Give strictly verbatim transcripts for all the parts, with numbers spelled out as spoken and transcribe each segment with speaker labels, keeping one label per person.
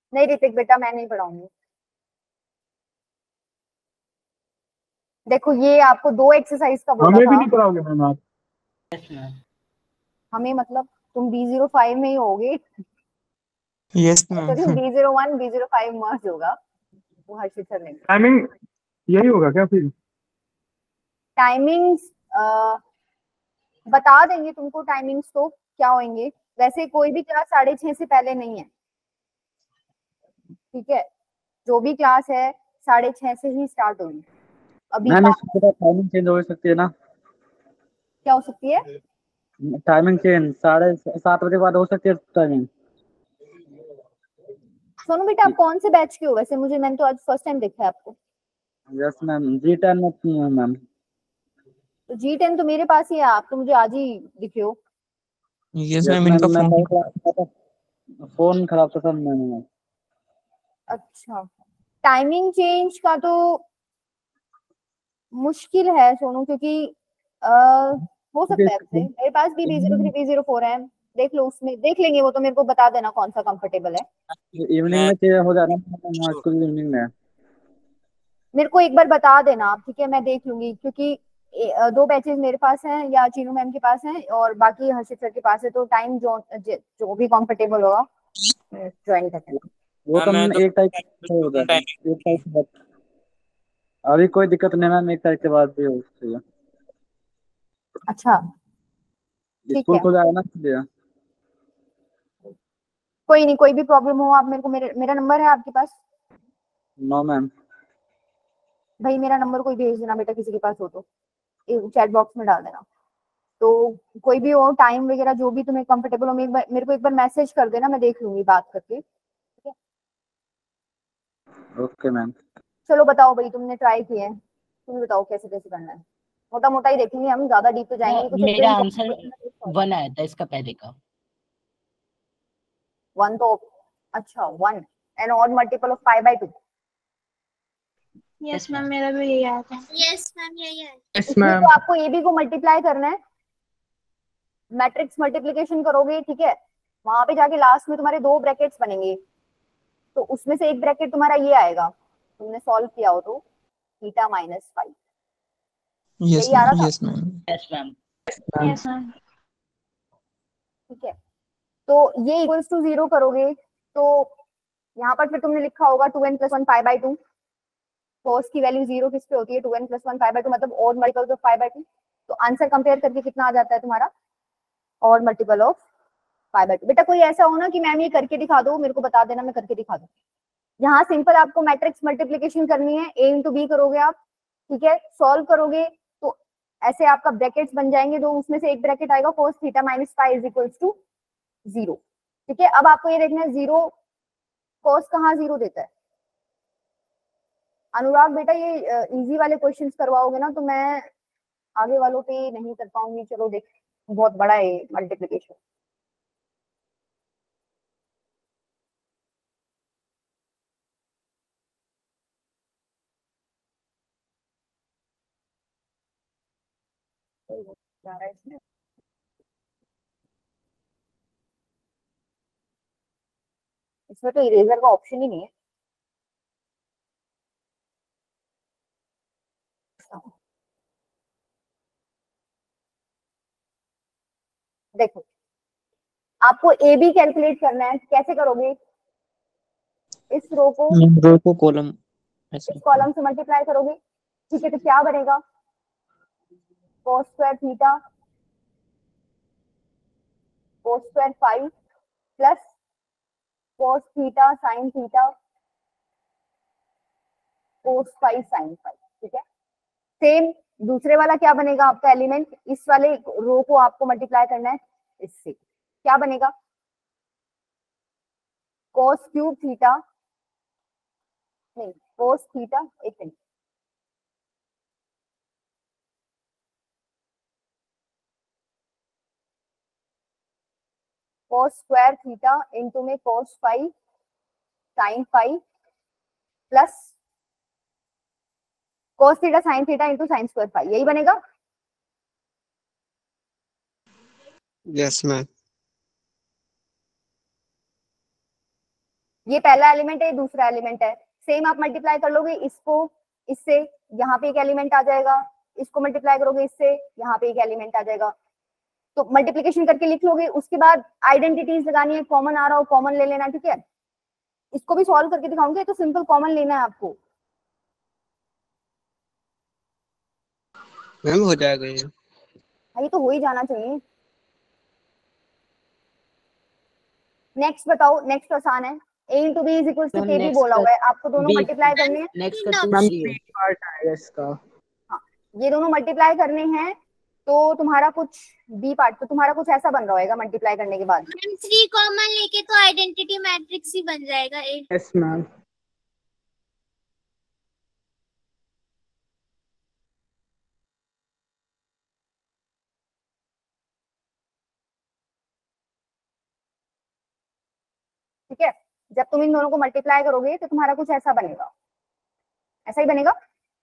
Speaker 1: नहीं ऋतिक बेटा, मैं नहीं पढ़ाऊंगी। देखो ये आपको दो एक्सरसाइज का बोला
Speaker 2: हमें भी
Speaker 1: था।
Speaker 2: नहीं पढ़ाओगे मैम आप?
Speaker 1: हमें मतलब तुम बी जीरो फाइव में ही होगे।
Speaker 3: Yes ma'am.
Speaker 1: B zero one B zero five merge होगा, वो हर्षित सर ने।
Speaker 2: टाइमिंग यही होगा क्या फिर?
Speaker 1: टाइमिंग्स बता देंगे तुमको, टाइमिंग्स तो क्या होंगे। वैसे कोई भी क्लास साढ़े छह से पहले नहीं है, ठीक है। जो भी क्लास है साढ़े छह से ही स्टार्ट होगी। अभी
Speaker 4: मैम
Speaker 1: का,
Speaker 4: इसकी टाइमिंग चेंज हो सकती है ना?
Speaker 1: क्या हो सकती है?
Speaker 4: टाइमिंग चेंज साढ़े सात बजे बाद हो सकती है टाइमिंग।
Speaker 1: सोनू बेटा आप कौन से बैच के हो वैसे? मुझे, मैंने तो आज फर्स्ट टाइम देखा है आपको।
Speaker 4: यस मैम, जी टेन में हूँ मैम।
Speaker 1: तो जी टेन तो मेरे पास ही है, आप तो मुझे आज ही दिखे हो।
Speaker 3: यस मैम, इनका
Speaker 4: मैं
Speaker 3: फोन
Speaker 4: फोन खराब था मैम।
Speaker 1: अच्छा, टाइमिंग चेंज का तो मुश्किल है सोनू, क्योंकि आ, हो सकता है आपसे। मेरे पास भी B zero three B zero four है, देख लो, उसमें देख लेंगे वो तो। मेरे को बता देना कौन सा कंफर्टेबल है।
Speaker 4: इवनिंग में चाहिए हो जाना हाई स्कूल इवनिंग में।
Speaker 1: मेरे को एक बार बता देना आप, ठीक है, मैं देख लूंगी। क्योंकि ए, अ, दो बैचेस मेरे पास हैं, या चीनू मैम के पास हैं और बाकी हर्षित सर के पास है। तो टाइम जो जो भी कंफर्टेबल होगा ज्वाइन कर लेना।
Speaker 4: वो तो मैम एक तारीख से हो जाएगा, एक तारीख के बाद। अभी कोई दिक्कत नहीं मैम, एक तारीख के बाद भी हो सकती है।
Speaker 1: अच्छा ठीक
Speaker 4: स्कूल
Speaker 1: है,
Speaker 4: खुल जाएगा ना इसलिए।
Speaker 1: कोई नहीं, कोई भी प्रॉब्लम हो आप मेरे को, मेरे मेरा नंबर है आपके पास?
Speaker 4: No ma'am.
Speaker 1: भाई मेरा नंबर कोई भेज देना बेटा, किसी के पास हो तो चैट बॉक्स में डाल देना। तो कोई भी हो, टाइम वगैरह जो भी तुम्हें कंफर्टेबल हो, मेरे मेरे को एक बार मैसेज कर देना, मैं देख लूंगी बात करके, ठीक है।
Speaker 4: Okay ma'am.
Speaker 1: चलो बताओ भाई, तुमने ट्राई किया है, तुम बताओ कैसे कैसे करना है। मोटा मोटा ही देखेंगे हम, ज्यादा डीप तो जाएंगे नहीं। कुछ एक दो
Speaker 5: मेरा आंसर
Speaker 1: important-
Speaker 5: वन आया था इसका पहले का।
Speaker 1: वन तो अच्छा, one n odd multiple of five by two.
Speaker 6: Yes ma'am, मेरा भी यही आया था।
Speaker 7: यस मैम, यही है।
Speaker 3: यस
Speaker 1: इसमें
Speaker 3: मैम।
Speaker 1: तो आपको ए बी को मल्टीप्लाई करना है, मैट्रिक्स मल्टीप्लीकेशन करोगे, ठीक है। वहां पे जाके लास्ट में तुम्हारे दो ब्रैकेट्स बनेंगे, तो उसमें से एक ब्रैकेट तुम्हारा ये आएगा, तुमने सॉल्व किया हो तो थीटा माइनस फाइव,
Speaker 3: यस
Speaker 1: यही आ रहा
Speaker 3: मैम।
Speaker 1: था,
Speaker 3: yes ma'am.
Speaker 5: Yes ma'am.
Speaker 6: Yes ma'am.
Speaker 1: ठीक है। तो ये इक्वल्स टू जीरो करोगे, तो यहाँ पर फिर तुमने लिखा होगा two n plus one five by two. Cos की वैल्यू जीरो किस पे होती है? Two n plus one five by two, मतलब odd multiple of five by two. तो आंसर कंपेयर करके कितना आ जाता है तुम्हारा? Odd multiple of five by two. बेटा कोई ऐसा हो ना कि मैम ये करके दिखा दो, मेरे को बता देना, मैं करके दिखा दूँ। यहाँ सिंपल आपको मैट्रिक्स मल्टीप्लीकेशन करनी है, ए इंटू बी करोगे आप, ठीक है। सॉल्व करोगे तो ऐसे आपका ब्रैकेट्स बन जाएंगे दो, उसमें से एक ब्रैकेट आएगा cos theta minus five is equals to zero, ठीक है। अब आपको ये देखना है जीरो, कोस कहाँ जीरो देता है? अनुराग बेटा ये इजी वाले क्वेश्चंस करवाओगे ना, तो मैं आगे वालों पे नहीं कर पाऊंगी। चलो देख, बहुत बड़ा है मल्टीप्लीकेशन। इसमें तो इरेजर का ऑप्शन ही नहीं है। देखो आपको ए बी कैलकुलेट करना है, कैसे करोगे? इस रो को
Speaker 3: रो को कॉलम ऐसे
Speaker 1: इस कॉलम से मल्टीप्लाई करोगे, ठीक है। तो क्या बनेगा? Cos square theta cos square five plus cos theta sine theta cos five sine five, ठीक है। सेम दूसरे वाला क्या बनेगा आपका एलिमेंट? इस वाले रो को आपको मल्टीप्लाई करना है इससे, क्या बनेगा? कोस क्यूब थीटा, नहीं कोस थीटा, एक minute, cos square theta into में cos five sine five plus cos theta sine theta into sine square five, यही बनेगा।
Speaker 3: Yes ma'am.
Speaker 1: ये पहला एलिमेंट है, दूसरा एलिमेंट है, सेम आप मल्टीप्लाई कर लोगे इसको इससे, यहाँ पे एक एलिमेंट आ जाएगा, इसको मल्टीप्लाई करोगे इससे, यहाँ पे एक एलिमेंट आ जाएगा। तो मल्टीप्लीकेशन करके लिख लोगे, उसके बाद आइडेंटिटीज लगानी है, कॉमन आ रहा हो कॉमन ले लेना, ठीक है। इसको भी सॉल्व करके दिखाऊंगी, तो सिंपल कॉमन लेना है आपको।
Speaker 3: मैम हो जाएगा ये।
Speaker 1: ये तो हो ही जाना चाहिए। नेक्स्ट बताओ, नेक्स्ट आसान है, a into b is equals to
Speaker 5: ma'am,
Speaker 1: kb
Speaker 5: next
Speaker 1: बोला
Speaker 5: का
Speaker 1: हुआ है, आपको दोनों
Speaker 5: B-
Speaker 1: मल्टीप्लाई करने हैं।
Speaker 5: नेक्स्ट का
Speaker 6: तीन
Speaker 5: टू
Speaker 2: मैम
Speaker 5: सी है।
Speaker 2: थ्री पार्ट आएगा इसका।
Speaker 1: हाँ, ये दोनों मल्टीप्लाई करने हैं, तो तुम्हारा कुछ बी पार्ट, तो तुम्हारा कुछ ऐसा बन रहा होगा मल्टीप्लाई करने के बाद।
Speaker 6: मैम थ्री कॉमन लेके तो आइडेंटिटी मैट्रिक्स ही बन जाएगा एक।
Speaker 2: Yes ma'am.
Speaker 1: ठीक है, जब तुम इन दोनों को मल्टीप्लाई करोगे तो तुम्हारा कुछ ऐसा बनेगा, ऐसा ही बनेगा।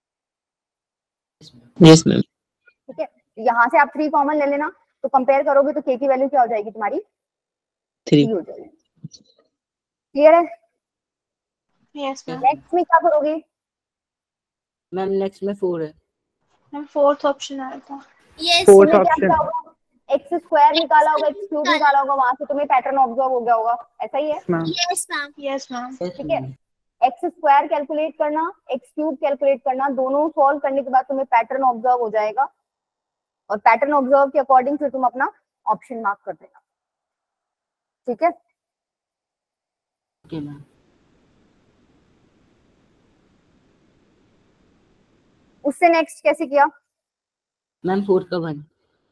Speaker 3: Yes ma'am.
Speaker 1: ठीक है, यहाँ से आप थ्री कॉमन ले लेना, तो कंपेयर करोगे तो k की वैल्यू क्या हो जाएगी तुम्हारी,
Speaker 3: थ्री।
Speaker 1: थ्री हो जाएगी। क्लियर है?
Speaker 6: Yes ma'am.
Speaker 1: नेक्स्ट में क्या करोगे?
Speaker 5: मैम नेक्स्ट में फोर है।
Speaker 6: मैम फोर्थ ऑप्शन आया था।
Speaker 1: yes,
Speaker 2: फोर्थ
Speaker 1: तुमने क्या
Speaker 2: ऑप्शन।
Speaker 1: किया होगा, एक्स स्क्वायर निकाला होगा, एक्स क्यूब निकाला होगा, वहां से तुम्हें पैटर्न ऑब्जर्व हो गया होगा, ऐसा ही है।
Speaker 2: Ma'am
Speaker 6: yes ma'am. Yes ma'am.
Speaker 1: ठीक है, एक्स स्क्वायर कैलकुलेट करना, एक्स क्यूब कैलकुलेट करना, दोनों सॉल्व करने के बाद तुम्हें पैटर्न ऑब्जर्व हो जाएगा, और पैटर्न ऑब्जर्व के अकॉर्डिंग फिर तुम अपना ऑप्शन मार्क कर देना। ठीक है,
Speaker 5: ओके मैम।
Speaker 1: उससे नेक्स्ट कैसे किया?
Speaker 5: मैम फोर का वन।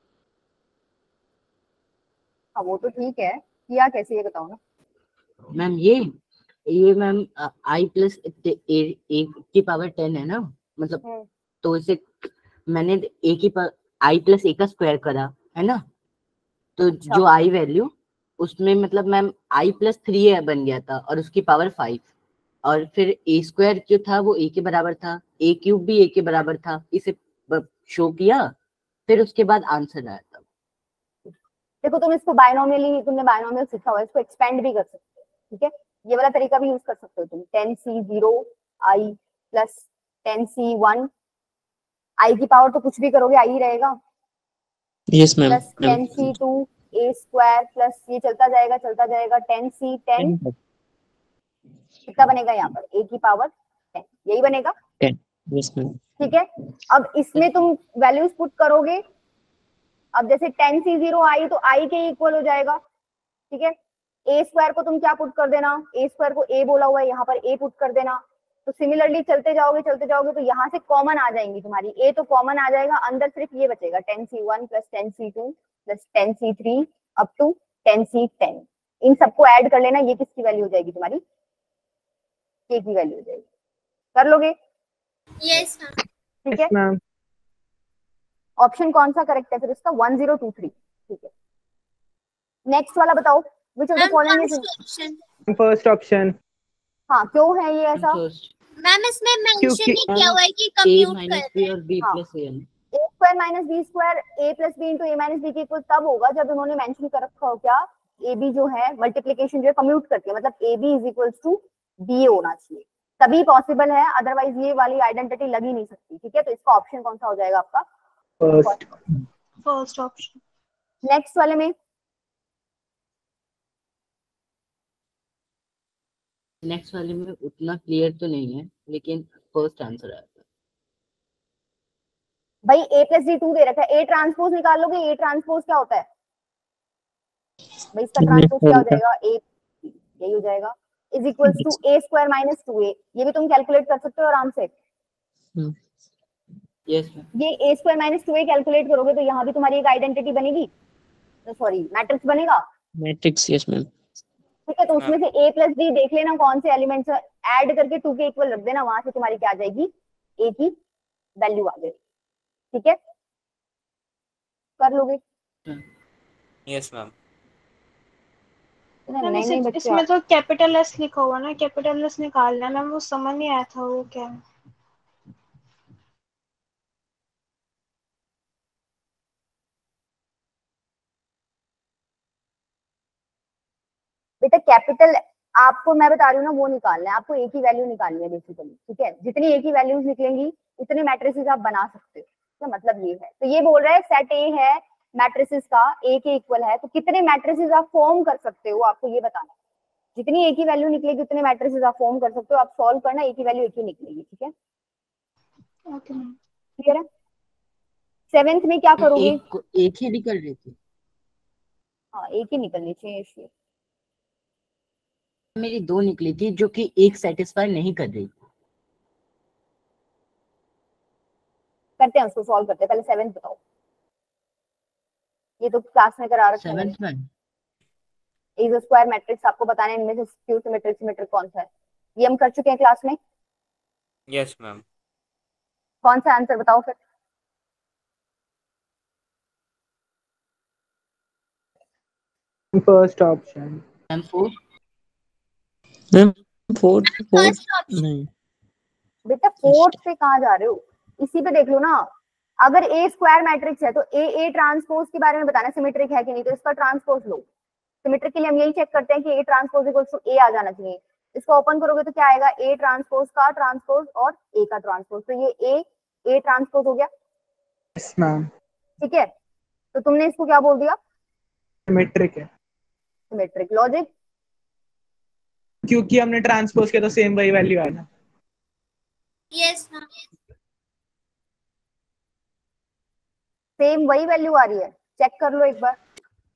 Speaker 1: हाँ वो तो ठीक है, किया कैसे ये बताओ ना।
Speaker 5: मैम ये ये मैम आई प्लस ए की पावर टेन है ना, मतलब
Speaker 1: हम्म,
Speaker 5: तो इसे मैंने ए की पावर आई प्लस ए का स्क्वायर करा है ना, तो
Speaker 1: अच्छा।
Speaker 5: जो आई वैल्यू उसमें मतलब मैम आई प्लस थ्री बन गया था और उसकी पावर फाइव, और फिर ए स्क्वायर जो था वो ए के बराबर था, ए क्यूब भी ए के बराबर था, इसे शो किया, फिर उसके बाद आंसर आया था।
Speaker 1: देखो तुम इसको बायनोमियली, तुमने बायनोमियल सीखा हुआ है, इसको एक्सपेंड भी कर सकते हो। ठीक है, ये वाला तरीका भी यूज कर सकते हो तुम, ten C zero i plus ten C one, i की पावर तो कुछ भी करोगे आई ही रहेगा,
Speaker 3: yes ma'am.
Speaker 1: Plus ten C two ए स्क्वायर, प्लस ये चलता जाएगा चलता जाएगा, टेन सी टेन, कितना बनेगा यहाँ पर, ए की पावर टेन, यही बनेगा।
Speaker 3: Yes ma'am.
Speaker 1: ठीक है, अब इसमें तुम वैल्यूज पुट करोगे, अब जैसे टेन सी जीरो आई तो आई के इक्वल हो जाएगा। ठीक है, ए स्क्वायर को तुम क्या पुट कर देना, ए स्क्वायर को ए बोला हुआ है, यहाँ पर ए पुट कर देना। तो सिमिलरली चलते जाओगे चलते जाओगे तो यहाँ से कॉमन आ जाएंगी तुम्हारी, ए तो कॉमन आ जाएगा, अंदर सिर्फ ये बचेगा ten C one plus ten C two plus ten C three up to ten C ten, इन सबको ऐड कर लेना, ये किसकी वैल्यू हो जाएगी तुम्हारी, के की वैल्यू हो जाएगी। कर लोगे?
Speaker 6: Yes ma'am.
Speaker 1: ठीक है,
Speaker 2: मैम।
Speaker 1: ऑप्शन कौन सा करेक्ट है फिर इसका, वन जीरो टू थ्री। ठीक है, नेक्स्ट वाला बताओ, which of the following is,
Speaker 6: option
Speaker 2: first option.
Speaker 1: हाँ क्यों है ये ऐसा?
Speaker 6: मैम इसमें मेंशन
Speaker 2: क्योंकि-
Speaker 6: नहीं किया हुआ है कि
Speaker 5: ए
Speaker 6: कंप्यूट
Speaker 5: माइनस
Speaker 6: कर
Speaker 5: बी और बी
Speaker 1: हाँ।
Speaker 5: प्लस ए है।
Speaker 1: A square minus b square a plus b into a minus b के इक्वल तब होगा जब उन्होंने मेंशन कर रखा हो क्या, ए बी जो है मल्टीप्लिकेशन जो है कम्यूट करती है, मतलब A B is equal to B A होना चाहिए, तभी पॉसिबल है, अदरवाइज ये वाली आइडेंटिटी लग ही नहीं सकती। ठीक है, तो इसका ऑप्शन कौन सा हो जाएगा आपका,
Speaker 2: फर्स्ट।
Speaker 6: First option.
Speaker 1: नेक्स्ट वाले में
Speaker 5: नेक्स्ट वाले में उतना क्लियर तो नहीं है, लेकिन फर्स्ट आंसर आया था।
Speaker 1: भाई ए प्लस डी टू दे रखा है, ए ट्रांसपोज निकाल लोगे, ए ट्रांसपोज क्या होता है भाई, इसका ट्रांसपोज क्या हो जाएगा, ए, यही हो जाएगा, is equals to A square minus two A, ये भी तुम कैलकुलेट कर सकते हो आराम से।
Speaker 5: Yes ma'am.
Speaker 1: ये A square minus two A calculate करोगे तो यहाँ भी तुम्हारी एक आइडेंटिटी बनेगी, सॉरी मैट्रिक्स बनेगा।
Speaker 3: मैट्रिक्स। Yes ma'am.
Speaker 1: ठीक है, तो उसमें से ए प्लस डी देख लेना कौन से एलिमेंट्स ऐड करके टू के इक्वल रख देना, वहां से तुम्हारी क्या आ जाएगी, ए की वैल्यू आ जाएगी। ठीक है, कर लोगे?
Speaker 3: Yes ma'am.
Speaker 1: नहीं
Speaker 6: मैम
Speaker 1: नहीं
Speaker 6: इसे-
Speaker 1: बच्चे,
Speaker 6: इसमें तो कैपिटल एस लिखा हुआ ना, कैपिटल एस निकालना है मैम, वो समझ नहीं आया था वो क्या है।
Speaker 1: बेटा कैपिटल आपको मैं बता रही हूँ ना वो निकालना है, आपको एक ही वैल्यू निकालनी है बेसिकली, ठीक है। जितनी एक ही वैल्यूज निकलेंगी उतने मैट्रिसेस आप बना सकते हो, तो मतलब ये है। तो ये बोल रहा है सेट ए है मैट्रिसेस का, ए के इक्वल है, तो कितने मैट्रिसेस आप फॉर्म कर सकते हो आपको ये बताना है। जितनी एक ही वैल्यू निकलेगी उतने मैट्रिसेस आप फॉर्म कर सकते हो, आप सॉल्व करना, एक ही वैल्यू एक ही निकलेगी, ठीक है।
Speaker 6: Okay ma'am.
Speaker 1: क्लियर है। सेवेंथ में क्या करोगे?
Speaker 5: एक को- एक ही निकल रही थी
Speaker 1: हाँ एक ही निकलनी चाहिए इसलिए।
Speaker 5: मेरी, दो निकली थी जो कि एक सेटिस्फाई नहीं कर रही।
Speaker 1: करते हैं उसको, सॉल्व करते हैं, पहले सेवेंथ बताओ। ये तो क्लास में करा रखा है।
Speaker 5: सेवेंथ में
Speaker 1: इज अ स्क्वायर मैट्रिक्स, आपको बताना है इनमें से स्क्यू सिमेट्रिक सिमेट्रिक कौन सा है, ये हम कर चुके हैं क्लास में।
Speaker 3: Yes ma'am.
Speaker 1: कौन सा आंसर बताओ फिर।
Speaker 2: First option.
Speaker 5: Ma'am four.
Speaker 3: Ma'am fourth fourth
Speaker 6: first option.
Speaker 3: नहीं,
Speaker 1: बेटा फोर्थ पे कहाँ जा रहे हो, इसी पे देख लो ना। अगर ए स्क्वायर मैट्रिक्स है तो ए ए ट्रांसपोज के बारे में बताना, सिमेट्रिक है कि नहीं, तो इसका ट्रांसपोज लो। सिमेट्रिक के लिए हम यही चेक करते हैं कि A transpose equals to A आ जाना चाहिए। इसको ओपन करोगे तो क्या आएगा, ए ट्रांसपोज का ट्रांसपोज और ए का ट्रांसपोज, तो ये ए ए ट्रांसपोज हो गया,
Speaker 2: यस मैम।
Speaker 1: ठीक है। तो तुमने इसको क्या बोल दिया,
Speaker 2: सिमेट्रिक है,
Speaker 1: सिमेट्रिक। लॉजिक,
Speaker 2: क्योंकि हमने ट्रांसपोज किया तो सेम वही वैल्यू आया ना।
Speaker 6: Yes ma'am.
Speaker 1: सेम वही वैल्यू आ रही है, चेक कर लो एक बार।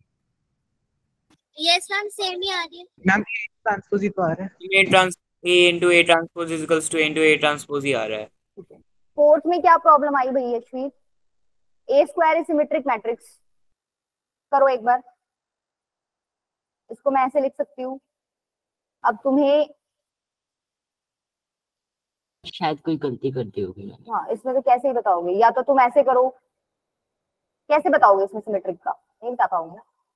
Speaker 6: यस मैम, सेम ही आ रही है।
Speaker 2: मैम ट्रांसपोज ही तो आ रहा है।
Speaker 3: A trans A into A transpose is equals to A into A transpose ही आ रहा है।
Speaker 1: फोर्थ में क्या प्रॉब्लम आई भाई Yashveer, A square is symmetric matrix, करो एक बार। इसको मैं ऐसे लिख सकती हूँ, अब तुम्हें,
Speaker 5: शायद कोई गलती करती होगी मैंने।
Speaker 1: हाँ इसमें तो कैसे ही बताओगे, या तो तुम ऐसे करो, कैसे बताओगे इसमें सिमेट्रिक का, नहीं बता पाऊंगा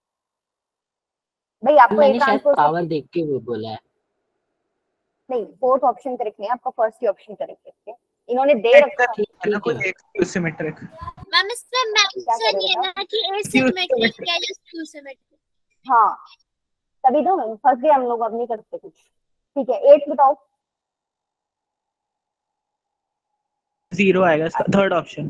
Speaker 1: भाई। आपको ए
Speaker 5: मैंने शायद
Speaker 1: ट्रांसपोज
Speaker 5: पावर देख के वो बोला है।
Speaker 1: नहीं, फोर्थ ऑप्शन करेक्ट नहीं है आपका, फर्स्ट ही ऑप्शन करेक्ट है। इन्होंने दे रखा है,
Speaker 5: ठीक
Speaker 2: है ना
Speaker 5: ठीक
Speaker 2: कोई
Speaker 5: है।
Speaker 2: एक स्क्यू सिमेट्रिक।
Speaker 6: मैम इसमें मेंशन ये ना कि ए सिमेट्रिक है या स्क्यू सिमेट्रिक।
Speaker 1: हाँ तभी तो फर्स्ट डे हम लोग अब नहीं करते कुछ, ठीक है। एट बताओ।
Speaker 2: जीरो आएगा इसका, थर्ड ऑप्शन।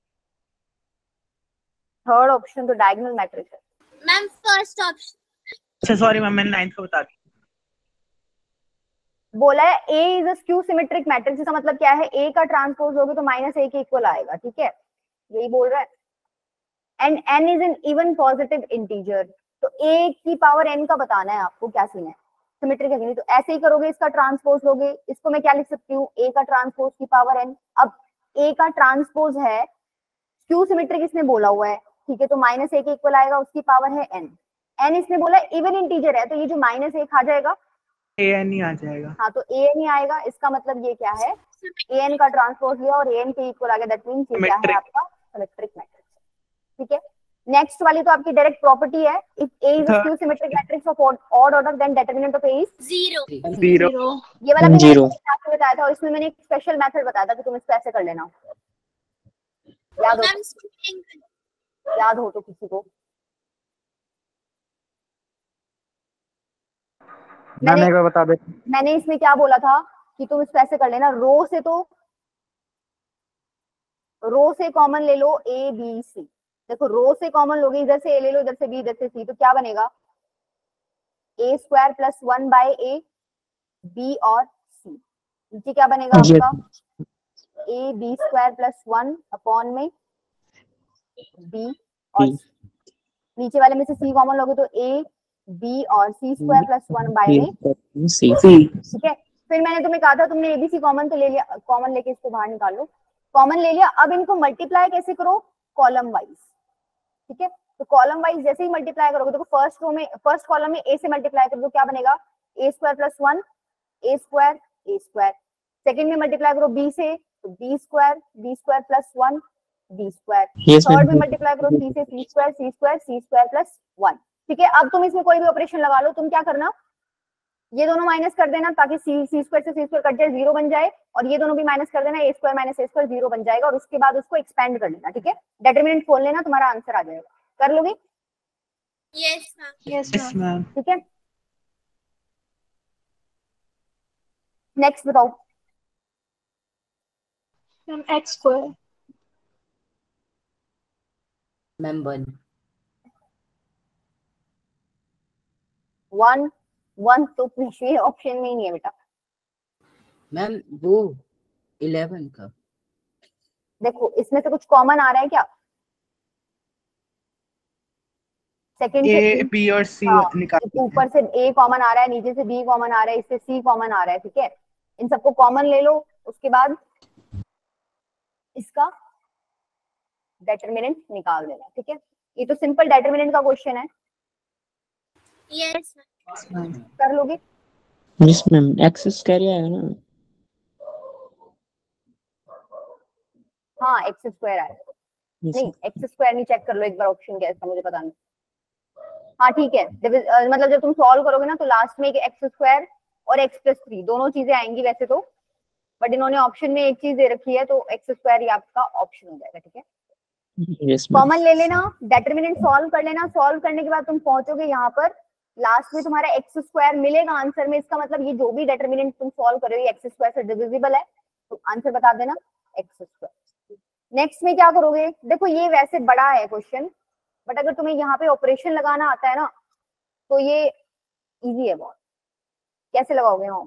Speaker 1: थर्ड ऑप्शन तो डायगोनल मैट्रिक्स है।
Speaker 6: Ma'am first option.
Speaker 2: अच्छा सॉरी मैम, मैंने नाइन्थ को बता दिया।
Speaker 1: बोला है A is a skew symmetric matrix, इसका मतलब क्या है, ए का ट्रांसपोज लोगे तो माइनस ए के इक्वल आएगा, ठीक है, यही बोल रहा है। And N is N even positive integer, तो ए की पावर एन का बताना है आपको क्या सीन है, सिमेट्रिक है कि नहीं। तो ऐसे ही करोगे, इसका ट्रांसपोज लोगे, इसको मैं क्या लिख सकती हूँ, ए का ट्रांसपोज की पावर एन। अब ए का ट्रांसपोज है, स्क्यू सिमेट्रिक इसने बोला हुआ है, ठीक है, तो माइनस ए के इक्वल आएगा, उसकी पावर है एन। एन इसने बोला इवन इंटीजर है, तो ये जो माइनस एक आ जाएगा,
Speaker 2: ए एन ही आ जाएगा।
Speaker 1: हाँ तो ए एन ही आएगा। इसका मतलब ये क्या है, ए एन का ट्रांसपोज लिया और ए एन के इक्वल आ गया, दैट मींस ये क्या है आपका सिमेट्रिक मैट्रिक्स, ठीक है। नेक्स्ट वाली तो आपकी डायरेक्ट प्रॉपर्टी है, if A is a skew symmetric matrix of odd order then determinant of A is
Speaker 6: zero.
Speaker 2: Zero.
Speaker 1: ये वाला भी मैंने
Speaker 3: Zero.
Speaker 1: क्लास में बताया था, और इसमें मैंने एक स्पेशल मेथड बताया था कि तुम इसको ऐसे कर लेना, याद हो,
Speaker 6: मैम स्प्लिटिंग।
Speaker 1: याद हो तो किसी को।
Speaker 4: मैम
Speaker 1: मैंने
Speaker 4: एक बार बता दे।
Speaker 1: मैंने इसमें क्या बोला था कि तुम इसको ऐसे कर लेना, रो से तो रो से कॉमन ले लो ए बी सी। देखो रो से कॉमन लोगे, इधर से ए ले लो, इधर से बी, इधर से सी, तो क्या बनेगा, A square plus one by A B और सी। नीचे क्या बनेगा आपका, A B square plus one upon में बी और
Speaker 3: C.
Speaker 1: नीचे वाले में से सी कॉमन लोगे तो ए बी और C square plus one by में
Speaker 3: सी।
Speaker 1: ठीक है। फिर मैंने तुम्हें कहा था, तुमने एबीसी कॉमन तो ले लिया, कॉमन लेके इसको बाहर निकाल लो, कॉमन ले लिया। अब इनको मल्टीप्लाई कैसे करो, कॉलम वाइज, ठीक है। तो कॉलम वाइज जैसे ही मल्टीप्लाई करोगे, देखो फर्स्ट रो में, फर्स्ट कॉलम में ए से मल्टीप्लाई करो तो क्या बनेगा, A square plus one A square A square. Second में मल्टीप्लाई करो बी से, तो B square B square plus one B square.
Speaker 3: Yes,
Speaker 1: third में
Speaker 3: ma'am.
Speaker 1: मल्टीप्लाई करो सी से, C square C square C square plus one, ठीक है। अब तुम इसमें कोई भी ऑपरेशन लगा लो, तुम क्या करना, ये दोनों माइनस कर देना ताकि सी सी स्क्वायर से सी स्क्वायर कट जाए, जीरो बन जाए, और ये दोनों भी माइनस कर देना, A square minus A square zero बन जाएगा, और उसके बाद उसको एक्सपेंड कर लेना, ठीक है। डिटरमिनेंट खोल लेना, तुम्हारा आंसर आ जाएगा, कर लोगे,
Speaker 6: yes ma'am. Yes
Speaker 2: yes ma'am.
Speaker 1: ठीक है। नेक्स्ट बताओ।
Speaker 6: Ma'am X square.
Speaker 5: Ma'am one.
Speaker 1: One one तो पिछले ऑप्शन में ही नहीं है बेटा।
Speaker 5: मैम वो इलेवन का।
Speaker 1: देखो इसमें से कुछ कॉमन आ रहा है क्या? सेकंड से
Speaker 2: ए
Speaker 1: E,
Speaker 2: बी और सी
Speaker 1: हाँ,
Speaker 2: निकाल।
Speaker 1: ऊपर से ए कॉमन आ रहा है, नीचे से बी कॉमन आ रहा है, इससे सी कॉमन आ रहा है, ठीक है। इन सबको कॉमन ले लो, उसके बाद इसका डेटरमिनेंट निकाल देना, ठीक है। ये तो सिंपल डेटरमिनेंट का क्वेश्चन है,
Speaker 7: यस
Speaker 1: कर लोगे?
Speaker 8: यस मैम, एक्स स्क्वायर आएगा ना?
Speaker 1: हाँ एक्स स्क्वायर आएगा।
Speaker 8: Yes,
Speaker 1: नहीं एक्स स्क्वायर नहीं, चेक कर लो एक बार ऑप्शन क्या है इसका, मुझे पता नहीं। हाँ ठीक है, डिविज- अ, मतलब जब तुम सॉल्व करोगे ना तो लास्ट में एक एक्स स्क्वायर और एक्स प्लस थ्री दोनों चीजें आएंगी वैसे तो, बट इन्होंने ऑप्शन में एक चीज दे रखी है तो एक्स स्क्वायर ही आपका ऑप्शन हो जाएगा, ठीक है।
Speaker 8: yes ma'am.
Speaker 1: कॉमन ले लेना, डेटरमिनेंट सॉल्व कर लेना, सॉल्व करने के बाद तुम पहुंचोगे यहाँ पर लास्ट में तुम्हारा एक्स स्क्वायर मिलेगा आंसर में। इसका मतलब ये जो भी डेटरमिनेंट तुम सॉल्व कर रहे हो एक्स स्क्वायर से डिविजिबल है, तो आंसर बता देना एक्स स्क्वायर। नेक्स्ट में क्या करोगे? देखो ये वैसे बड़ा है क्वेश्चन, बट अगर तुम्हें यहाँ पे ऑपरेशन लगाना आता है ना तो ये इजी है बहुत। कैसे लगाओगे यहाँ?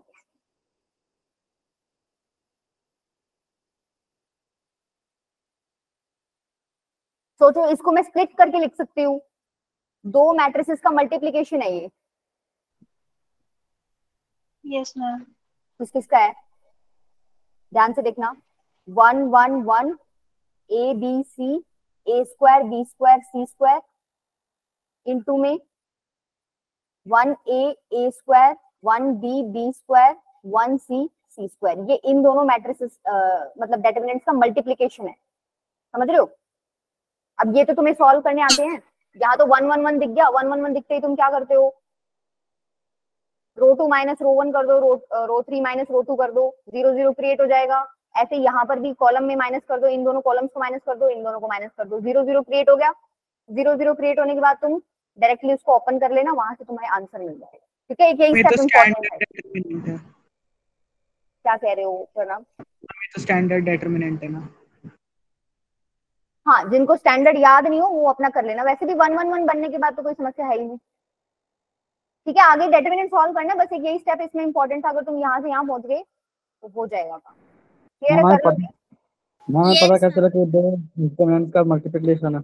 Speaker 1: सोचो, इसको मैं स्प्लिट करके लिख सकती हूँ, दो मैट्रिसेस का मल्टीप्लीकेशन है ये।
Speaker 6: Yes ma'am.
Speaker 1: किस किसका है? ध्यान से देखना, one one one A B C, A square B square C square, into में one A A square, one B B square, one C C square. ये इन दोनों मैट्रिसेस मतलब डेटरमिनेंट्स का मल्टीप्लीकेशन है, समझ रहे हो? अब ये तो तुम्हें सॉल्व करने आते हैं। यहाँ तो वन वन वन दिख गया, वन वन वन दिखते ही तुम क्या करते हो? Row two minus row one कर दो, row row three minus row two कर दो, जीरो जीरो क्रिएट हो जाएगा। ऐसे यहाँ पर भी कॉलम में माइनस कर दो, इन दोनों कॉलम्स को माइनस कर दो, इन दोनों को माइनस कर दो, जीरो जीरो क्रिएट हो गया। जीरो जीरो क्रिएट होने के बाद तुम डायरेक्टली उसको ओपन कर लेना, वहां से तुम्हें आंसर मिल जाएगा, ठीक है। एक यही
Speaker 2: ये
Speaker 1: स्टेप
Speaker 2: तो
Speaker 1: इंपॉर्टेंट है।
Speaker 2: स्टैंडर्ड डेटरमिनेंट है।
Speaker 1: क्या कह रहे हो प्रणव?
Speaker 2: ये तो स्टैंडर्ड डेटरमिनेंट है ना।
Speaker 1: हाँ, जिनको स्टैंडर्ड याद नहीं हो वो अपना कर लेना, वैसे भी वन वन वन बनने के बाद तो कोई समस्या है ही नहीं, ठीक है। आगे डेटरमिनेंट सॉल्व करना, बस एक यही स्टेप इसमें इंपॉर्टेंट था। अगर तुम यहाँ से यहाँ पहुंच गए तो हो जाएगा काम, क्लियर है?
Speaker 4: हमें
Speaker 1: कर लो।
Speaker 4: पता हमें पता कैसे चला कि दो डिटरमिनेंट का मल्टीप्लिकेशन है?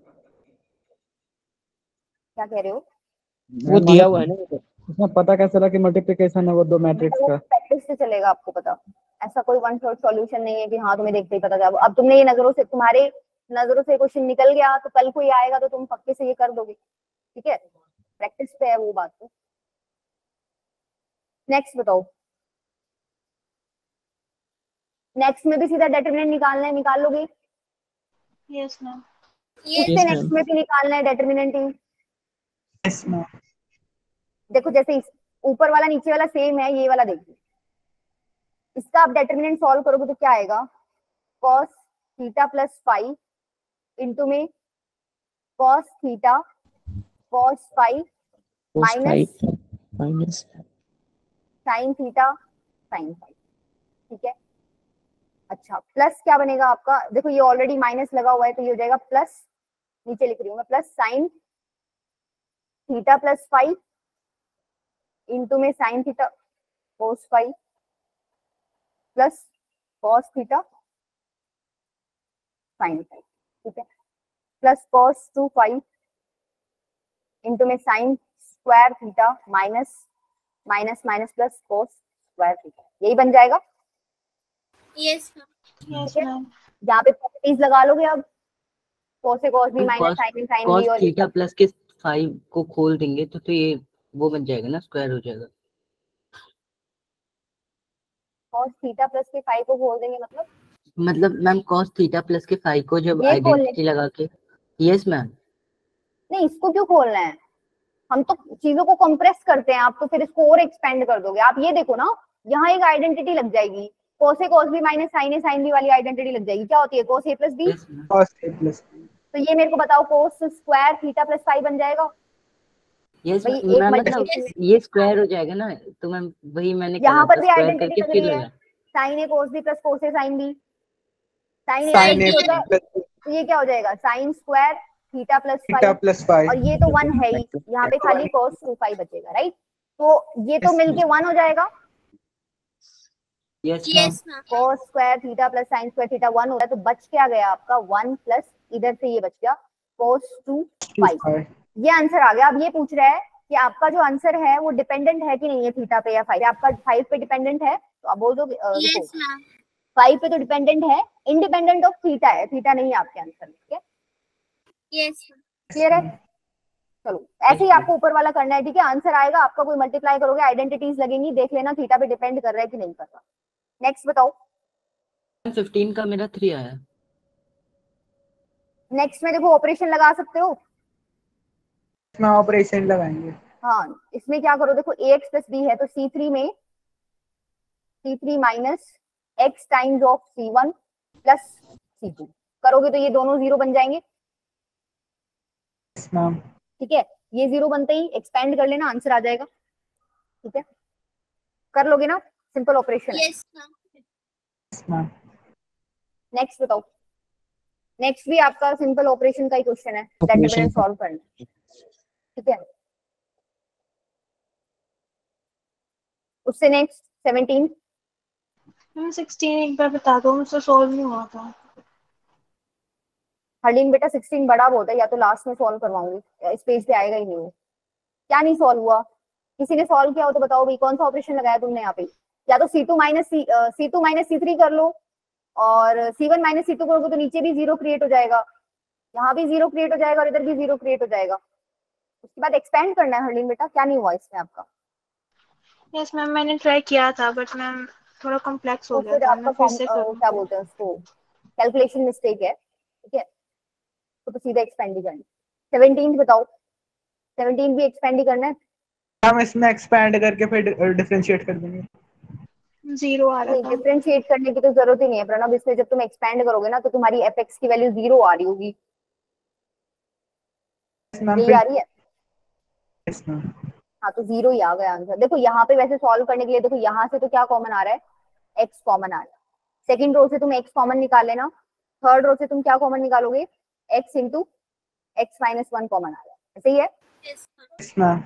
Speaker 1: क्या कह रहे हो?
Speaker 8: वो दिया हुआ है ना।
Speaker 4: इसमें पता कैसे चला कि मल्टीप्लिकेशन है वो दो मैट्रिक्स
Speaker 1: वो
Speaker 4: का?
Speaker 1: प्रैक्टिस से चलेगा, आपको पता। ऐसा कोई वन शॉट सॉल्यूशन नहीं है कि हाँ तुम्हें देखते ही पता चला। अब तुमने ये नजरों से, तुम्हारे नजरों से क्वेश्चन निकल गया तो कल कोई आएगा तो तुम पक्के से ये कर दोगे, ठीक है। प्रैक्टिस पे है वो बात। तो नेक्स्ट बताओ। नेक्स्ट में भी सीधा डेटरमिनेंट निकालना है, निकाल लोगे?
Speaker 6: Yes ma'am.
Speaker 7: यस
Speaker 1: इससे नेक्स्ट में भी निकालना है डेटरमिनेंट ही।
Speaker 2: Yes ma'am.
Speaker 1: देखो जैसे इस ऊपर वाला नीचे वाला सेम है, ये वाला देखिए, इसका आप डेटरमिनेंट सॉल्व करोगे तो क्या आएगा? Cos theta plus five into में cos theta cos five minus
Speaker 8: minus
Speaker 1: sine theta sine five, ठीक है। अच्छा, प्लस क्या बनेगा आपका? देखो ये ऑलरेडी माइनस लगा हुआ है तो ये हो जाएगा प्लस, नीचे लिख रही हूँ मैं, plus sine theta plus five into में sine theta cos five plus cos theta sine five, ठीक है। Plus cos two five into में sine square theta minus minus minus plus cos square theta, यही बन जाएगा।
Speaker 7: Yes
Speaker 6: yes ma'am.
Speaker 1: यहाँ पे properties लगा लोगे अब, cos से cos b minus
Speaker 5: cos-
Speaker 1: sin sin
Speaker 5: cos
Speaker 1: b और
Speaker 5: थीटा प्लस के फाइव को खोल देंगे तो तो ये वो बन जाएगा ना, स्क्वायर हो जाएगा।
Speaker 1: cos थीटा प्लस के फाइव को खोल देंगे मतलब
Speaker 5: मतलब मैम cos थीटा प्लस के फाइव को जब
Speaker 1: ये खोलने-
Speaker 5: आइडेंटिटी लगा के। Yes ma'am.
Speaker 1: नहीं, इसको क्यों खोलना है? हम तो चीजों को कंप्रेस करते हैं, आप तो फिर इसको और एक्सपेंड कर दोगे। आप ये देखो ना, यहाँ एक आइडेंटिटी लग जाएगी, cos a cos b minus sin a sin b वाली आइडेंटिटी लग जाएगी। क्या होती है? cos a plus b।
Speaker 5: Yes ma'am.
Speaker 2: cos a plus
Speaker 1: तो ये मेरे को बताओ, cos square theta plus five बन जाएगा।
Speaker 5: यस
Speaker 1: भाई, एक
Speaker 5: मैम, मतलब
Speaker 1: multiplication-
Speaker 5: ये स्क्वायर हो जाएगा ना, तो मैम वही मैंने
Speaker 1: यहाँ
Speaker 5: कहा
Speaker 1: पर भी
Speaker 5: स्क्वायर
Speaker 1: आइडेंटिटी
Speaker 5: करके
Speaker 1: लग
Speaker 5: फिर
Speaker 1: रही है।
Speaker 5: लगा।
Speaker 1: Sine A cos B plus cos A sine B, sine A
Speaker 2: sine A
Speaker 1: होगा
Speaker 2: प्लस
Speaker 1: तो ये क्या हो जाएगा sine square theta plus
Speaker 2: theta
Speaker 1: five,
Speaker 2: plus five
Speaker 1: और ये तो वन है ही, यहाँ पे खाली cos टू फाइव बचेगा, राइट। तो ये तो मिलके वन हो जाएगा,
Speaker 5: yes ma'am.
Speaker 7: Yes, ma'am.
Speaker 1: cos square theta plus sine square theta one होता है, तो बच क्या गया आपका वन प्लस इधर से ये बच गया cos टू फाइव। ये आंसर आ गया। अब ये पूछ रहा है कि आपका जो आंसर है वो डिपेंडेंट है कि नहीं है थीटा पे या फाइव, आपका फाइव पे डिपेंडेंट है तो आप बोल दो
Speaker 7: Yes, ma'am.
Speaker 1: फाइव पे तो डिपेंडेंट है, इंडिपेंडेंट ऑफ थीटा है, थीटा नहीं है आपके आंसर में, ठीक है,
Speaker 7: Yes, ma'am.
Speaker 1: क्लियर है। चलो ऐसे ही आपको ऊपर वाला करना है, ठीक है, आंसर आएगा आपका, कोई मल्टीप्लाई करोगे आइडेंटिटीज लगेंगी, देख लेना थीटा पे डिपेंड कर रहा है कि नहीं कर रहा। नेक्स्ट बताओ।
Speaker 5: फिफ्टीन का मेरा थ्री आया।
Speaker 1: नेक्स्ट में देखो ऑपरेशन लगा सकते हो,
Speaker 2: इसमें ऑपरेशन लगाएंगे।
Speaker 1: हाँ इसमें क्या करो, देखो ए एक्स प्लस बी है तो सी थ्री में C three minus X times of C one plus C two करोगे तो ये दोनों जीरो बन जाएंगे,
Speaker 2: यस मैम।
Speaker 1: ठीक है, ये जीरो बनते ही एक्सपेंड कर लेना, आंसर आ जाएगा, ठीक है, कर लोगे ना, सिंपल ऑपरेशन है।
Speaker 7: Yes, ma'am.
Speaker 2: Yes ma'am.
Speaker 1: Next बताओ। नेक्स्ट भी आपका सिंपल ऑपरेशन का ही क्वेश्चन है, डेटरमिनेंट सॉल्व करना, ठीक है। उससे नेक्स्ट सेवनटीन।
Speaker 6: मैम सिक्सटीन एक बार बता दो, मुझसे सॉल्व नहीं हुआ था।
Speaker 1: हरलीन बेटा सिक्सटीन बड़ा बहुत है, या तो लास्ट में सॉल्व करवाऊंगी, इस पेज पे आएगा ही नहीं वो। क्या नहीं सॉल्व हुआ, किसी ने सॉल्व किया हो तो बताओ भाई, कौन सा ऑपरेशन लगाया तुमने यहाँ पे, या तो C two minus C C two minus C three कर लो, और C one minus C two करोगे तो नीचे भी जीरो क्रिएट हो जाएगा, यहाँ भी जीरो क्रिएट हो जाएगा और इधर भी जीरो क्रिएट हो जाएगा। उसके बाद एक्सपेंड करना है हरलीन बेटा, क्या नहीं हुआ इसमें आपका।
Speaker 6: यस मैम मैंने ट्राई किया था बट मैम थोड़ा कॉम्प्लेक्स हो
Speaker 1: तो
Speaker 6: गया
Speaker 1: फिर
Speaker 6: था,
Speaker 1: आपका
Speaker 6: मैं फिर
Speaker 1: फॉर्म
Speaker 6: से
Speaker 1: क्या
Speaker 6: करूँ।
Speaker 1: बोलते हैं उसको, कैलकुलेशन मिस्टेक है, ठीक है, तो, तो सीधा एक्सपेंड ही करना। सेवनटीन बताओ, सेवनटीन भी एक्सपेंड ही करना है।
Speaker 2: हम इसमें एक्सपैंड करके फिर डिफरेंशिएट कर देंगे।
Speaker 6: जीरो आ रहा
Speaker 1: नहीं
Speaker 6: था।
Speaker 1: डिफरेंशिएट करने की तो जरूरत ही नहीं है प्रणव, इसमें जब तुम एक्सपेंड करोगे ना तो तुम्हारी एफ एक्स की वैल्यू जीरो आ रही होगी,
Speaker 2: यस मैम।
Speaker 1: यही आ रही है,
Speaker 2: यस मैम।
Speaker 1: हाँ तो जीरो ही आ गया आंसर। देखो यहाँ पे वैसे सॉल्व करने के लिए देखो यहाँ से तो क्या कॉमन आ रहा है, एक्स कॉमन आ रहा है, सेकंड रो से तुम एक्स कॉमन निकाल लेना, थर्ड रो से तुम क्या कॉमन निकालोगे, X into X minus one common आ रहा है, ऐसे ही है।
Speaker 7: Yes, ma'am.
Speaker 2: Yes ma'am.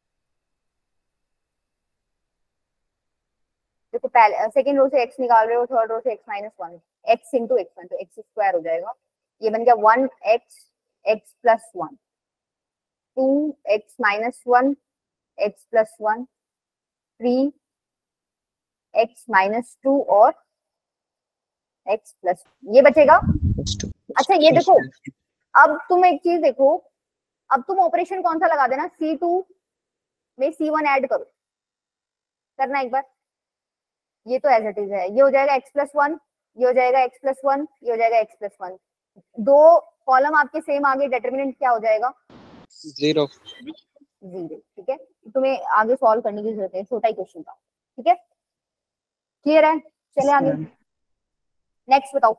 Speaker 1: देखो पहले सेकंड रो से एक्स निकाल रहे हो, थर्ड रो से X minus one, X into X one तो एक्स स्क्वायर हो जाएगा, ये बन गया one X X plus one, two X minus one X plus one, three X minus two और एक्स प्लस, ये बचेगा। अच्छा ये देखो, अब तुम एक चीज देखो, अब तुम ऑपरेशन कौन सा लगा देना, सी टू में सी वन ऐड करो, करना एक बार, ये तो एज इट इज है, ये हो जाएगा एक्स प्लस वन, ये हो जाएगा एक्स प्लस वन, ये हो जाएगा एक्स प्लस वन, दो कॉलम आपके सेम आगे, डिटरमिनेंट क्या हो जाएगा,
Speaker 8: जीरो।
Speaker 1: जीरो, ठीक है, तुम्हें आगे सॉल्व करने की जरूरत है, छोटा ही क्वेश्चन था, ठीक है, क्लियर है, चले आगे। नेक्स्ट बताओ।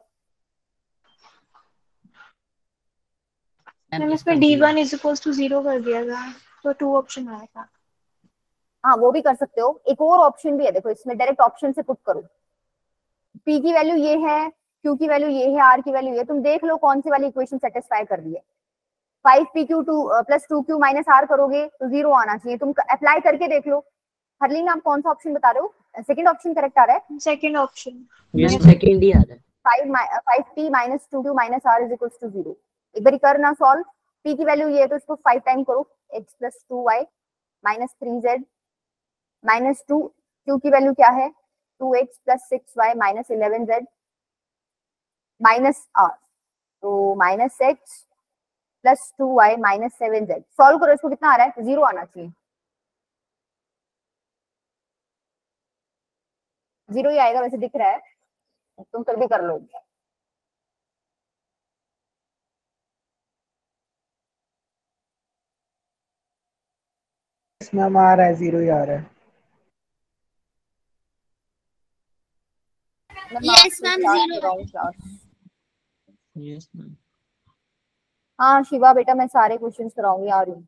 Speaker 6: मैंने इसमें D one is equals to zero कर दिया था तो टू ऑप्शन आया था।
Speaker 1: हाँ वो भी कर सकते हो, एक और ऑप्शन भी है, देखो इसमें डायरेक्ट ऑप्शन से पुट करो, पी की वैल्यू ये है, क्यू की वैल्यू ये है, आर की वैल्यू ये, तुम देख लो कौन सी वाली इक्वेशन सेटिस्फाई कर रही है। Five P Q two plus two Q minus R करोगे तो जीरो आना चाहिए, तुम अप्लाई करके देख लो। हरलीन आप कौन सा ऑप्शन बता रहे हो, सेकंड ऑप्शन करेक्ट आ रहा है,
Speaker 6: सेकंड ऑप्शन।
Speaker 5: मैम सेकंड ही आ रहा है।
Speaker 1: Five five P minus two Q minus R is equals to zero, एक बार करना सॉल्व, पी की वैल्यू ये है तो इसको फाइव टाइम करो, X plus two Y minus three Z minus two, Q की वैल्यू क्या है, two X plus six Y minus eleven Z minus R, तो minus X plus two Y minus seven Z, solve करो, इसको कितना आ रहा है, जीरो आना चाहिए, जीरो ही आएगा वैसे दिख रहा है, तुम फिर भी कर लो।
Speaker 2: मैम आ रहा है, जीरो ही आ रहा है।
Speaker 7: Yes, ma'am, zero.
Speaker 8: Yes ma'am.
Speaker 1: हाँ शिवा बेटा मैं सारे क्वेश्चन कराऊंगी, आ रही हूँ।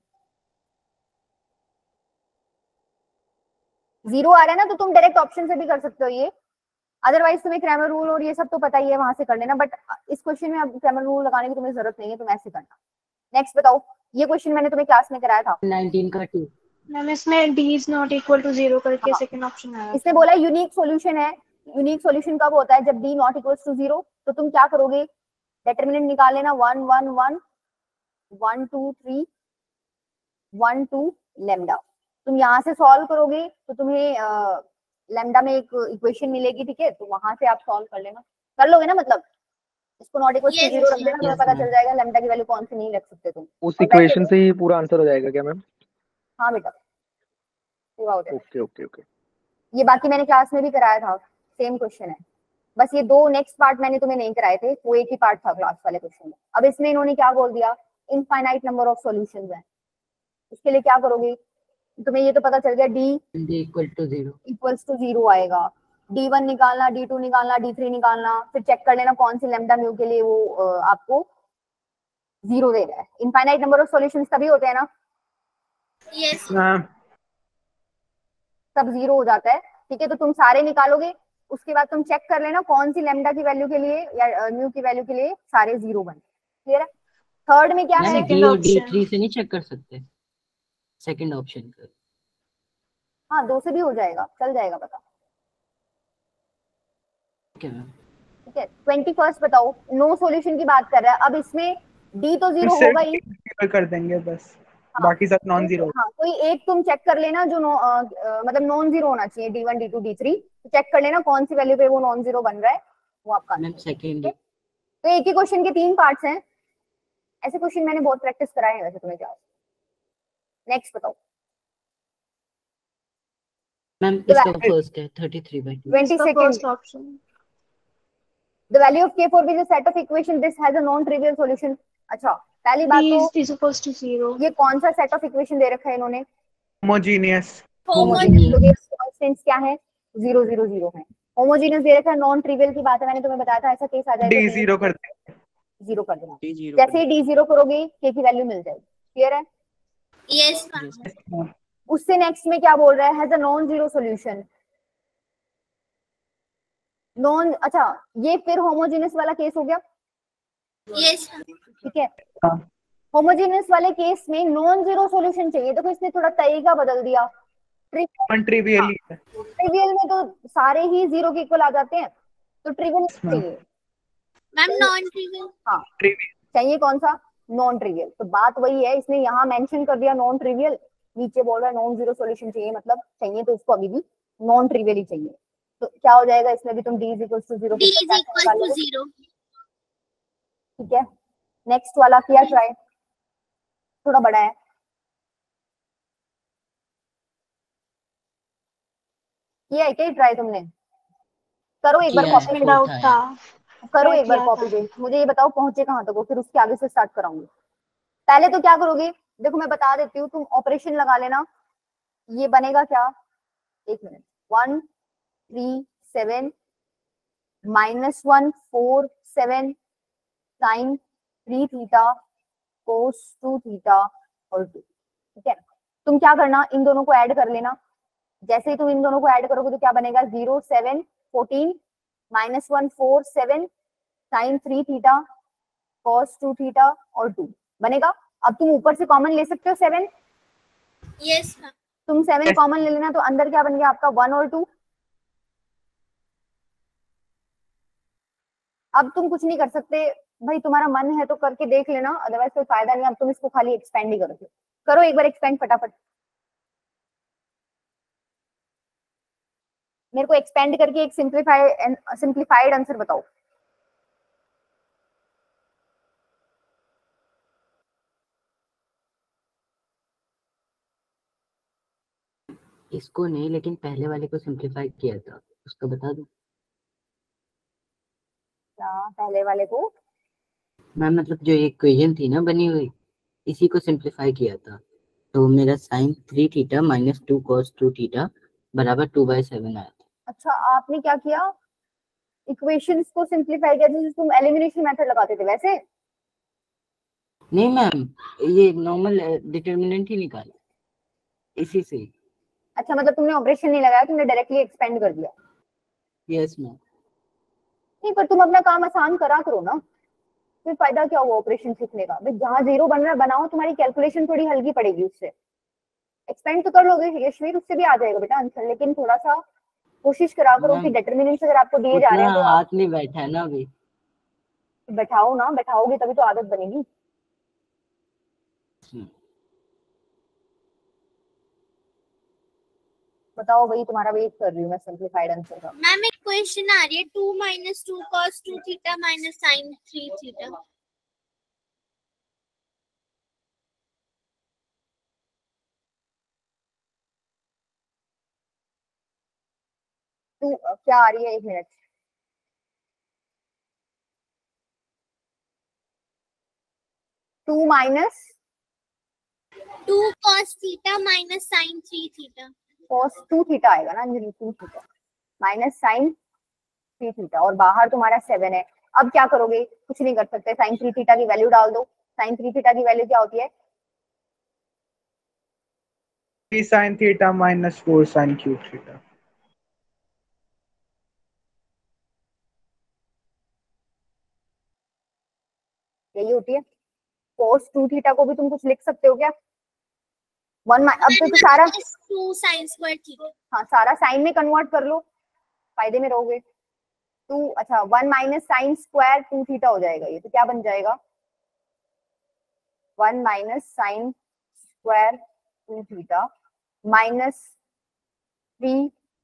Speaker 1: जीरो आ रहा है ना तो तुम डायरेक्ट ऑप्शन से भी कर सकते हो, ये अदरवाइज तुम्हें क्रैमर रूल और ये सब तो पता ही है, वहां से कर लेना, बट इस क्वेश्चन में अब क्रैमर रूल लगाने की तुम्हें जरूरत नहीं है, तुम ऐसे करना। नेक्स्ट बताओ, ये क्वेश्चन मैंने तुम्हें क्लास में कराया था।
Speaker 5: नाइनटीन का टू।
Speaker 6: मैम इसमें d is not equal to zero करके
Speaker 1: हाँ।
Speaker 6: सेकंड ऑप्शन आया
Speaker 1: इसने बोला यूनिक सॉल्यूशन है। यूनिक सॉल्यूशन कब होता है? जब d not equal to zero. तो तुम क्या करोगे? डिटरमिनेंट निकाल लेना, one one one one two three one two lambda. तुम यहाँ से सॉल्व करोगे तो तुम्हें लेमडा में एक इक्वेशन मिलेगी, ठीक है, तो वहां से आप सॉल्व कर लेना, कर लोगे ना, मतलब इसको not equal to
Speaker 7: Yes,
Speaker 1: zero रख देना, तुम्हें
Speaker 5: yes,
Speaker 1: पता
Speaker 5: ma'am.
Speaker 1: चल जाएगा लेमडा की वैल्यू कौन सी नहीं रख सकते तुम।
Speaker 9: उस
Speaker 1: और वैसे
Speaker 9: इक्वेशन
Speaker 1: भी-
Speaker 9: से ही पूरा आंसर हो जाएगा क्या मैम?
Speaker 1: हाँ बेटा, पूरा हो जाएगा।
Speaker 9: Okay okay okay.
Speaker 1: ये बाकी मैंने क्लास में भी कराया था, सेम क्वेश्चन है, बस ये दो नेक्स्ट पार्ट मैंने तुम्हें नहीं कराए थे, वो एक ही पार्ट था क्लास वाले क्वेश्चन में। अब इसमें इन्होंने क्या बोल दिया? इनफाइनाइट नंबर ऑफ सॉल्यूशंस हैं। इसके लिए क्या करोगे? तुम्हें ये तो पता चल गया d
Speaker 5: d equal to zero.
Speaker 1: Equals to zero आएगा, डी वन निकालना, डी टू निकालना, डी थ्री निकालना, फिर चेक कर लेना कौन सी लेमडा म्यू के लिए वो अ, आपको जीरो दे रहा है। इनफाइनाइट नंबर ऑफ सॉल्यूशंस तभी होते हैं ना,
Speaker 7: Yes.
Speaker 2: हाँ
Speaker 1: सब जीरो हो जाता है, ठीक है। तो तुम सारे निकालोगे, उसके बाद तुम चेक कर लेना कौन सी लेमडा की वैल्यू के लिए या म्यू की वैल्यू के लिए सारे जीरो बने। क्लियर है? थर्ड में क्या है?
Speaker 5: मैम
Speaker 6: second
Speaker 5: d और d
Speaker 6: option.
Speaker 5: थ्री से नहीं चेक कर सकते? सेकंड ऑप्शन का।
Speaker 1: हाँ, दो से भी हो जाएगा, चल जाएगा, पता,
Speaker 5: ठीक है मैम।
Speaker 1: ठीक है। ट्वेंटी फर्स्ट बताओ, नो सॉल्यूशन की बात कर रहा है। अब इसमें डी तो जीरो
Speaker 2: सिर्फ
Speaker 1: होगा ही,
Speaker 2: zero कर देंगे बस,
Speaker 1: हाँ।
Speaker 2: बाकी सब नॉन जीरो।
Speaker 1: हाँ, कोई एक तुम चेक कर लेना जो नो, अ, अ, मतलब नॉन जीरो होना चाहिए, D one D two D three, तो चेक कर लेना कौन सी वैल्यू पे वो नॉन जीरो बन रहा है, वो आपका
Speaker 5: मैम
Speaker 1: आंसर।
Speaker 5: सेकंड।
Speaker 1: तो एक ही क्वेश्चन के तीन पार्ट्स हैं, ऐसे क्वेश्चन मैंने बहुत प्रैक्टिस कराए हैं वैसे तुम्हें क्लास। नेक्स्ट बताओ,
Speaker 5: मैम इसका फर्स्ट है thirty three by two.
Speaker 1: Twenty
Speaker 6: इसका
Speaker 1: second,
Speaker 6: first option.
Speaker 1: The value of k for which a set of equation this has a non trivial solution। अच्छा, पहली बात
Speaker 6: d
Speaker 1: तो
Speaker 6: is equals to zero.
Speaker 1: ये कौन सा सेट ऑफ इक्वेशन दे रखा है इन्होंने?
Speaker 2: होमोजीनियस।
Speaker 1: होमोजेनियस। कांस्टेंट्स क्या है? जीरो जीरो जीरो है। होमोजेनियस दे रखा है, नॉन ट्रिवियल की बात है, मैंने तुम्हें बताया था ऐसा केस आ जाएगा,
Speaker 2: डी जीरो कर देंगे।
Speaker 1: जीरो कर देना।
Speaker 3: डी जीरो
Speaker 1: जैसे ही डी जीरो करोगे k की वैल्यू मिल जाएगी। क्लियर है?
Speaker 7: Yes, ma'am.
Speaker 1: उससे नेक्स्ट में क्या बोल रहा है? Has a non zero solution. Non, अच्छा ये फिर होमोजेनियस वाला केस हो गया,
Speaker 7: Yes, ma'am.
Speaker 1: ठीक है।
Speaker 2: हाँ।
Speaker 1: होमोजेनियस वाले केस में नॉन जीरो सॉल्यूशन चाहिए, देखो इसने थोड़ा तरीका बदल दिया।
Speaker 2: ट्रिवियल ही है।
Speaker 1: ट्रिवियल में तो सारे ही जीरो के इक्वल आ जाते हैं, तो ट्रिवियल चाहिए।
Speaker 7: Ma'am, non-trivial.
Speaker 1: हाँ,
Speaker 2: ट्रिवियल
Speaker 1: चाहिए कौन सा? Non trivial. तो बात वही है, इसने यहाँ मेंशन कर दिया नॉन ट्रिवियल, नीचे बोल रहा है नॉन जीरो सॉल्यूशन चाहिए, मतलब चाहिए तो इसको अभी भी नॉन ट्रिवियल ही चाहिए। तो क्या हो जाएगा इसमें भी? तुम d equal to zero
Speaker 7: D is equal to zero.
Speaker 1: ठीक है। नेक्स्ट वाला किया ट्राई, थोड़ा बड़ा है। किया है क्या ट्राई तुमने? करो एक बार
Speaker 5: किया है,
Speaker 1: कॉपी
Speaker 6: में डाउट था।
Speaker 1: करो
Speaker 6: मैं
Speaker 1: एक बार
Speaker 6: किया
Speaker 1: कॉपी
Speaker 6: था।
Speaker 1: पे, मुझे ये बताओ पहुंचे कहाँ तक हो, फिर उसके आगे से स्टार्ट कराऊंगी। पहले तो क्या करोगे? देखो मैं बता देती हूँ, तुम ऑपरेशन लगा लेना। ये बनेगा क्या? एक minute, one three seven minus one four seven sine three theta cos two theta और टू, ठीक है। तुम क्या करना, इन दोनों को ऐड कर लेना। जैसे ही तुम इन दोनों को ऐड करोगे तो क्या बनेगा? Zero seven fourteen minus one four seven sine three theta cos two theta और टू बनेगा। अब तुम ऊपर से कॉमन ले सकते हो सेवन,
Speaker 7: Yes, ma'am.
Speaker 1: तुम सेवन कॉमन ले लेना, तो अंदर क्या बन गया आपका? वन और टू। अब तुम कुछ नहीं कर सकते भाई, तुम्हारा मन है तो करके देख लेना, अदरवाइज कोई फायदा नहीं। अब तुम इसको खाली एक्सपेंड ही करोगे। करो एक बार एक्सपेंड फटाफट, मेरे को एक्सपेंड करके एक सिंप्लीफाइड सिंप्लीफाइड आंसर बताओ।
Speaker 5: इसको नहीं, लेकिन पहले वाले को सिंप्लीफाई किया था, उसका बता दो।
Speaker 1: क्या पहले वाले को?
Speaker 5: मैम मतलब जो इक्वेशन थी ना बनी हुई, इसी को सिंप्लीफाई किया था, तो मेरा sine three theta minus two cos two theta बराबर टू बाई सेवन आया था।
Speaker 1: अच्छा, आपने क्या किया? इक्वेशंस को सिंप्लीफाई किया, जैसे तुम एलिमिनेशन मेथड लगाते थे वैसे?
Speaker 5: नहीं मैम, ये नॉर्मल डिटर्मिनेंट ही निकाला इसी से।
Speaker 1: अच्छा, मतलब तुमने ऑपरेशन नहीं लगाया, तुमने डायरेक्टली एक्सपेंड कर दिया।
Speaker 5: Yes ma'am.
Speaker 1: नहीं, पर तुम अपना काम आसान करा करो ना, फिर फायदा क्या हुआ ऑपरेशन सीखने का। जहाँ जीरो बन रहा है बनाओ, तुम्हारी कैलकुलेशन थोड़ी हल्की पड़ेगी उससे। एक्सपेंड तो कर लोगे यशवीर, उससे भी आ जाएगा बेटा आंसर, लेकिन थोड़ा सा कोशिश करा करो कि डिटरमिनेंट्स अगर आपको दिए जा रहे
Speaker 5: उतना
Speaker 1: हैं तो आप
Speaker 5: हाथ नहीं बैठा है ना अभी।
Speaker 1: बैठाओ ना, बैठाओगे तभी तो आदत बनेगी। बताओ भाई, तुम्हारा वेट कर रही हूँ मैं सिंपलीफाइड आंसर का।
Speaker 7: मैम एक क्वेश्चन आ रही है, two minus two cos two theta minus sine three theta.
Speaker 1: तू क्या आ रही है, एक minute. Two minus
Speaker 7: two cos theta minus sine three theta.
Speaker 1: Cos two theta आएगा ना Anjali, two theta minus sine three theta, और बाहर तुम्हारा सेवन है। अब क्या करोगे, कुछ नहीं कर सकते, साइन थ्री थीटा की वैल्यू डाल दो। साइन थ्री थीटा की वैल्यू क्या होती है?
Speaker 2: Three sine theta minus four sine cube theta.
Speaker 1: यही होती है। कोस टू थीटा को भी तुम कुछ लिख सकते हो क्या? वन, अब तो, तो सारा
Speaker 7: टू साइन स्क्वायर थीटा।
Speaker 1: हाँ, सारा साइन में कन्वर्ट कर लो, फायदे में रहोगे। टू, अच्छा, one minus sine square two theta हो जाएगा ये, तो क्या बन जाएगा? One minus sine square two theta minus three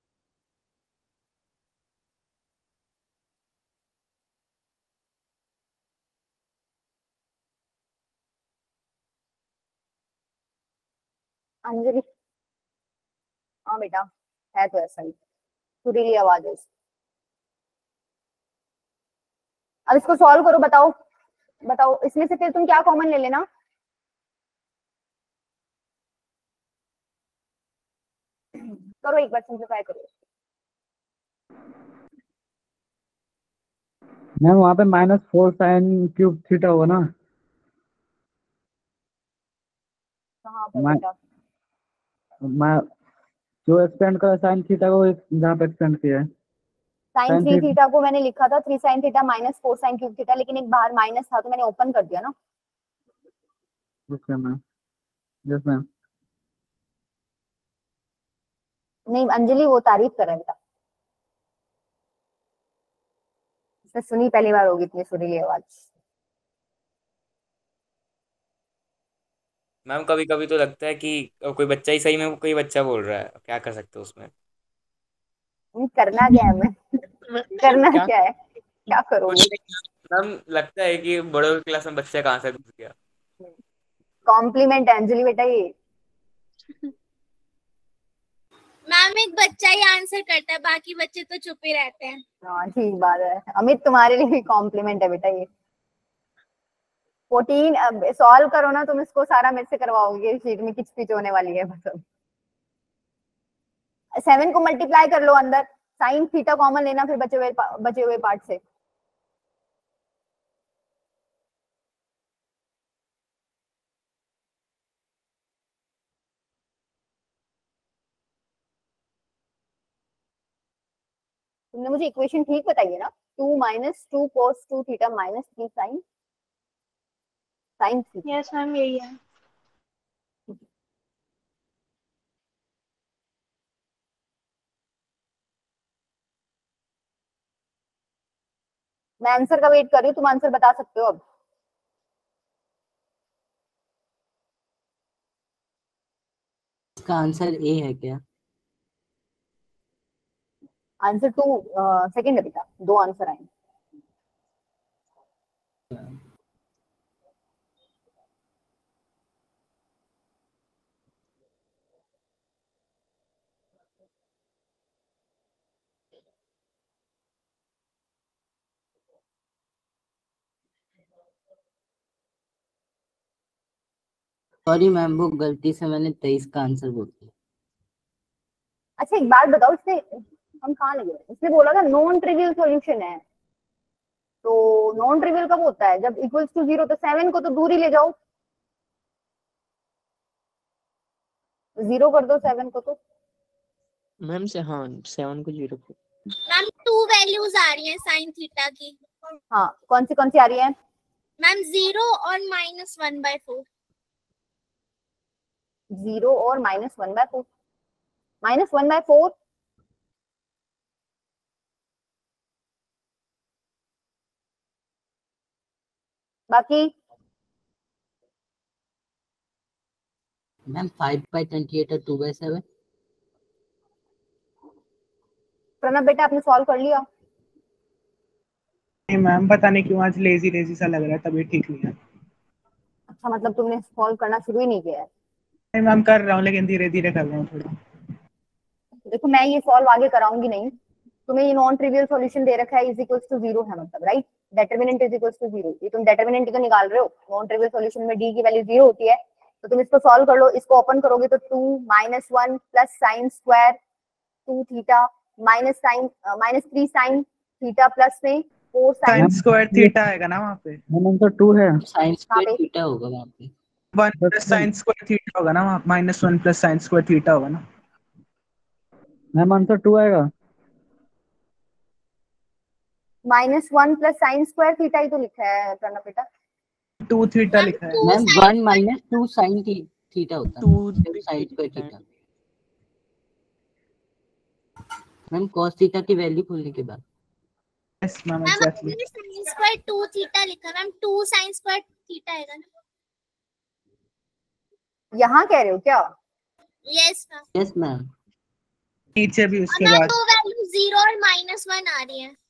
Speaker 1: Anjali. हाँ बेटा, है तो ऐसा ही, सुरीली आवाज है। अब इसको सॉल्व करो, बताओ बताओ इसमें से फिर तुम क्या कॉमन ले लेना। करो एक बार, सिंप्लीफाई करो।
Speaker 4: मैम वहाँ पे minus four sine cube theta होगा ना?
Speaker 1: कहाँ पर
Speaker 4: मैं
Speaker 1: बेटा?
Speaker 4: मैं जो एक्सपेंड करा साइन थीटा को जहाँ पे एक्सपेंड किया है,
Speaker 1: sine
Speaker 4: sine
Speaker 1: three
Speaker 4: theta.
Speaker 1: Theta को मैंने लिखा था three sine theta minus four sine cube theta, लेकिन एक बाहर माइनस था तो मैंने ओपन कर दिया ना।
Speaker 4: Okay ma'am, yes ma'am.
Speaker 1: नहीं अंजलि, वो तारीफ कर रहा है बेटा, इसने सुनी पहली बार होगी इतनी सुरीली आवाज।
Speaker 3: मैम कभी कभी तो लगता है कि कोई बच्चा ही सही में कोई बच्चा बोल रहा है, क्या कर सकते हो उसमें।
Speaker 1: नहीं, करना क्या है मैं करना
Speaker 3: क्या
Speaker 1: क्या है, क्या करोगे?
Speaker 3: कुछ नहीं मैम, लगता है कि बड़ों की क्लास में बच्चा कहाँ से घुस गया।
Speaker 1: कॉम्प्लीमेंट है अंजलि बेटा ये।
Speaker 7: मैम एक बच्चा ही आंसर करता है, बाकी बच्चे तो चुप ही रहते हैं।
Speaker 1: हाँ ठीक बात है अमित, तुम्हारे लिए भी कॉम्प्लीमेंट है बेटा ये। फोर्टीन अब सॉल्व करो ना तुम, इसको सारा मेरे से करवाओगे, शीट में किच पिच होने वाली है मतलब। सेवन को मल्टीप्लाई कर लो अंदर, साइन थीटा कॉमन लेना फिर बचे हुए बचे हुए पार्ट से। तुमने मुझे इक्वेशन ठीक बताई है ना, two minus two cos two theta minus three sine sine three.
Speaker 6: Yes ma'am यही है।
Speaker 1: मैं आंसर का वेट कर रही हूँ, तुम आंसर बता सकते हो अब।
Speaker 5: इसका आंसर ए है क्या?
Speaker 1: आंसर टू सेकंड है बेटा, दो आंसर आए।
Speaker 5: सॉरी मैम, वो गलती से मैंने तेईस का आंसर बोल दिया।
Speaker 1: अच्छा एक बात बताओ, इसने हम कहाँ लगे, इसने बोला था नॉन ट्रिवियल सॉल्यूशन है, तो नॉन ट्रिवियल कब होता है? जब इक्वल्स टू जीरो, तो सेवन को तो दूर ही ले जाओ, जीरो कर दो सेवन को तो।
Speaker 8: मैम से हाँ सेवन को जीरो को
Speaker 7: मैम टू वैल्यूज आ रही हैं साइन थीटा की।
Speaker 1: हाँ, कौन सी कौन सी आ रही है?
Speaker 7: मैम जीरो और minus one by four.
Speaker 1: Zero और minus one by four. Minus one by four बाकी
Speaker 5: ma'am five by twenty eight और टू बाय सेवन।
Speaker 1: प्रणब बेटा आपने सॉल्व कर लिया?
Speaker 2: नहीं मैम, पता नहीं क्यों आज लेजी लेजी सा लग रहा है, तबीयत ठीक नहीं है।
Speaker 1: अच्छा, मतलब तुमने सॉल्व करना शुरू ही नहीं किया है?
Speaker 2: नहीं मैम, कर रहा हूँ लेकिन धीरे धीरे कर रहा हूँ थोड़ा।
Speaker 1: देखो, मैं ये सॉल्व आगे कराऊंगी नहीं। तुम्हें ये नॉन ट्रिवियल सॉल्यूशन दे रखा है इज इक्वल्स टू जीरो है, मतलब right. Determinant is equals to zero, ये तुम डेटर्मिनेंट ही तो निकाल रहे हो। नॉन ट्रिवियल सॉल्यूशन में डी की वैल्यू जीरो होती है, तो तुम इसको सॉल्व कर लो। इसको ओपन करोगे तो two minus one plus sine square two theta minus sine minus three sine theta plus में four sine
Speaker 2: sine square theta आएगा ना वहाँ पे?
Speaker 4: मैम तो टू है।
Speaker 5: साइन
Speaker 1: कहाँ
Speaker 5: स्क्वायर
Speaker 1: पे?
Speaker 5: थीटा होगा वहाँ पे।
Speaker 2: One plus sine square theta होगा ना वहाँ, minus one plus sine square theta होगा ना?
Speaker 4: मैम आंसर टू आएगा।
Speaker 1: Minus one plus sine square theta ही तो लिखा है प्रणब बेटा।
Speaker 2: टू थीटा लिखा है।
Speaker 5: Ma'am one minus two sine theta होता है,
Speaker 3: two
Speaker 5: sine square theta. Ma'am cos theta की वैल्यू खोलने के बाद।
Speaker 2: Yes ma'am,
Speaker 7: ma'am
Speaker 2: exactly.
Speaker 7: आपने साइन स्क्वायर टू थीटा लिखा, ma'am two sine square theta आएगा ना?
Speaker 1: यहाँ कह रहे हो क्या?
Speaker 7: Yes ma'am.
Speaker 5: Yes ma'am.
Speaker 2: नीचे भी उसके
Speaker 7: मैम
Speaker 2: बाद
Speaker 7: दो वैल्यू जीरो और माइनस वन आ रही है।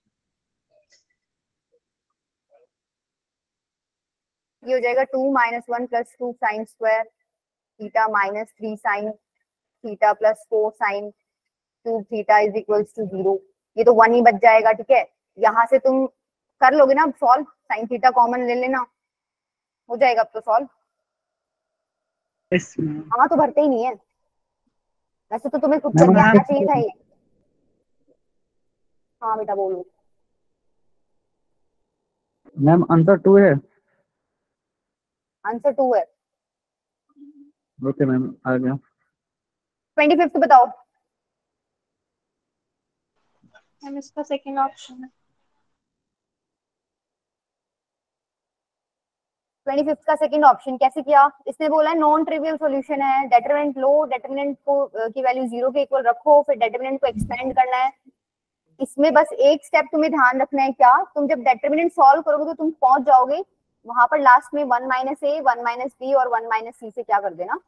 Speaker 1: ये हो जाएगा two minus one plus two sine square theta minus three sine theta plus four sine cube theta is equals to zero. ये तो वन ही बच जाएगा, ठीक है। यहाँ से तुम कर लोगे ना सॉल्व, साइन थीटा कॉमन ले लेना, हो जाएगा अब तो सॉल्व।
Speaker 2: Yes ma'am.
Speaker 1: हाँ तो भरते ही नहीं है, वैसे तो तुम्हें खुद
Speaker 4: मैम,
Speaker 1: करके आना
Speaker 2: मैम,
Speaker 1: चाहिए था ये। हाँ बेटा बोलो।
Speaker 4: मैम आंसर टू है।
Speaker 1: आंसर टू है।
Speaker 4: ओके मैम, आ गया।
Speaker 1: ट्वेंटी फिफ्थ बताओ।
Speaker 6: मैम इसका सेकंड ऑप्शन है।
Speaker 1: ट्वेंटी फिफ्थ का सेकंड ऑप्शन कैसे किया? इसने बोला है नॉन ट्रिवियल सॉल्यूशन है, डेटरमिनेंट लो, डेटरमिनेंट को अ, की वैल्यू जीरो के इक्वल रखो, फिर डेटरमिनेंट को एक्सपेंड करना है। इसमें बस एक स्टेप तुम्हें ध्यान रखना है, क्या? तुम जब डेटरमिनेंट सॉल्व करोगे तो तुम पहुंच जाओगे वहां पर लास्ट में one minus A, one minus B और वन माइनस सी से क्या कर देना,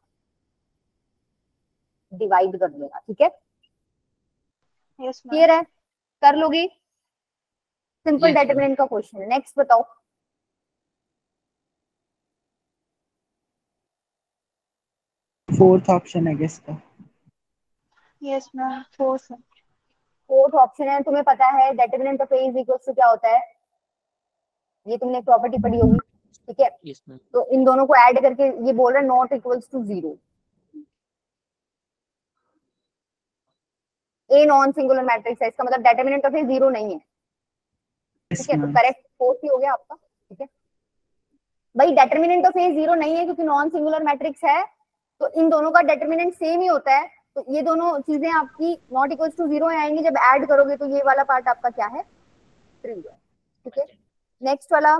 Speaker 1: डिवाइड कर देना, ठीक है।
Speaker 6: Yes ma'am.
Speaker 1: क्लियर है? कर लोगे? Simple
Speaker 5: Yes, ma'am.
Speaker 1: डेटरमिनेंट का क्वेश्चन है। नेक्स्ट बताओ।
Speaker 2: फोर्थ ऑप्शन है गेस का।
Speaker 6: यस मैम फोर्थ है।
Speaker 1: फोर्थ ऑप्शन है। तुम्हें पता है determinant of A is equal to क्या होता है? ये तुमने प्रॉपर्टी पढ़ी होगी, ठीक है।
Speaker 8: Yes ma'am.
Speaker 1: तो इन दोनों को ऐड करके ये बोल रहा है not equals to zero. A non singular matrix है, इसका मतलब डेटरमिनेंट ऑफ ए जीरो नहीं है, ठीक है। तो करेक्ट फोर्थ ही हो गया आपका, ठीक है भाई। डेटरमिनेंट ऑफ ए जीरो नहीं है क्योंकि नॉन सिंगुलर मैट्रिक्स है, तो इन दोनों का डेटरमिनेंट सेम ही होता है। तो ये दोनों चीजें आपकी नॉट इक्वल्स टू जीरो आएंगी, जब ऐड करोगे तो ये वाला पार्ट आपका क्या है, ट्रू है, ठीक है। नेक्स्ट वाला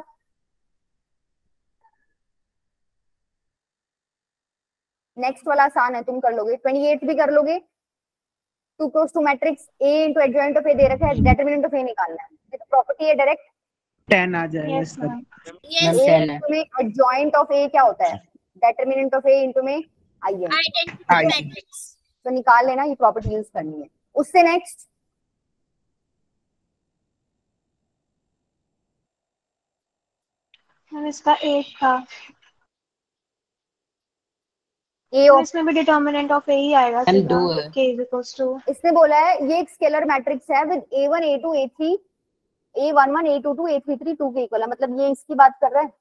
Speaker 1: नेक्स्ट वाला आसान है, तुम कर लोगे। ट्वेंटी एट भी कर लोगे। Two cross two matrix A into adjoint of A दे रखा है, डेटरमिनेंट ऑफ ए निकालना है, ये तो प्रॉपर्टी है डायरेक्ट।
Speaker 2: टेन आ जाएगा
Speaker 6: यस
Speaker 2: इसका।
Speaker 6: मैम।
Speaker 5: मैम
Speaker 7: यस
Speaker 5: टेन है।
Speaker 1: इनटू में एडजॉइंट ऑफ ए क्या होता है, डेटरमिनेंट ऑफ ए इनटू में I N,
Speaker 7: identity
Speaker 2: I.
Speaker 7: Matrix.
Speaker 1: तो निकाल लेना, ये प्रॉपर्टी यूज करनी है। उससे नेक्स्ट
Speaker 6: मैम इसका एट था।
Speaker 1: ए
Speaker 6: मैम
Speaker 1: ऑफ,
Speaker 6: इसमें भी डिटर्मिनेंट ऑफ ए ही आएगा
Speaker 5: मैम
Speaker 6: सीधा,
Speaker 5: दो है।
Speaker 6: k is equals to.
Speaker 1: इसने बोला है ये एक स्केलर मैट्रिक्स है with A one A two A three A one one A two two A three three two के इक्वल है, मतलब ये इसकी बात कर रहा है,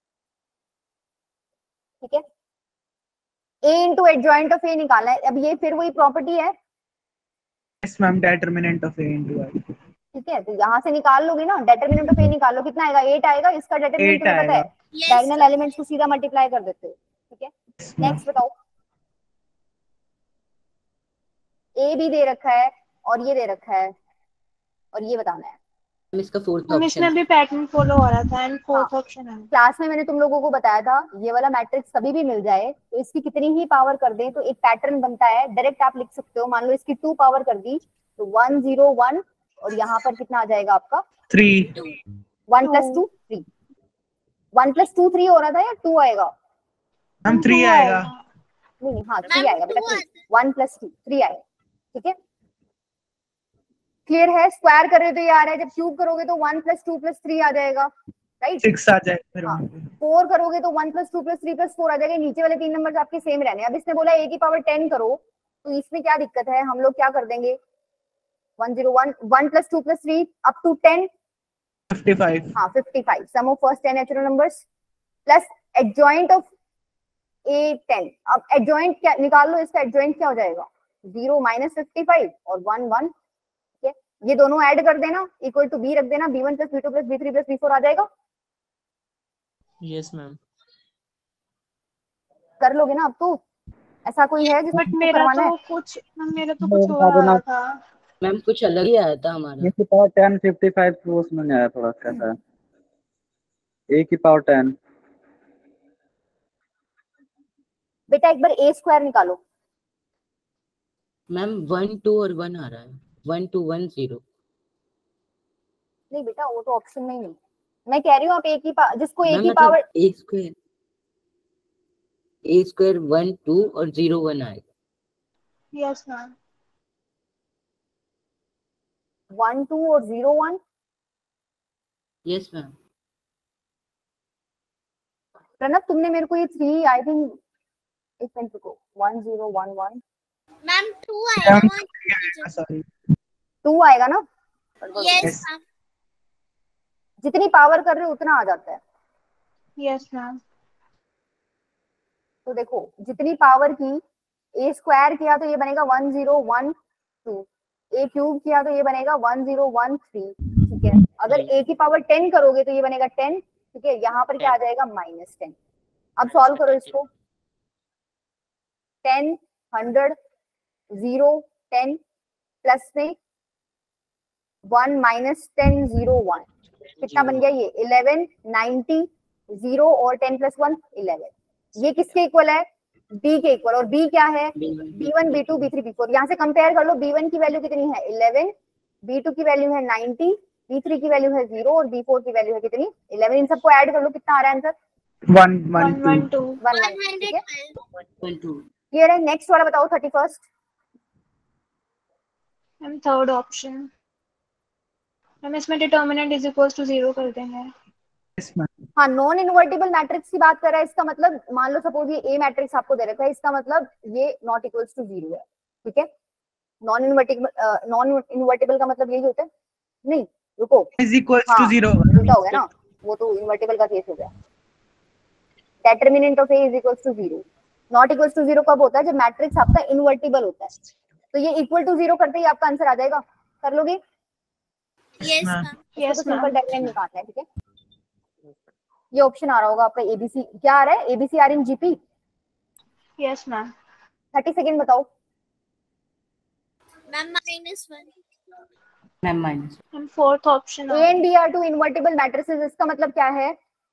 Speaker 1: ठीक है। A into adjoint of A निकालना है। अब ये फिर वही प्रॉपर्टी है,
Speaker 2: yes ma'am, determinant of A into I.
Speaker 1: ठीक है। तो यहाँ से निकाल लोगे ना, डेटरमिनेंट ऑफ ए निकालो, कितना आएगा, एट आएगा। इसका डेटरमिनेंट
Speaker 2: एट
Speaker 1: तुम्हें पता है,
Speaker 2: आएगा।
Speaker 7: यस
Speaker 1: डायगोनल एलिमेंट्स को सीधा मल्टीप्लाई कर देते हो, ठीक है। नेक्स्ट बताओ। ए भी दे रखा है और ये दे रखा है, और ये बताना है।
Speaker 5: मैम इसका फोर्थ
Speaker 6: हम इसमें
Speaker 5: ऑप्शन
Speaker 6: भी पैटर्न फॉलो हो रहा था एंड फोर्थ ऑप्शन है।
Speaker 1: क्लास में मैंने तुम लोगों को बताया था ये वाला मैट्रिक्स कभी भी मिल जाए तो इसकी कितनी ही पावर कर दें तो एक पैटर्न बनता है, डायरेक्ट आप लिख सकते हो। मान लो इसकी टू पावर कर दी तो वन जीरो वन, और यहाँ पर कितना आ जाएगा आपका
Speaker 2: three.
Speaker 1: One plus two three. One plus two three हो रहा था या टू आएगा?
Speaker 2: हम थ्री आएगा।
Speaker 1: नहीं नहीं, हाँ थ्री
Speaker 7: मैम
Speaker 1: आएगा बेटा,
Speaker 7: two
Speaker 1: three. One plus two three आएगा, ठीक है। क्लियर है? स्क्वायर कर रहे हो तो ये आ रहा है, जब क्यूब करोगे तो one plus two plus three आ जाएगा, राइट।
Speaker 2: सिक्स आ जाएगा फिर
Speaker 1: हाँ,
Speaker 2: वहाँ पे।
Speaker 1: फोर करोगे तो one plus two plus three plus four आ जाएगा। नीचे वाले तीन नंबर आपके सेम रहने। अब इसने बोला ए की पावर टेन करो, तो इसमें क्या दिक्कत है? हम लोग क्या कर देंगे, one zero one, one plus two plus three up to ten,
Speaker 2: fifty five.
Speaker 1: हाँ fifty five. Sum of first ten natural numbers plus adjoint of A ten. अब एडजॉइंट क्या निकाल लो, इसका एडजॉइंट क्या हो जाएगा, जीरो माइनस फिफ्टी फाइव और वन वन, ठीक है। ये दोनों ऐड कर देना, इक्वल टू बी रख देना, B one plus B two plus B three plus B four आ जाएगा।
Speaker 8: Yes ma'am.
Speaker 1: कर लोगे ना अब तो? ऐसा कोई है जिसको
Speaker 6: बट मेरा
Speaker 1: करवाना है?
Speaker 6: तो कुछ मेरा तो कुछ और आ रहा था।
Speaker 5: मैम कुछ अलग ही आया था हमारा।
Speaker 4: ए की पावर टेन फिफ्टी फाइव तो उसमें नहीं आया, थोड़ा कैसा है ए की पावर टेन।
Speaker 1: बेटा एक बार ए स्क्वायर निकालो।
Speaker 5: मैम वन टू और वन आ रहा है, वन टू वन जीरो।
Speaker 1: नहीं बेटा वो तो ऑप्शन में ही नहीं। मैं कह रही हूँ आप ए की पा- जिसको ए
Speaker 5: मैम
Speaker 1: की
Speaker 5: मतलब
Speaker 1: power
Speaker 5: A square A square one two और जीरो वन आएगा।
Speaker 6: Yes ma'am.
Speaker 1: वन टू और zero one.
Speaker 5: Yes ma'am.
Speaker 1: Pranab तुमने मेरे को ये थ्री आई थिंक एक मिनट रुको, one zero one one
Speaker 7: ma'am two आएगा वन
Speaker 2: सॉरी।
Speaker 1: टू आएगा ना?
Speaker 7: Yes ma'am.
Speaker 1: जितनी पावर कर रहे हो उतना आ जाता है।
Speaker 6: Yes ma'am.
Speaker 1: तो देखो जितनी पावर की, ए स्क्वायर किया तो ये बनेगा one zero one two, A cube किया तो ये बनेगा वन जीरो वन थ्री, ठीक है। अगर ए की पावर टेन करोगे तो ये बनेगा टेन, ठीक है। यहाँ पर क्या आ जाएगा, माइनस टेन। अब सॉल्व करो इसको, ten hundred zero ten plus में one minus ten zero one, कितना बन गया ये, इलेवन नाइनटी, जीरो और टेन प्लस वन इलेवन। ये किसके इक्वल है, बी के इक्वल। और बी क्या है, B one B two B three B four. यहाँ से कंपेयर कर लो, बी वन की वैल्यू कितनी है इलेवन, बी टू की वैल्यू है नाइनटी, बी थ्री की वैल्यू है जीरो और बी फोर की वैल्यू है कितनी इलेवन। इन सबको ऐड कर लो, कितना आ रहा है answer,
Speaker 2: one one
Speaker 6: one one
Speaker 2: two.
Speaker 6: Two.
Speaker 1: One one, ठीक है।
Speaker 5: One two.
Speaker 1: क्लियर है? नेक्स्ट वाला बताओ, thirty first.
Speaker 6: Ma'am third option. Ma'am इसमें determinant is equals to zero कर देंगे।
Speaker 2: Yes ma'am.
Speaker 1: हाँ, नॉन इन्वर्टिबल मैट्रिक्स की बात कर रहा है। इसका मतलब मान लो सपोज ये ए मैट्रिक्स आपको दे रखा है, इसका मतलब ये नॉट इक्वल्स टू जीरो है, ठीक है। नॉन इन्वर्टिबल नॉन इन्वर्टिबल का मतलब यही होता है। नहीं रुको,
Speaker 2: इज इक्वल्स टू
Speaker 1: हाँ,
Speaker 2: जीरो।
Speaker 1: उल्टा हो गया ना, वो तो इन्वर्टिबल का केस हो गया। Determinant of A is equals to zero. Not equals to zero कब होता है, जब मैट्रिक्स आपका इन्वर्टिबल होता है। तो ये इक्वल टू जीरो करते ही आपका आंसर आ जाएगा। कर लोगे?
Speaker 7: Yes
Speaker 2: ma'am.
Speaker 7: मैम।
Speaker 1: इसको
Speaker 6: यस
Speaker 1: तो सिंपल
Speaker 6: मैम।
Speaker 1: डेटर्मिनेंट निकालना है, ठीक है। ये ऑप्शन आ रहा होगा आपका एबीसी, क्या आ रहा है, ABC are in GP.
Speaker 6: Yes ma'am.
Speaker 1: Thirty second बताओ।
Speaker 7: Ma'am minus one.
Speaker 5: Ma'am minus.
Speaker 6: Ma'am fourth option.
Speaker 1: A and B are two invertible matrices. इसका मतलब क्या है,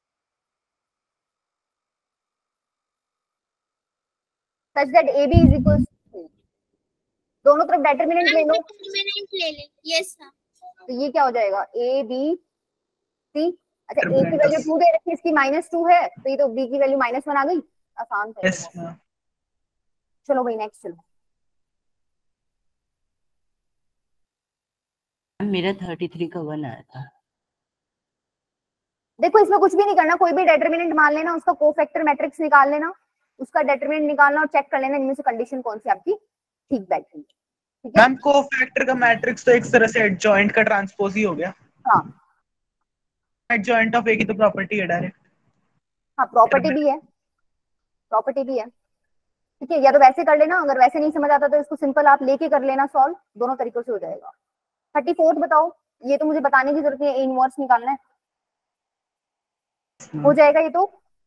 Speaker 1: such that A B is equal to, दोनों तरफ डेटर्मिनेंट ले लो,
Speaker 7: determinant ले लें। Yes ma'am.
Speaker 1: तो ये क्या हो जाएगा, ए बी सी। अच्छा ए की
Speaker 2: Determinant
Speaker 1: वैल्यू
Speaker 2: of-
Speaker 1: टू दे रखी है, इसकी माइनस टू है, तो ये तो बी की वैल्यू माइनस वन आ गई। आसान था ये
Speaker 2: यस
Speaker 1: तो।
Speaker 2: मैम।
Speaker 1: चलो भाई नेक्स्ट चलो।
Speaker 5: मैम मेरा थर्टी थ्री का वन आया था।
Speaker 1: देखो इसमें कुछ भी नहीं करना, कोई भी डेटर्मिनेंट मान लेना, उसका कोफैक्टर मैट्रिक्स निकाल लेना, उसका डेटर्मिनेंट निकालना और चेक कर लेना इनमें से कंडीशन कौन सी आपकी ठीक बैठ रही है, ठीक है।
Speaker 2: मैम कोफैक्टर का मैट्रिक्स तो एक तरह से एडजॉइंट का ट्रांसपोज ही हो गया।
Speaker 1: हाँ
Speaker 2: एडजॉइंट ऑफ ए की तो प्रॉपर्टी है डायरेक्ट।
Speaker 1: हाँ, प्रॉपर्टी भी है, प्रॉपर्टी भी है, ठीक है। या तो वैसे कर लेना, अगर वैसे नहीं समझ आता तो इसको सिंपल आप लेके कर लेना सॉल्व, दोनों तरीकों से हो जाएगा। थर्टी फोर्थ बताओ। ये तो मुझे बताने की जरूरत नहीं है, इनवर्स निकालना है, हो जाएगा ये तो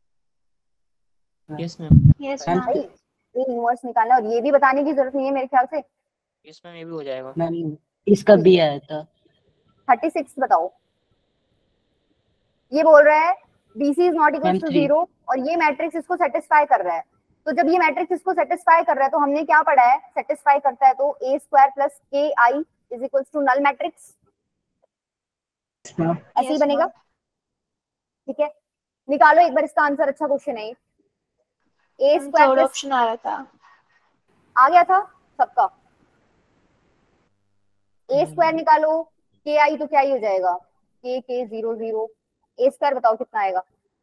Speaker 8: yes ma'am.
Speaker 6: Yes
Speaker 5: ma'am
Speaker 6: ma'am.
Speaker 1: भाई, ये इनवर्स निकालना है और ये भी बताने की जरूरत नहीं है मेरे ख्याल से।
Speaker 8: यस मैम ये भी हो जाएगा।
Speaker 5: मैम इसका भी आया था।
Speaker 1: थर्टी सिक्स बताओ। ये बोल रहा है B C is not equal
Speaker 5: Ma'am,
Speaker 1: to
Speaker 5: three.
Speaker 1: Zero और ये मैट्रिक्स इसको सेटिस्फाई कर रहा है। तो जब ये मैट्रिक्स इसको सेटिस्फाई कर रहा है तो हमने क्या पढ़ा है, सेटिस्फाई करता है तो ए square plus k I is equal to null matrix, ऐसे ही
Speaker 6: Yes,
Speaker 1: बनेगा।
Speaker 6: ma'am.
Speaker 1: ठीक है, निकालो एक बार इसका आंसर, अच्छा क्वेश्चन है। A
Speaker 6: Ma'am,
Speaker 1: square
Speaker 6: third
Speaker 1: plus
Speaker 6: option आ रहा था।
Speaker 1: आ गया था सबका। ए स्क्वायर निकालो, के आई तो क्या ही हो जाएगा, के के जीरो जीरो, ए स्क्वायर बताओ कितना आएगा।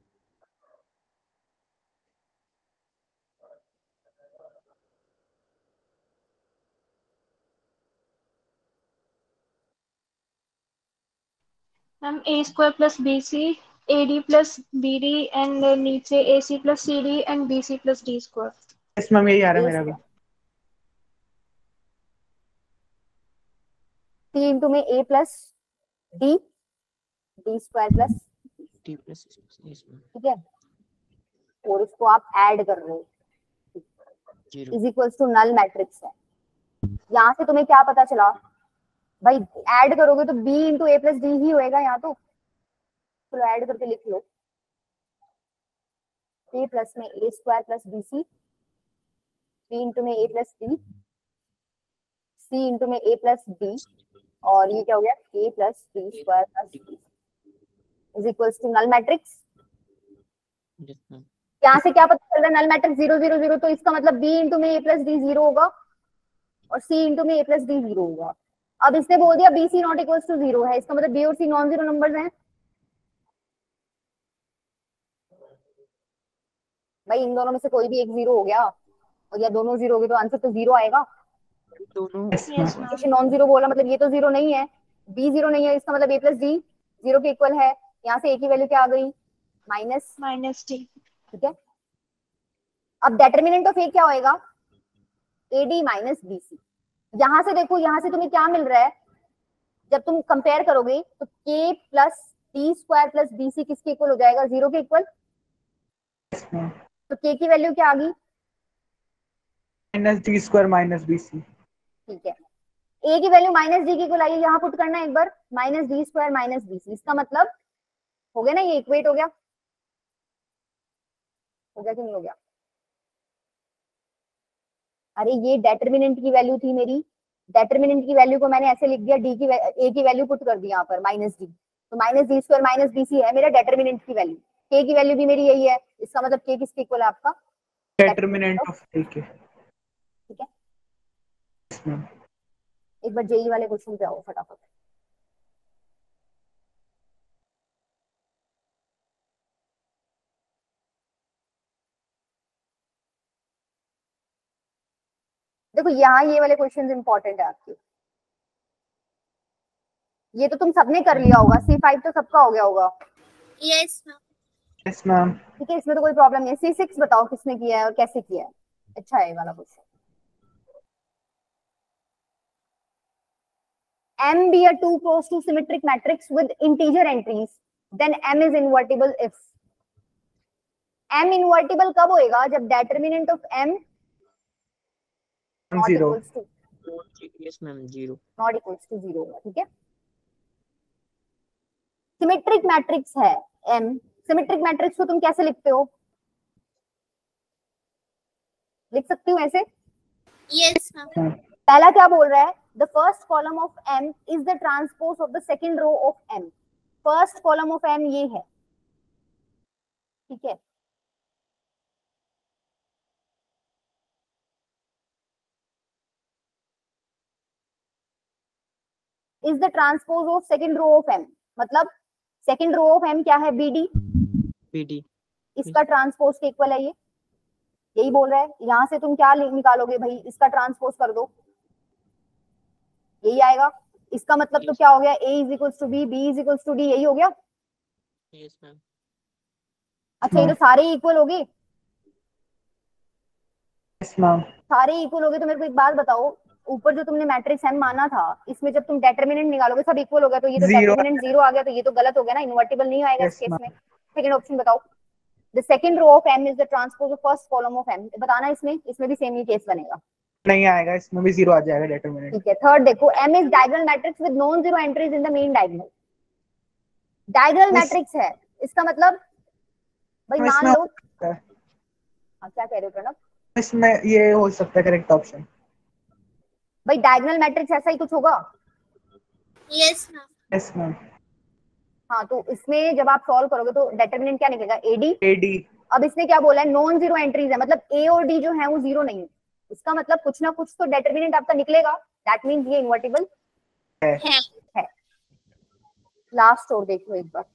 Speaker 6: Ma'am A square plus B C, A D plus B D and नीचे A C plus C D and B C plus D square.
Speaker 2: Yes ma'am, यही आ रहा है
Speaker 1: ए
Speaker 2: मेरा भी।
Speaker 1: सी इंटू में A plus D, D square plus,
Speaker 8: T plus yes ma'am.
Speaker 1: ठीक है, और इसको आप ऐड कर रहे हो,
Speaker 8: Zero.
Speaker 1: Is equals to null matrix है। यहाँ से तुम्हें क्या पता चला भाई, ऐड करोगे तो b into A plus D ही होएगा यहाँ तो। चलो ऐड करके लिख लो, a प्लस में A square plus B C, b into में A plus D, c into में ए प्लस डी, और ये क्या हो गया a plus D square plus D is equals to null matrix.
Speaker 8: Yes ma'am.
Speaker 1: यहाँ से क्या पता चल रहा है, null matrix zero zero zero, तो इसका मतलब b इंटू में ए प्लस डी जीरो होगा और c इंटू में ए प्लस डी जीरो होगा। अब इसने बोल दिया B C not equal to zero है, इसका मतलब b और c नॉन जीरो नंबर्स हैं। भाई इन दोनों में से कोई भी एक जीरो हो गया और या दोनों जीरो हो गए तो आंसर तो जीरो आएगा।
Speaker 8: दोनों
Speaker 6: Yes, ma'am.
Speaker 1: नॉन जीरो बोला मतलब ये तो जीरो नहीं है, b जीरो नहीं है, इसका मतलब a प्लस डी जीरो के इक्वल है। यहाँ से a की वैल्यू क्या आ गई, माइनस,
Speaker 6: माइनस डी।
Speaker 1: ठीक है। अब डेटर्मिनेंट ऑफ ए क्या होएगा, A D minus B C. यहाँ से देखो, यहाँ से तुम्हें क्या मिल रहा है, जब तुम कंपेयर करोगे तो k plus D square plus B C किसके इक्वल हो जाएगा, जीरो के इक्वल। तो k की वैल्यू क्या आ गई,
Speaker 2: minus D square minus B C.
Speaker 1: ठीक है, a की वैल्यू माइनस डी की इक्वल आई है, यहाँ पुट करना है एक बार, minus D square minus B C. इसका मतलब हो गया ना, ये इक्वेट हो गया, हो गया कि नहीं हो गया। अरे ये डेटर्मिनेंट की वैल्यू थी मेरी, डेटर्मिनेंट की वैल्यू को मैंने ऐसे लिख दिया, डी की ए की वैल्यू पुट कर दी यहाँ पर माइनस डी, तो minus D square minus B C है मेरा डेटर्मिनेंट की वैल्यू। के की वैल्यू भी मेरी यही है, इसका मतलब के किसके इक्वल है आपका,
Speaker 2: डिटरमिनेंट ऑफ ए के।
Speaker 1: ठीक है।
Speaker 2: Yes ma'am.
Speaker 1: एक बार जेई वाले क्वेश्चन पे आओ फटाफट। देखो यहाँ ये वाले क्वेश्चंस इंपॉर्टेंट है आपके, ये तो तुम सबने कर लिया होगा, सी फाइव तो सबका हो गया होगा।
Speaker 7: Yes ma'am.
Speaker 2: Yes ma'am.
Speaker 1: ठीक है, इसमें तो कोई प्रॉब्लम नहीं है। सी सिक्स बताओ किसने किया है और कैसे किया है, अच्छा है ये वाला question. M be a two cross two symmetric matrix with integer entries, then M is invertible if। M invertible कब होएगा, जब determinant of M not
Speaker 2: zero.
Speaker 1: equals to
Speaker 8: yes ma'am zero.
Speaker 1: not equals to zero होगा, ठीक है। Symmetric matrix है M, symmetric matrix को तुम कैसे लिखते हो, लिख सकती हूँ ऐसे।
Speaker 7: Yes ma'am.
Speaker 1: पहला क्या बोल रहा है, the first column of M is the transpose of the second row of M। First column of M ये है, ठीक है। Is the transpose of second row of M, मतलब सेकंड रो ऑफ M क्या है, B D,
Speaker 8: B D.
Speaker 1: इसका transpose के equal है ये, यही बोल रहा है। यहां से तुम क्या निकालोगे भाई, इसका ट्रांसपोज कर दो, यही आएगा। इसका मतलब तो क्या हो गया, A is equals to B, B is equals to D, यही हो गया।
Speaker 8: Yes ma'am.
Speaker 1: अच्छा ये तो सारे इक्वल हो गए,
Speaker 2: यस मैम।
Speaker 1: सारे इक्वल हो गए। तो मेरे को एक बात बताओ, ऊपर जो तुमने मैट्रिक्स M माना था, इसमें जब तुम डेटर्मिनेंट निकालोगे सब इक्वल हो गया, तो ये तो
Speaker 2: Zero।
Speaker 1: डेटर्मिनेंट जीरो आ गया, तो ये तो गलत हो गया ना, इन्वर्टिबल नहीं आएगा इस
Speaker 2: Yes,
Speaker 1: केस
Speaker 2: ma'am।
Speaker 1: में। सेकंड ऑप्शन बताओ, the second row of M is the transpose of first column of M, बताना इसमें, इसमें भी सेम ही केस बनेगा।
Speaker 2: नहीं आएगा, इसमें भी जीरो आ जाएगा डिटरमिनेंट।
Speaker 1: ठीक है। थर्ड देखो, M is diagonal matrix with non zero entries in the main diagonal. Diagonal matrix है, इसका मतलब भाई मान
Speaker 2: इसमें
Speaker 1: लो,
Speaker 2: हो सकता है,
Speaker 1: हाँ क्या कह रहे हो प्रणव?
Speaker 2: इसमें ये हो सकता है करेक्ट ऑप्शन।
Speaker 1: भाई डायगोनल मैट्रिक्स ऐसा ही कुछ होगा।
Speaker 7: Yes ma'am.
Speaker 2: Yes ma'am.
Speaker 1: हाँ, तो इसमें जब आप सॉल्व करोगे तो डिटरमिनेंट क्या निकलेगा? एडी।
Speaker 2: एडी।
Speaker 1: अब इसने क्या बोला है? नॉन जीरो एंट्रीज है, मतलब ए और डी जो है वो जीरो नहीं है। इसका मतलब कुछ ना कुछ तो डिटरमिनेंट आपका निकलेगा। दैट मींस ये इन्वर्टिबल
Speaker 2: है।
Speaker 7: है।
Speaker 1: है। लास्ट और देखो एक बार।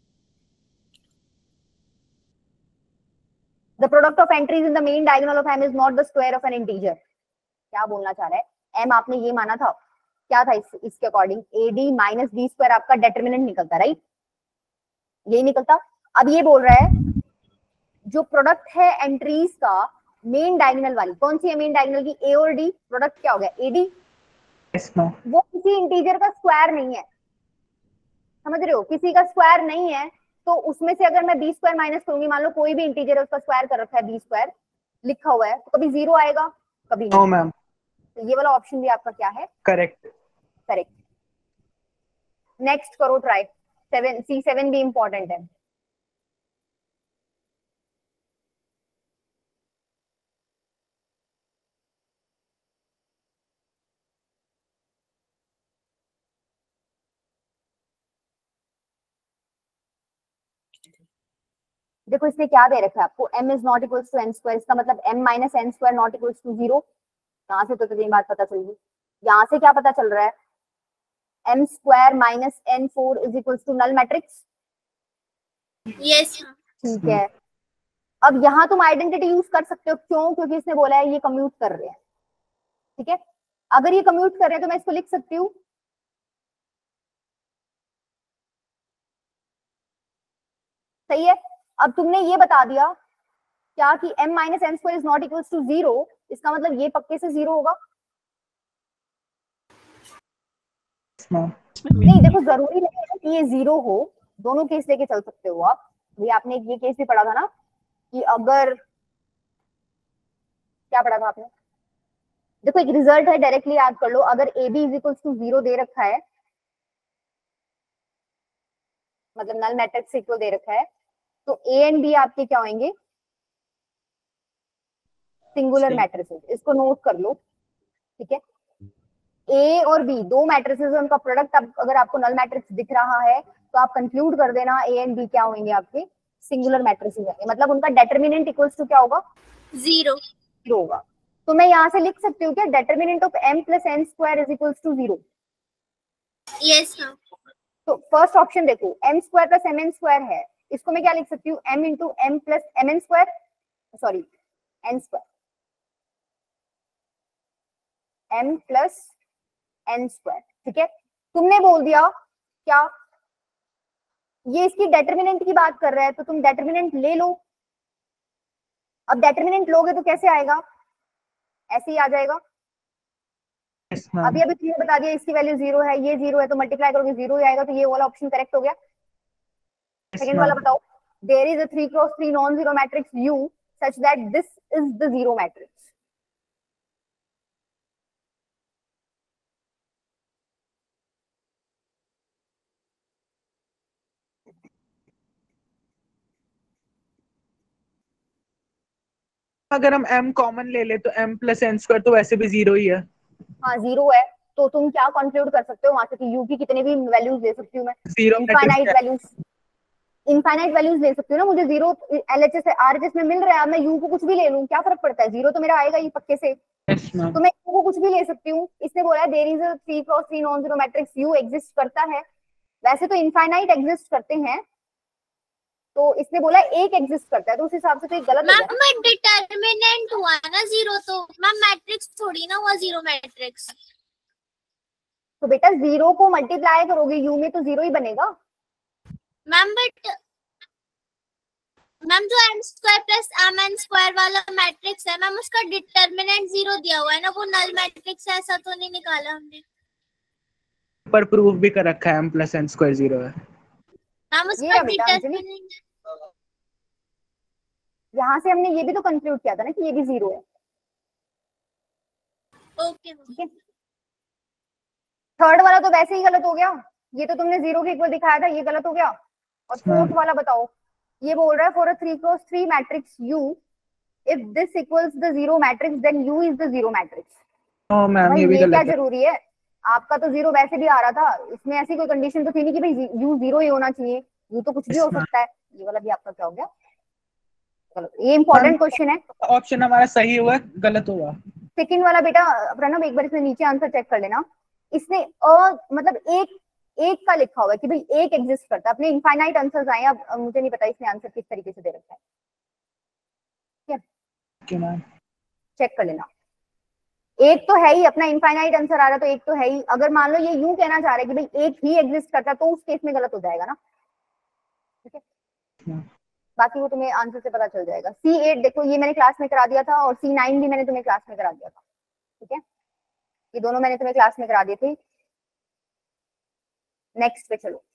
Speaker 1: The product of entries in the main diagonal of M is not the square of an integer. क्या बोलना चाह रहा है? M आपने ये माना था, क्या था इस, इसके according? A D minus D square आपका डिटरमिनेंट निकलता, राइट? यही निकलता। अब ये बोल रहा है जो प्रोडक्ट है एंट्रीज का मेन डायगोनल वाली, कौन सी है मेन डायगोनल की? A और D। प्रोडक्ट क्या हो गया? A D।
Speaker 2: Yes ma'am.
Speaker 1: वो किसी इंटीजर का स्क्वायर नहीं है, समझ रहे हो? किसी का स्क्वायर नहीं है, तो उसमें से अगर मैं बी स्क्वायर माइनस करूंगी, मान लो कोई भी इंटीजर है उसका स्क्वायर कर रखा है बी स्क्वायर लिखा हुआ है, तो कभी जीरो आएगा, कभी
Speaker 2: नो
Speaker 1: नहीं।
Speaker 2: मैम।
Speaker 1: तो ये वाला ऑप्शन भी आपका क्या है?
Speaker 2: करेक्ट।
Speaker 1: करेक्ट। नेक्स्ट करो ट्राई। सेवन सी सेवन भी इंपॉर्टेंट है। देखो इसने क्या दे रखा है आपको? m is not equals to n square. इसका मतलब m minus N square not equals to zero. यहाँ से तो तुझे बात पता चल गई। यहाँ से क्या पता चल रहा है? m square minus N four is equals to null matrix.
Speaker 7: Yes.
Speaker 1: ठीक है। अब यहाँ तुम आइडेंटिटी यूज कर सकते हो, क्यों? क्योंकि इसने बोला है ये कम्यूट कर रहे हैं, ठीक है? अगर ये कम्यूट कर रहे हैं तो मैं इसको लिख सकती हूँ, सही है। अब तुमने ये बता दिया क्या कि m minus N square is not equal to zero, इसका मतलब ये पक्के से जीरो होगा। नहीं देखो, जरूरी नहीं है कि ये जीरो हो, दोनों केस लेके चल सकते हो आप। ये आपने ये केस भी पढ़ा था ना कि अगर, क्या पढ़ा था आपने? देखो एक रिजल्ट है, डायरेक्टली याद कर लो। अगर A B is equal to zero दे रखा है, मतलब नल मैट्रिक्स इक्वल दे रखा है, तो ए एंड बी आपके क्या होंगे? Singular matrices. इसको नोट कर लो, ठीक है? ए और बी दो मैट्रिसेस, उनका प्रोडक्ट अब अगर आपको नल मैट्रिक्स दिख रहा है तो आप कंक्लूड कर देना ए एंड बी क्या होंगे? आपके सिंगुलर मैट्रिसेस होंगे। मतलब उनका डिटरमिनेंट इक्वल्स टू क्या होगा?
Speaker 7: जीरो।
Speaker 1: जीरो होगा। तो मैं यहाँ से लिख सकती हूँ क्या? Determinant of m plus N square is equals to zero.
Speaker 7: Yes ma'am.
Speaker 1: तो फर्स्ट ऑप्शन देखो, m square plus M N square है, इसको मैं क्या लिख सकती हूँ? m into M plus M N square, sorry n square, m plus N square, ठीक है? तुमने बोल दिया क्या ये इसकी डिटरमिनेंट की बात कर रहा है, तो तुम डिटरमिनेंट ले लो। अब डिटरमिनेंट लोगे तो कैसे आएगा? ऐसे ही आ जाएगा।
Speaker 2: yes,
Speaker 1: अभी अभी तुमने बता दिया इसकी वैल्यू जीरो है, ये जीरो है, तो मल्टीप्लाई करोगे जीरो ही आएगा, तो ये वाला ऑप्शन करेक्ट हो गया। सेकंड
Speaker 2: yes,
Speaker 1: वाला बताओ। There is a three cross three non zero matrix U such that this is the zero matrix.
Speaker 2: अगर हम m कॉमन ले ले तो m प्लस एन स्क्वायर तो वैसे भी जीरो ही है।
Speaker 1: हाँ जीरो है, तो तुम क्या कंक्लूड कर सकते हो वहां से कि U की कितने भी वैल्यूज ले सकती हूँ मैं?
Speaker 2: Zero
Speaker 1: infinite values, infinite values ले सकती हूँ ना। मुझे जीरो एलएचएस आरएचएस में मिल रहा है, मैं U को कुछ भी ले लूँ, क्या फर्क पड़ता है? जीरो तो मेरा आएगा ही पक्के से।
Speaker 2: yes,
Speaker 1: तो मैं U को कुछ भी ले सकती हूँ। इसने बोला है there is a three cross three non zero matrix U exist करता है। वैसे तो इनफाइनाइट एग्जिस्ट करते हैं, तो इसने बोला एक एग्जिस्ट करता है, तो उस हिसाब से तो एक गलत हो गया।
Speaker 7: मैम डिटरमिनेंट हुआ ना जीरो, तो मैम मैट्रिक्स थोड़ी ना हुआ जीरो मैट्रिक्स।
Speaker 1: तो बेटा जीरो को मल्टीप्लाई करोगे U में तो जीरो ही बनेगा।
Speaker 7: मैम बट मैम जो M square plus M N square वाला मैट्रिक्स है मैम, उसका डिटरमिनेंट जीरो दिया हुआ है ना, वो नल मैट्रिक्स है, ऐसा तो नहीं निकाला हमने।
Speaker 2: पर प्रूफ भी कर रखा है m plus N square zero है।
Speaker 7: मैम
Speaker 1: ये
Speaker 7: उसका
Speaker 1: रहा बेटा अंजलि,
Speaker 7: डिटरमिनेंट,
Speaker 1: यहाँ से हमने ये भी तो कंक्लूड किया था ना कि ये भी जीरो है।
Speaker 7: ओके
Speaker 1: ठीक है। थर्ड वाला तो वैसे ही गलत हो गया, ये तो तुमने जीरो के इक्वल दिखाया था, ये गलत हो गया। और फोर्थ वाला बताओ, ये बोल रहा है for a three cross three matrix U, if this equals the zero matrix then U is the zero matrix।
Speaker 2: Oh ma'am
Speaker 1: भाई
Speaker 2: ये भी
Speaker 1: ये क्या
Speaker 2: गलत है।
Speaker 1: जरूरी है, आपका तो जीरो वैसे भी आ रहा था, इसमें ऐसी कोई कंडीशन तो थी नहीं कि भाई U जीरो ही होना चाहिए, U तो कुछ भी हो सकता है। ये वाला भी आपका क्या हो गया, चलो ये इंपॉर्टेंट क्वेश्चन है।
Speaker 2: ऑप्शन हमारा सही हुआ गलत हुआ।
Speaker 1: सेकंड वाला बेटा प्रणव एक बार इसमें नीचे आंसर चेक कर लेना, इसने अ मतलब एक एक का लिखा हुआ है कि भाई एक एग्जिस्ट करता है, अपने इनफाइनाइट आंसर्स आए, अब अब मुझे नहीं पता इसने आंसर किस तरीके से दे रखा है, ठीक है
Speaker 2: क्यों मैम?
Speaker 1: चेक कर लेना। एक तो है ही, अपना इनफाइनाइट आंसर आ रहा तो एक तो है ही। अगर मान लो ये यूं कहना चाह रहा है कि भाई एक ही एग्जिस्ट करता है तो उस केस में गलत हो जाएगा ना, ठीक है। बाकी वो तुम्हें आंसर से पता चल जाएगा। सी एट देखो ये मैंने क्लास में करा दिया था, और सी नाइन भी मैंने तुम्हें क्लास में करा दिया था, ठीक है, ये दोनों मैंने तुम्हें क्लास में करा दिए थे। नेक्स्ट पे चलो,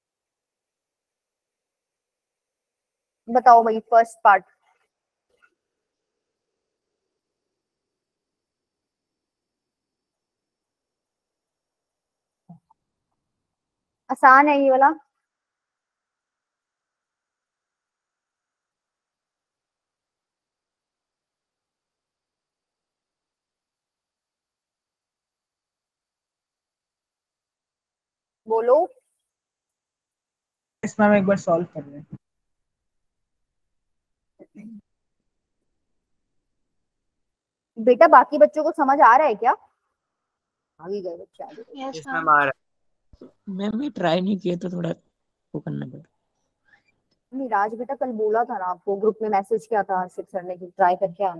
Speaker 1: बताओ भाई फर्स्ट पार्ट। आसान है ये वाला, बोलो।
Speaker 2: इसमें हम एक बार सॉल्व कर लें।
Speaker 1: बेटा बाकी बच्चों को समझ आ रहा है क्या? आगे गए बच्चे आगे गए।
Speaker 6: यस
Speaker 3: इसमें
Speaker 6: मैम।
Speaker 3: हमारा
Speaker 8: मैम ये ट्राई नहीं किया तो थोड़ा वो करना पड़ा।
Speaker 1: नहीं राज बेटा कल बोला था ना आपको, ग्रुप में मैसेज किया था हर्षित सर ने कि ट्राई करके आना।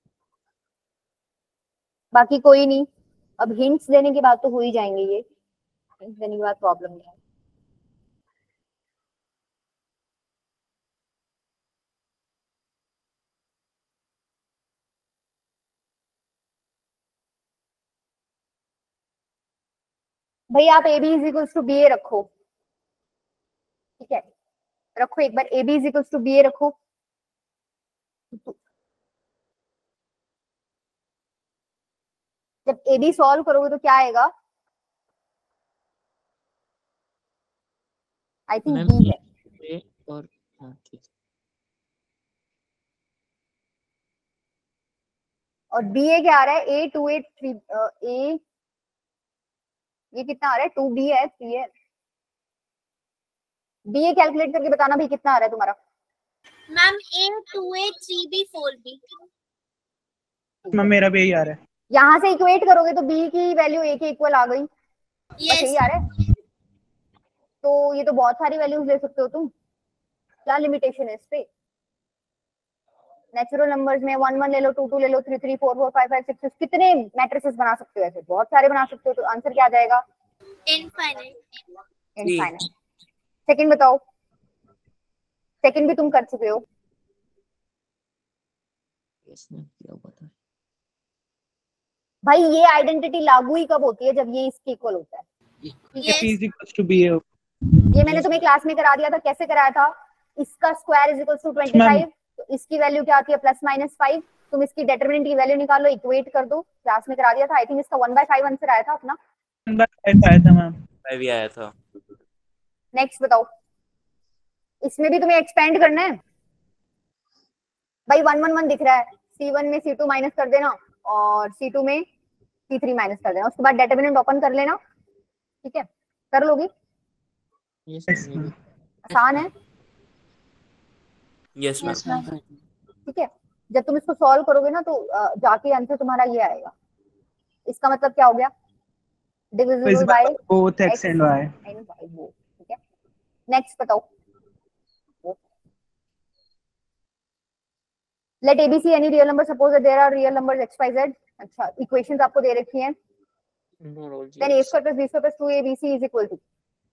Speaker 1: बाकी कोई नहीं, अब हिंट्स देने के बाद तो हो ही जाएंगे ये, हिंट्स देने के बाद प्रॉब्लम नहीं है। भाई आप A B is equals to B A रखो, ठीक है, रखो एक बार A B is equals to B A रखो। जब ए बी सॉल्व करोगे तो क्या आएगा? आई थिंक
Speaker 8: मैम
Speaker 1: बी है,
Speaker 8: ये और हाँ ठीक है।
Speaker 1: और बी ए क्या आ रहा है? ए टू ए थ्री ए, ये कितना आ रहा है? टू बी है थ्री है। बी ए कैलकुलेट करके बताना भाई कितना आ रहा है तुम्हारा।
Speaker 7: Ma'am A two A three B four B.
Speaker 2: Ma'am मेरा भी यही आ रहा है।
Speaker 1: यहाँ से इक्वेट करोगे तो बी की वैल्यू ए के इक्वल आ गई, बस यही
Speaker 7: यस
Speaker 1: आ रहा है। तो ये तो बहुत सारी वैल्यूज ले सकते हो तुम, क्या लिमिटेशन है इस पे? नेचुरल नंबर्स में वन वन ले लो, टू टू ले लो, three three four four five five six, कितने मैट्रिसेस बना सकते हो? ऐसे बहुत सारे बना सकते हो। तो आंसर क्या आ जाएगा?
Speaker 7: इनफाइनाइट।
Speaker 1: इनफाइनाइट। सेकंड बताओ, सेकंड भी तुम कर चुके हो।
Speaker 8: यस मैम क्या हुआ था।
Speaker 1: भाई ये आइडेंटिटी लागू ही कब होती है? जब ये इसके इक्वल होता है, ठीक है।
Speaker 2: P is equals to B A।
Speaker 1: ये मैंने तुम्हें क्लास में करा दिया था, कैसे कराया था? इसका square is equal to twenty five, तो इसकी वैल्यू क्या आती है? Plus minus five. तुम इसकी डिटरमिनेंट की वैल्यू निकालो, इक्वेट कर दो, क्लास में करा दिया था। आई थिंक इसका वन बाय फाइव आंसर आया था अपना।
Speaker 2: वन बाय फाइव आया था मैम।
Speaker 3: मैं भी आया था।
Speaker 1: नेक्स्ट बताओ, इसमें भी तुम्हें एक्सपेंड करना है। भाई वन वन वन दिख रहा है, सी वन में सी टू माइनस कर देना, और सी टू में सी थ्री माइनस कर देना, उसके बाद डिटरमिनेंट ओपन कर लेना, ठीक है। कर लोगी?
Speaker 8: Yes
Speaker 2: Yes,
Speaker 8: ma'am.
Speaker 1: आसान है,
Speaker 3: यस मैम।
Speaker 6: Yes ma'am.
Speaker 1: ठीक है। जब तुम इसको सॉल्व करोगे ना तो अ, जाके आंसर तुम्हारा ये आएगा। इसका मतलब क्या हो गया? Divisible by
Speaker 2: both x and y।
Speaker 1: And y वो, ठीक है। नेक्स्ट बताओ, let A B C any real number, suppose that there are real numbers x y z। अच्छा, इक्वेशंस आपको दे रखी हैं।
Speaker 8: No role
Speaker 1: then a square plus b square plus two A B C is equal to,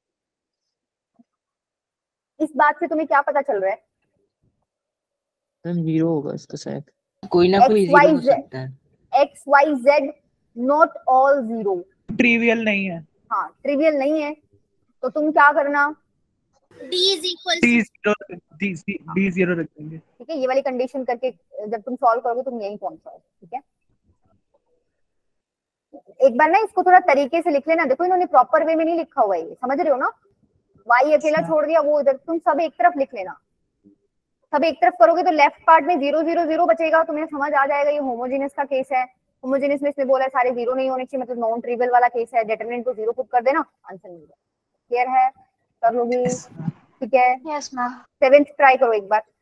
Speaker 1: इस बात से तुम्हें क्या पता चल रहा है?
Speaker 8: मैम जीरो होगा इसका शायद।
Speaker 5: कोई ना कोई
Speaker 1: X, Y,
Speaker 5: जीरो हो
Speaker 1: Z।
Speaker 5: सकता है।
Speaker 1: x y z not all zero।
Speaker 2: Trivial नहीं है।
Speaker 1: हाँ ट्रिवियल नहीं है, तो तुम क्या करना?
Speaker 7: D is equal
Speaker 2: D
Speaker 7: to
Speaker 2: zero D D zero रख देंगे।
Speaker 1: ठीक है, ये वाली कंडीशन करके जब तुम सॉल्व करोगे तुम यही पहुंच जाओगे, ठीक है। एक बार ना इसको थोड़ा तरीके से लिख लेना, देखो इन्होंने प्रॉपर वे में नहीं लिखा हुआ है ये, समझ रहे हो ना, वाई अकेला छोड़ दिया वो इधर, तुम सब एक तरफ लिख लेना, सब एक तरफ करोगे तो लेफ्ट पार्ट में जीरो जीरो जीरो बचेगा, तुम्हें समझ आ जाएगा ये होमोजेनियस का केस है। होमोजेनियस में इसने बोला है सारे जीरो नहीं होने चाहिए, मतलब नॉन ट्रिवियल वाला केस है, डिटरमिनेंट को जीरो पुट कर देना, आंसर मिल जाएगा। क्लियर है, कर लोगी? ठीक है,
Speaker 6: यस मैम।
Speaker 1: सेवेंथ ट्राई करो एक बार।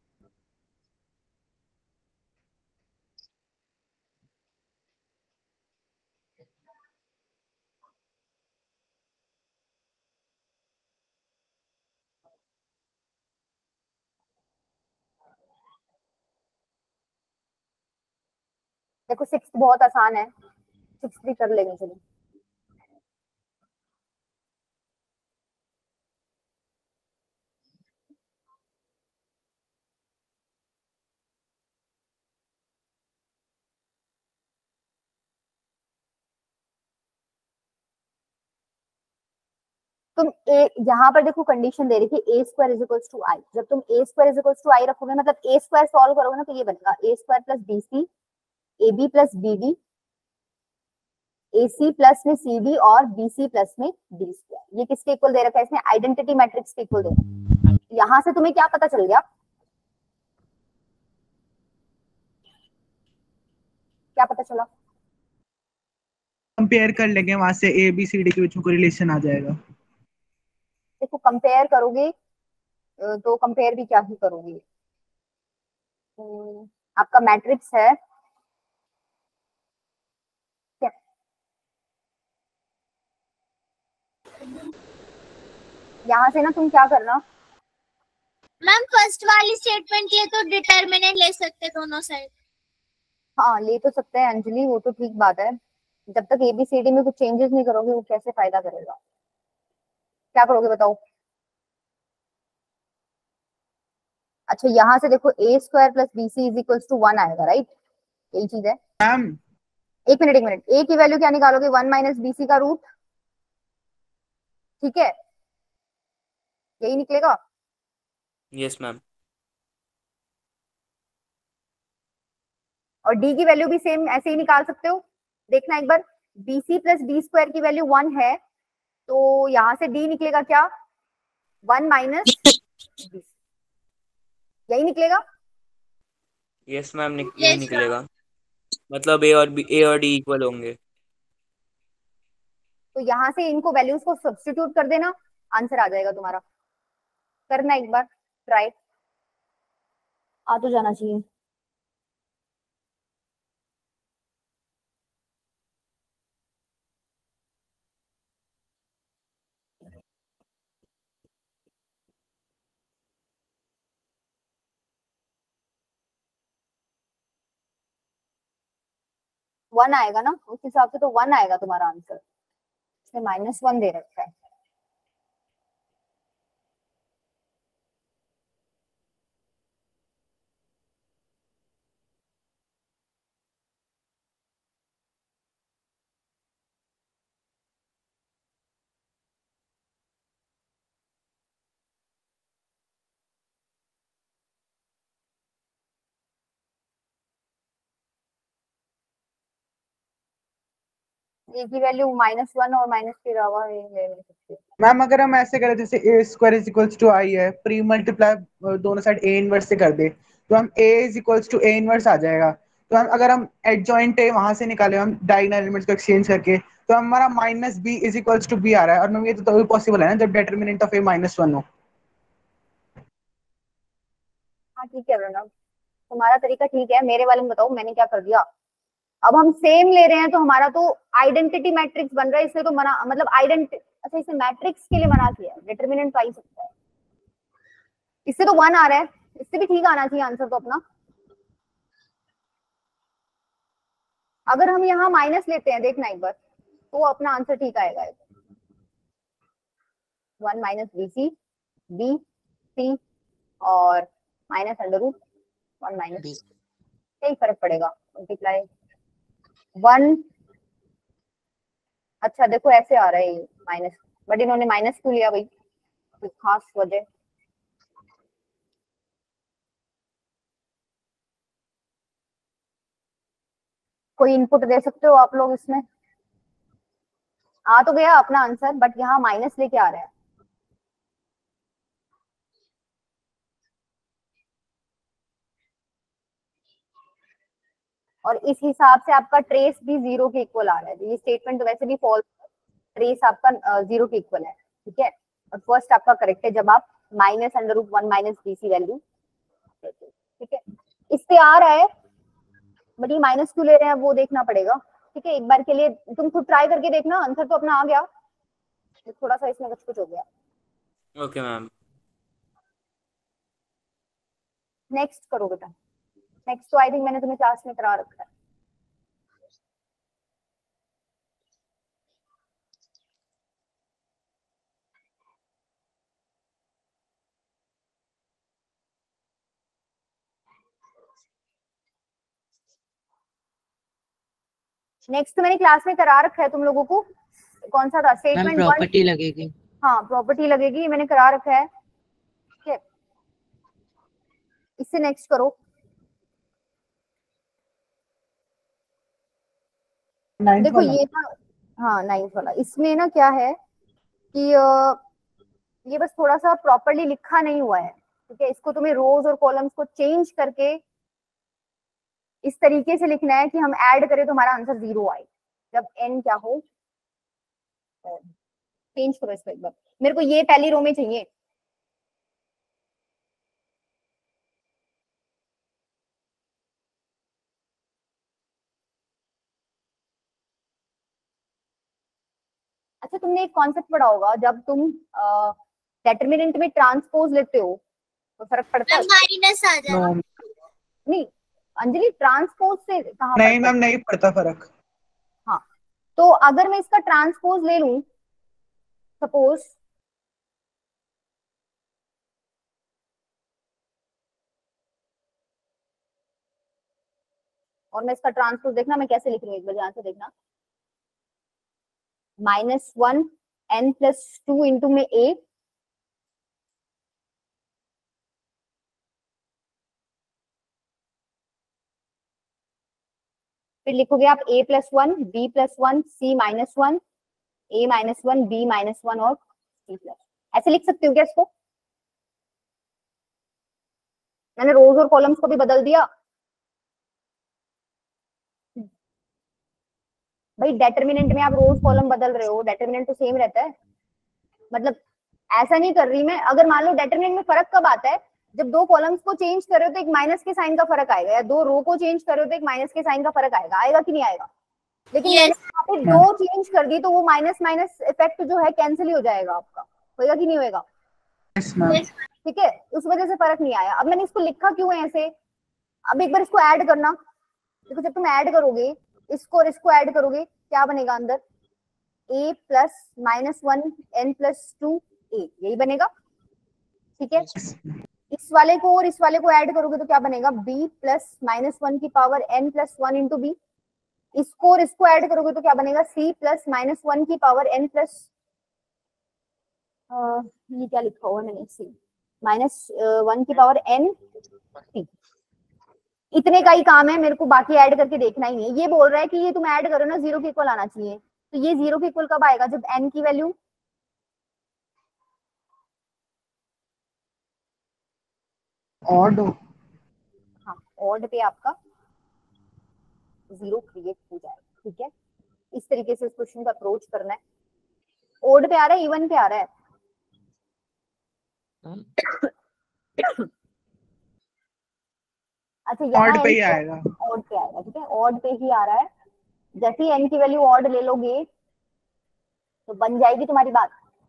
Speaker 1: देखो सिक्स बहुत आसान है, सिक्स भी कर लेंगे चलो। तुम ए यहाँ पर देखो कंडीशन दे रही थी A square is equals to I, जब तुम A square is equals to I रखोगे मतलब ए स्क्वायर सॉल्व करोगे ना तो ये बनेगा A square plus B C, A B plus B D, A C plus में सी डी और बी सी प्लस में डी स्क्वायर। ये किसके इक्वल दे रखा है इसने? आइडेंटिटी मैट्रिक्स के इक्वल दे रखा है। यहाँ से तुम्हें क्या पता चल गया? क्या पता चला?
Speaker 2: कंपेयर कर लेंगे वहां से ए बी सी डी के बीच में कोई रिलेशन आ जाएगा।
Speaker 1: देखो कंपेयर करोगे तो कंपेयर भी क्या ही करोगे, आपका मैट्रिक्स है क्या? यहाँ से ना तुम क्या करना,
Speaker 7: मैम फर्स्ट वाली स्टेटमेंट ये तो डिटरमिनेंट ले सकते दोनों साइड।
Speaker 1: हाँ ले तो सकते हैं अंजलि, वो तो ठीक बात है, जब तक एबीसीडी में कुछ चेंजेस नहीं करोगे वो कैसे फायदा करेगा? क्या करोगे बताओ? अच्छा यहाँ से देखो A square plus B C is equals to one आएगा, राइट? यही चीज है।
Speaker 2: मैम
Speaker 1: एक मिनट एक मिनट, ए की वैल्यू क्या निकालोगे? वन माइनस बी सी का रूट, ठीक है, यही निकलेगा।
Speaker 3: Yes ma'am.
Speaker 1: और डी की वैल्यू भी सेम ऐसे ही निकाल सकते हो, देखना एक बार, B C plus D square की वैल्यू वन है तो यहाँ से डी निकलेगा क्या? वन माइनस बी, यही निकलेगा।
Speaker 3: यस मैम, निक,
Speaker 7: Yes,
Speaker 3: निकलेगा, मतलब ए और बी, ए और डी इक्वल होंगे।
Speaker 1: तो यहाँ से इनको वैल्यूज को सब्स्टिट्यूट कर देना, आंसर आ जाएगा तुम्हारा। करना एक बार ट्राई, आ तो जाना चाहिए। वन आएगा ना, उस हिसाब से तो वन आएगा तुम्हारा आंसर, इसमें माइनस वन दे रखा है। ए की वैल्यू माइनस वन और माइनस के अलावा ले सकते हैं।
Speaker 2: मैम अगर हम ऐसे करें जैसे A square is equals to I है, प्री मल्टीप्लाई दोनों साइड ए इनवर्स से कर दे तो हम A is equals to A inverse आ जाएगा। तो हम अगर हम एडजॉइंट ए वहां से निकाले हम डायगोनल एलिमेंट्स को एक्सचेंज करके तो हमारा minus B is equals to B आ रहा है। और मैम ये तो तभी पॉसिबल है ना जब determinant of A minus one हो।
Speaker 1: हाँ ठीक है प्रणव, तुम्हारा तरीका ठीक है, मेरे वाले में बताओ मैंने क्या कर दिया। अब हम सेम ले रहे हैं तो हमारा तो आइडेंटिटी मैट्रिक्स बन रहा है, इससे तो मना मतलब आइडेंटिटी, अच्छा इसे मैट्रिक्स के लिए मना किया है, डिटरमिनेंट तो आ ही सकता है, इससे तो वन आ रहा है, इससे भी ठीक आना चाहिए आंसर तो अपना। अगर हम यहाँ माइनस लेते हैं देखना एक बार तो अपना आंसर ठीक आएगा। One minus B C B C और minus under root one minus, यही फर्क पड़ेगा, मल्टीप्लाई वन। अच्छा देखो ऐसे आ रहा है माइनस, बट इन्होंने माइनस क्यों लिया भाई, कोई खास वजह? कोई इनपुट दे सकते हो आप लोग इसमें? आ तो गया अपना आंसर, बट यहाँ माइनस लेके आ रहा है। और इस हिसाब से आपका ट्रेस भी जीरो के इक्वल आ रहा है। ये स्टेटमेंट तो वैसे भी फॉल्स, ट्रेस आपका जीरो के इक्वल है, ठीक है। और फर्स्ट आपका करेक्ट है जब आप minus under root one minus BC value, ठीक है। इस पे आ रहा है, बट ये माइनस क्यों ले रहे हैं वो देखना पड़ेगा, ठीक है। एक बार के लिए तुम खुद ट्राई करके देखना, आंसर तो अपना आ गया, थोड़ा सा इसमें कुछ कुछ हो गया।
Speaker 3: Okay ma'am.
Speaker 1: नेक्स्ट करो बेटा। नेक्स्ट तो आई थिंक मैंने तुम्हें क्लास में करा रखा है। नेक्स्ट तो मैंने क्लास में करा रखा है तुम लोगों को, कौन सा था? Statement one.
Speaker 5: प्रॉपर्टी लगेगी।
Speaker 1: हाँ प्रॉपर्टी लगेगी, मैंने करा रखा है, ठीक है। इससे नेक्स्ट करो। देखो ये ना, हाँ नाइन्थ वाला, इसमें ना क्या है कि आ, ये बस थोड़ा सा प्रॉपर्ली लिखा नहीं हुआ है, ठीक है। इसको तुम्हें रोज और कॉलम्स को चेंज करके इस तरीके से लिखना है कि हम ऐड करें तो हमारा आंसर जीरो आए जब एन क्या हो। चेंज करो इसको एक बार, मेरे को ये पहली रो में चाहिए। अच्छा तुमने एक कॉन्सेप्ट पढ़ा होगा, जब तुम डेटरमिनेंट में ट्रांसपोज लेते हो तो फर्क पड़ता है?
Speaker 7: माइनस आ जाएगा।
Speaker 1: नहीं अंजलि, ट्रांसपोज से कहाँ?
Speaker 2: नहीं मैम नहीं पड़ता फर्क।
Speaker 1: हाँ तो अगर मैं इसका ट्रांसपोज ले लूं, सपोज और मैं इसका ट्रांसपोज, देखना मैं कैसे लिख रही हूँ एक बार ध्यान से देखना। Minus one N plus two into में ए, फिर लिखोगे आप a plus one, B plus one, C minus one, A minus one, B minus one और सी प्लस। ऐसे लिख सकते हो क्या इसको? मैंने रोज और कॉलम्स को भी बदल दिया। भाई डेटरमिनेंट में आप रोज कॉलम बदल रहे हो, डेटरमिनेंट तो सेम रहता है। मतलब ऐसा नहीं कर रही मैं, अगर मान लो डेटरमिनेंट में फर्क कब आता है, जब दो कॉलम्स को चेंज कर रहे हो तो एक माइनस के साइन का फर्क आएगा, या दो रो को चेंज कर रहे हो तो एक माइनस के साइन का फर्क आएगा। आएगा कि नहीं आएगा? लेकिन मैंने यहाँ पे दो चेंज कर दी तो वो माइनस माइनस इफेक्ट जो है कैंसिल ही हो जाएगा आपका। होएगा कि नहीं होएगा? ठीक है, उस वजह से फर्क नहीं आया। अब मैंने इसको लिखा क्यों है ऐसे, अब एक बार इसको ऐड करना। देखो जब तुम ऐड करोगे इसको और इसको ऐड करोगे क्या बनेगा अंदर? a plus minus one N plus two A, यही बनेगा, ठीक है। इस वाले को और इस वाले को ऐड करोगे तो क्या बनेगा? b प्लस माइनस वन की power n plus one into B. इसको और इसको ऐड करोगे तो क्या बनेगा? c प्लस माइनस वन की पावर n प्लस, ये क्या लिखा हुआ है मैंने, c माइनस वन की पावर n c। इतने का ही काम है, मेरे को बाकी ऐड करके देखना ही नहीं है। ये बोल रहा है कि ये तुम ऐड करो ना, जीरो के इक्वल आना चाहिए। तो ये जीरो के इक्वल कब आएगा? जब n की वैल्यू
Speaker 2: ऑड हो।
Speaker 1: हाँ ऑड पे आपका जीरो क्रिएट हो जाएगा, ठीक है। इस तरीके से इस क्वेश्चन का अप्रोच करना है। ऑड पे आ रहा है, इवन पे आ रहा है? अच्छा यहाँ
Speaker 2: ऑड पे ही आएगा।
Speaker 1: ऑड पे आएगा, ठीक है, ऑड पे ही आ रहा है। जैसे ही n की वैल्यू ऑड ले लोगे तो बन जाएगी तुम्हारी बात।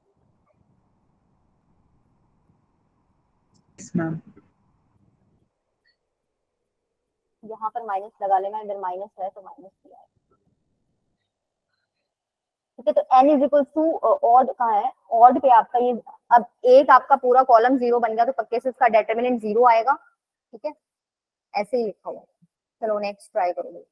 Speaker 2: मैम
Speaker 1: यहाँ पर माइनस लगा लेना, अगर माइनस है तो माइनस किया है, ठीक है। तो n is equal to odd कहाँ है? ऑड पे आपका ये, अब एक आपका पूरा कॉलम जीरो बन गया तो पक्के से उसका डेटरमिनेंट जीरो आएगा, ठीक है। ऐसे ही लिखा हुआ। चलो नेक्स्ट ट्राई करोगे।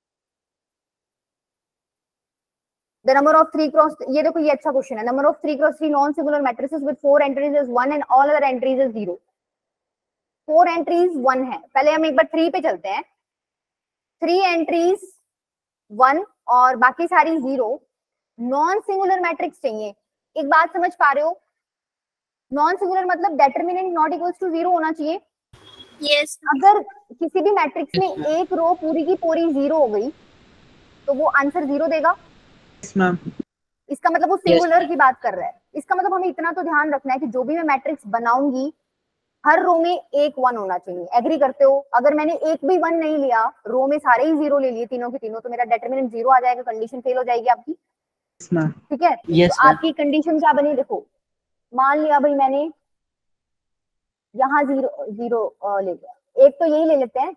Speaker 1: The number of three cross, ये देखो ये अच्छा क्वेश्चन है। Number of three cross three non singular matrices with four entries is one and all other entries is zero. Four entries one है, पहले हम एक बार थ्री पे चलते हैं। थ्री एंट्रीज वन और बाकी सारी जीरो, नॉन सिंगुलर मैट्रिक्स चाहिए। एक बात समझ पा रहे हो, नॉन सिंगुलर मतलब determinant not equals to zero होना चाहिए।
Speaker 7: यस
Speaker 1: अगर किसी भी मैट्रिक्स में एक रो पूरी की पूरी जीरो हो गई तो वो आंसर जीरो देगा।
Speaker 2: Yes ma'am.
Speaker 1: इसका मतलब वो
Speaker 5: Yes,
Speaker 1: सिंगुलर
Speaker 5: ma'am.
Speaker 1: की बात कर रहा है। इसका मतलब हमें इतना तो ध्यान रखना है कि जो भी मैं मैट्रिक्स बनाऊंगी हर रो में एक वन होना चाहिए। एग्री करते हो? अगर मैंने एक भी वन नहीं लिया, रो में सारे ही जीरो ले लिए तीनों के तीनों, तो मेरा डेटरमिनेंट जीरो आ जाएगा, कंडीशन फेल हो जाएगी आपकी।
Speaker 2: Yes ma'am.
Speaker 1: ठीक है,
Speaker 5: Yes,
Speaker 1: तो
Speaker 5: ma'am.
Speaker 1: आपकी कंडीशन क्या बनी देखो, मान लिया भाई मैंने यहाँ जीरो जीरो ले लिया, एक तो यही ले लेते हैं।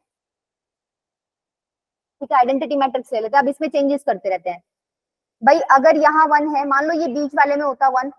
Speaker 1: ठीक है, आइडेंटिटी मैट्रिक्स ले लेते हैं। अब इसमें चेंजेस करते रहते हैं भाई। अगर यहाँ वन है, मान लो ये बीच वाले में होता वन,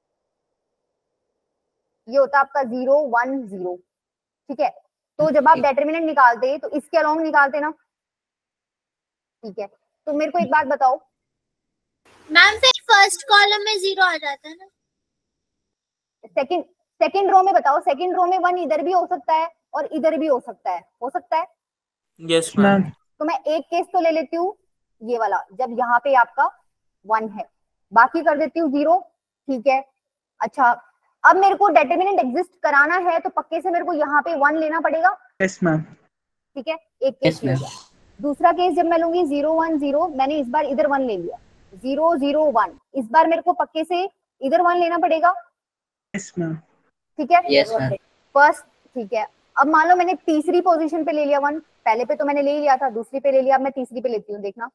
Speaker 1: ये होता आपका जीरो वन जीरो। ठीक है, तो जब आप डेटरमिनेंट निकालते तो इसके अलोंग निकालते ना। ठीक है, तो मेरे को एक बात बताओ,
Speaker 7: मैम फिर फर्स्ट कॉलम में जीरो आ जाता है ना।
Speaker 1: सेकंड सेकंड रो में बताओ, सेकंड रो में वन इधर भी हो सकता है और इधर भी हो सकता है, हो सकता है।
Speaker 3: Yes ma'am.
Speaker 1: तो मैं एक केस तो ले लेती हूँ ये वाला, जब यहाँ पे आपका वन है, बाकी कर देती हूँ जीरो। ठीक है, अच्छा अब मेरे को डेटरमिनेंट एग्जिस्ट कराना है तो पक्के से मेरे को यहाँ पे वन लेना पड़ेगा।
Speaker 2: Yes ma'am.
Speaker 1: ठीक है, एक केस
Speaker 5: Yes,
Speaker 1: ले
Speaker 5: ma'am.
Speaker 1: लिया। दूसरा केस जब मैं लूंगी जीरो वन जीरो, मैंने इस बार इधर वन ले लिया, जीरो जीरो वन, इस बार मेरे को पक्के से इधर वन लेना पड़ेगा।
Speaker 2: Yes ma'am.
Speaker 1: ठीक है,
Speaker 5: Yes, ma'am.
Speaker 1: फर्स्ट। ठीक है, अब मान लो मैंने तीसरी पोजीशन पे ले लिया वन, पहले पे तो मैंने ले ही लिया था, दूसरी पे ले लिया, अब मैं तीसरी पे लेती हूँ, देखना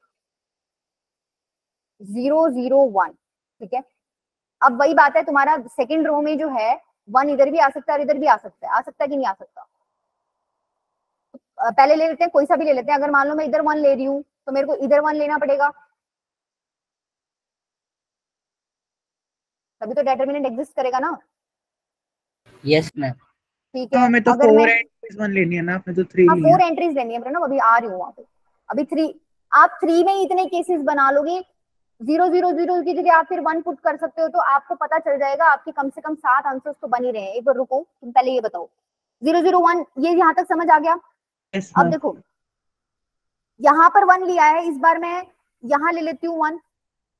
Speaker 1: जीरो जीरो वन। ठीक है, अब वही बात है, तुम्हारा सेकंड रो में जो है वन इधर भी आ सकता है और इधर भी आ सकता है, आ सकता है कि नहीं आ सकता। पहले ले लेते हैं, कोई सा भी ले लेते हैं। अगर मान लो मैं इधर वन ले रही हूँ तो मेरे को इधर वन लेना पड़ेगा, तभी तो डेटरमिनेंट एग्जिस्ट करेगा ना।
Speaker 5: Yes, ma'am.
Speaker 1: ठीक
Speaker 2: तो
Speaker 1: है,
Speaker 2: हमें तो
Speaker 1: अगर
Speaker 2: फोर
Speaker 1: मैं
Speaker 2: एंट्रीज वन लेनी है ना, आपने तो थ्री
Speaker 1: हाँ
Speaker 2: ली
Speaker 1: फोर
Speaker 2: है।
Speaker 1: एंट्रीज लेनी है प्रणव, अभी आ रही हूँ वहां पे। अभी थ्री, आप थ्री में इतने केसेस बना लोगे, जीरो जीरो जीरो की जगह आप फिर वन पुट कर सकते हो, तो आपको पता चल जाएगा आपके कम से कम सात आंसर्स तो बन ही रहे हैं। एक बार रुको, तुम पहले ये बताओ, जीरो जीरो वन ये यहाँ तक समझ आ गया।
Speaker 2: यस
Speaker 1: अब
Speaker 2: मैम।
Speaker 1: देखो यहाँ पर वन लिया है, इस बार मैं यहाँ ले लेती हूँ वन,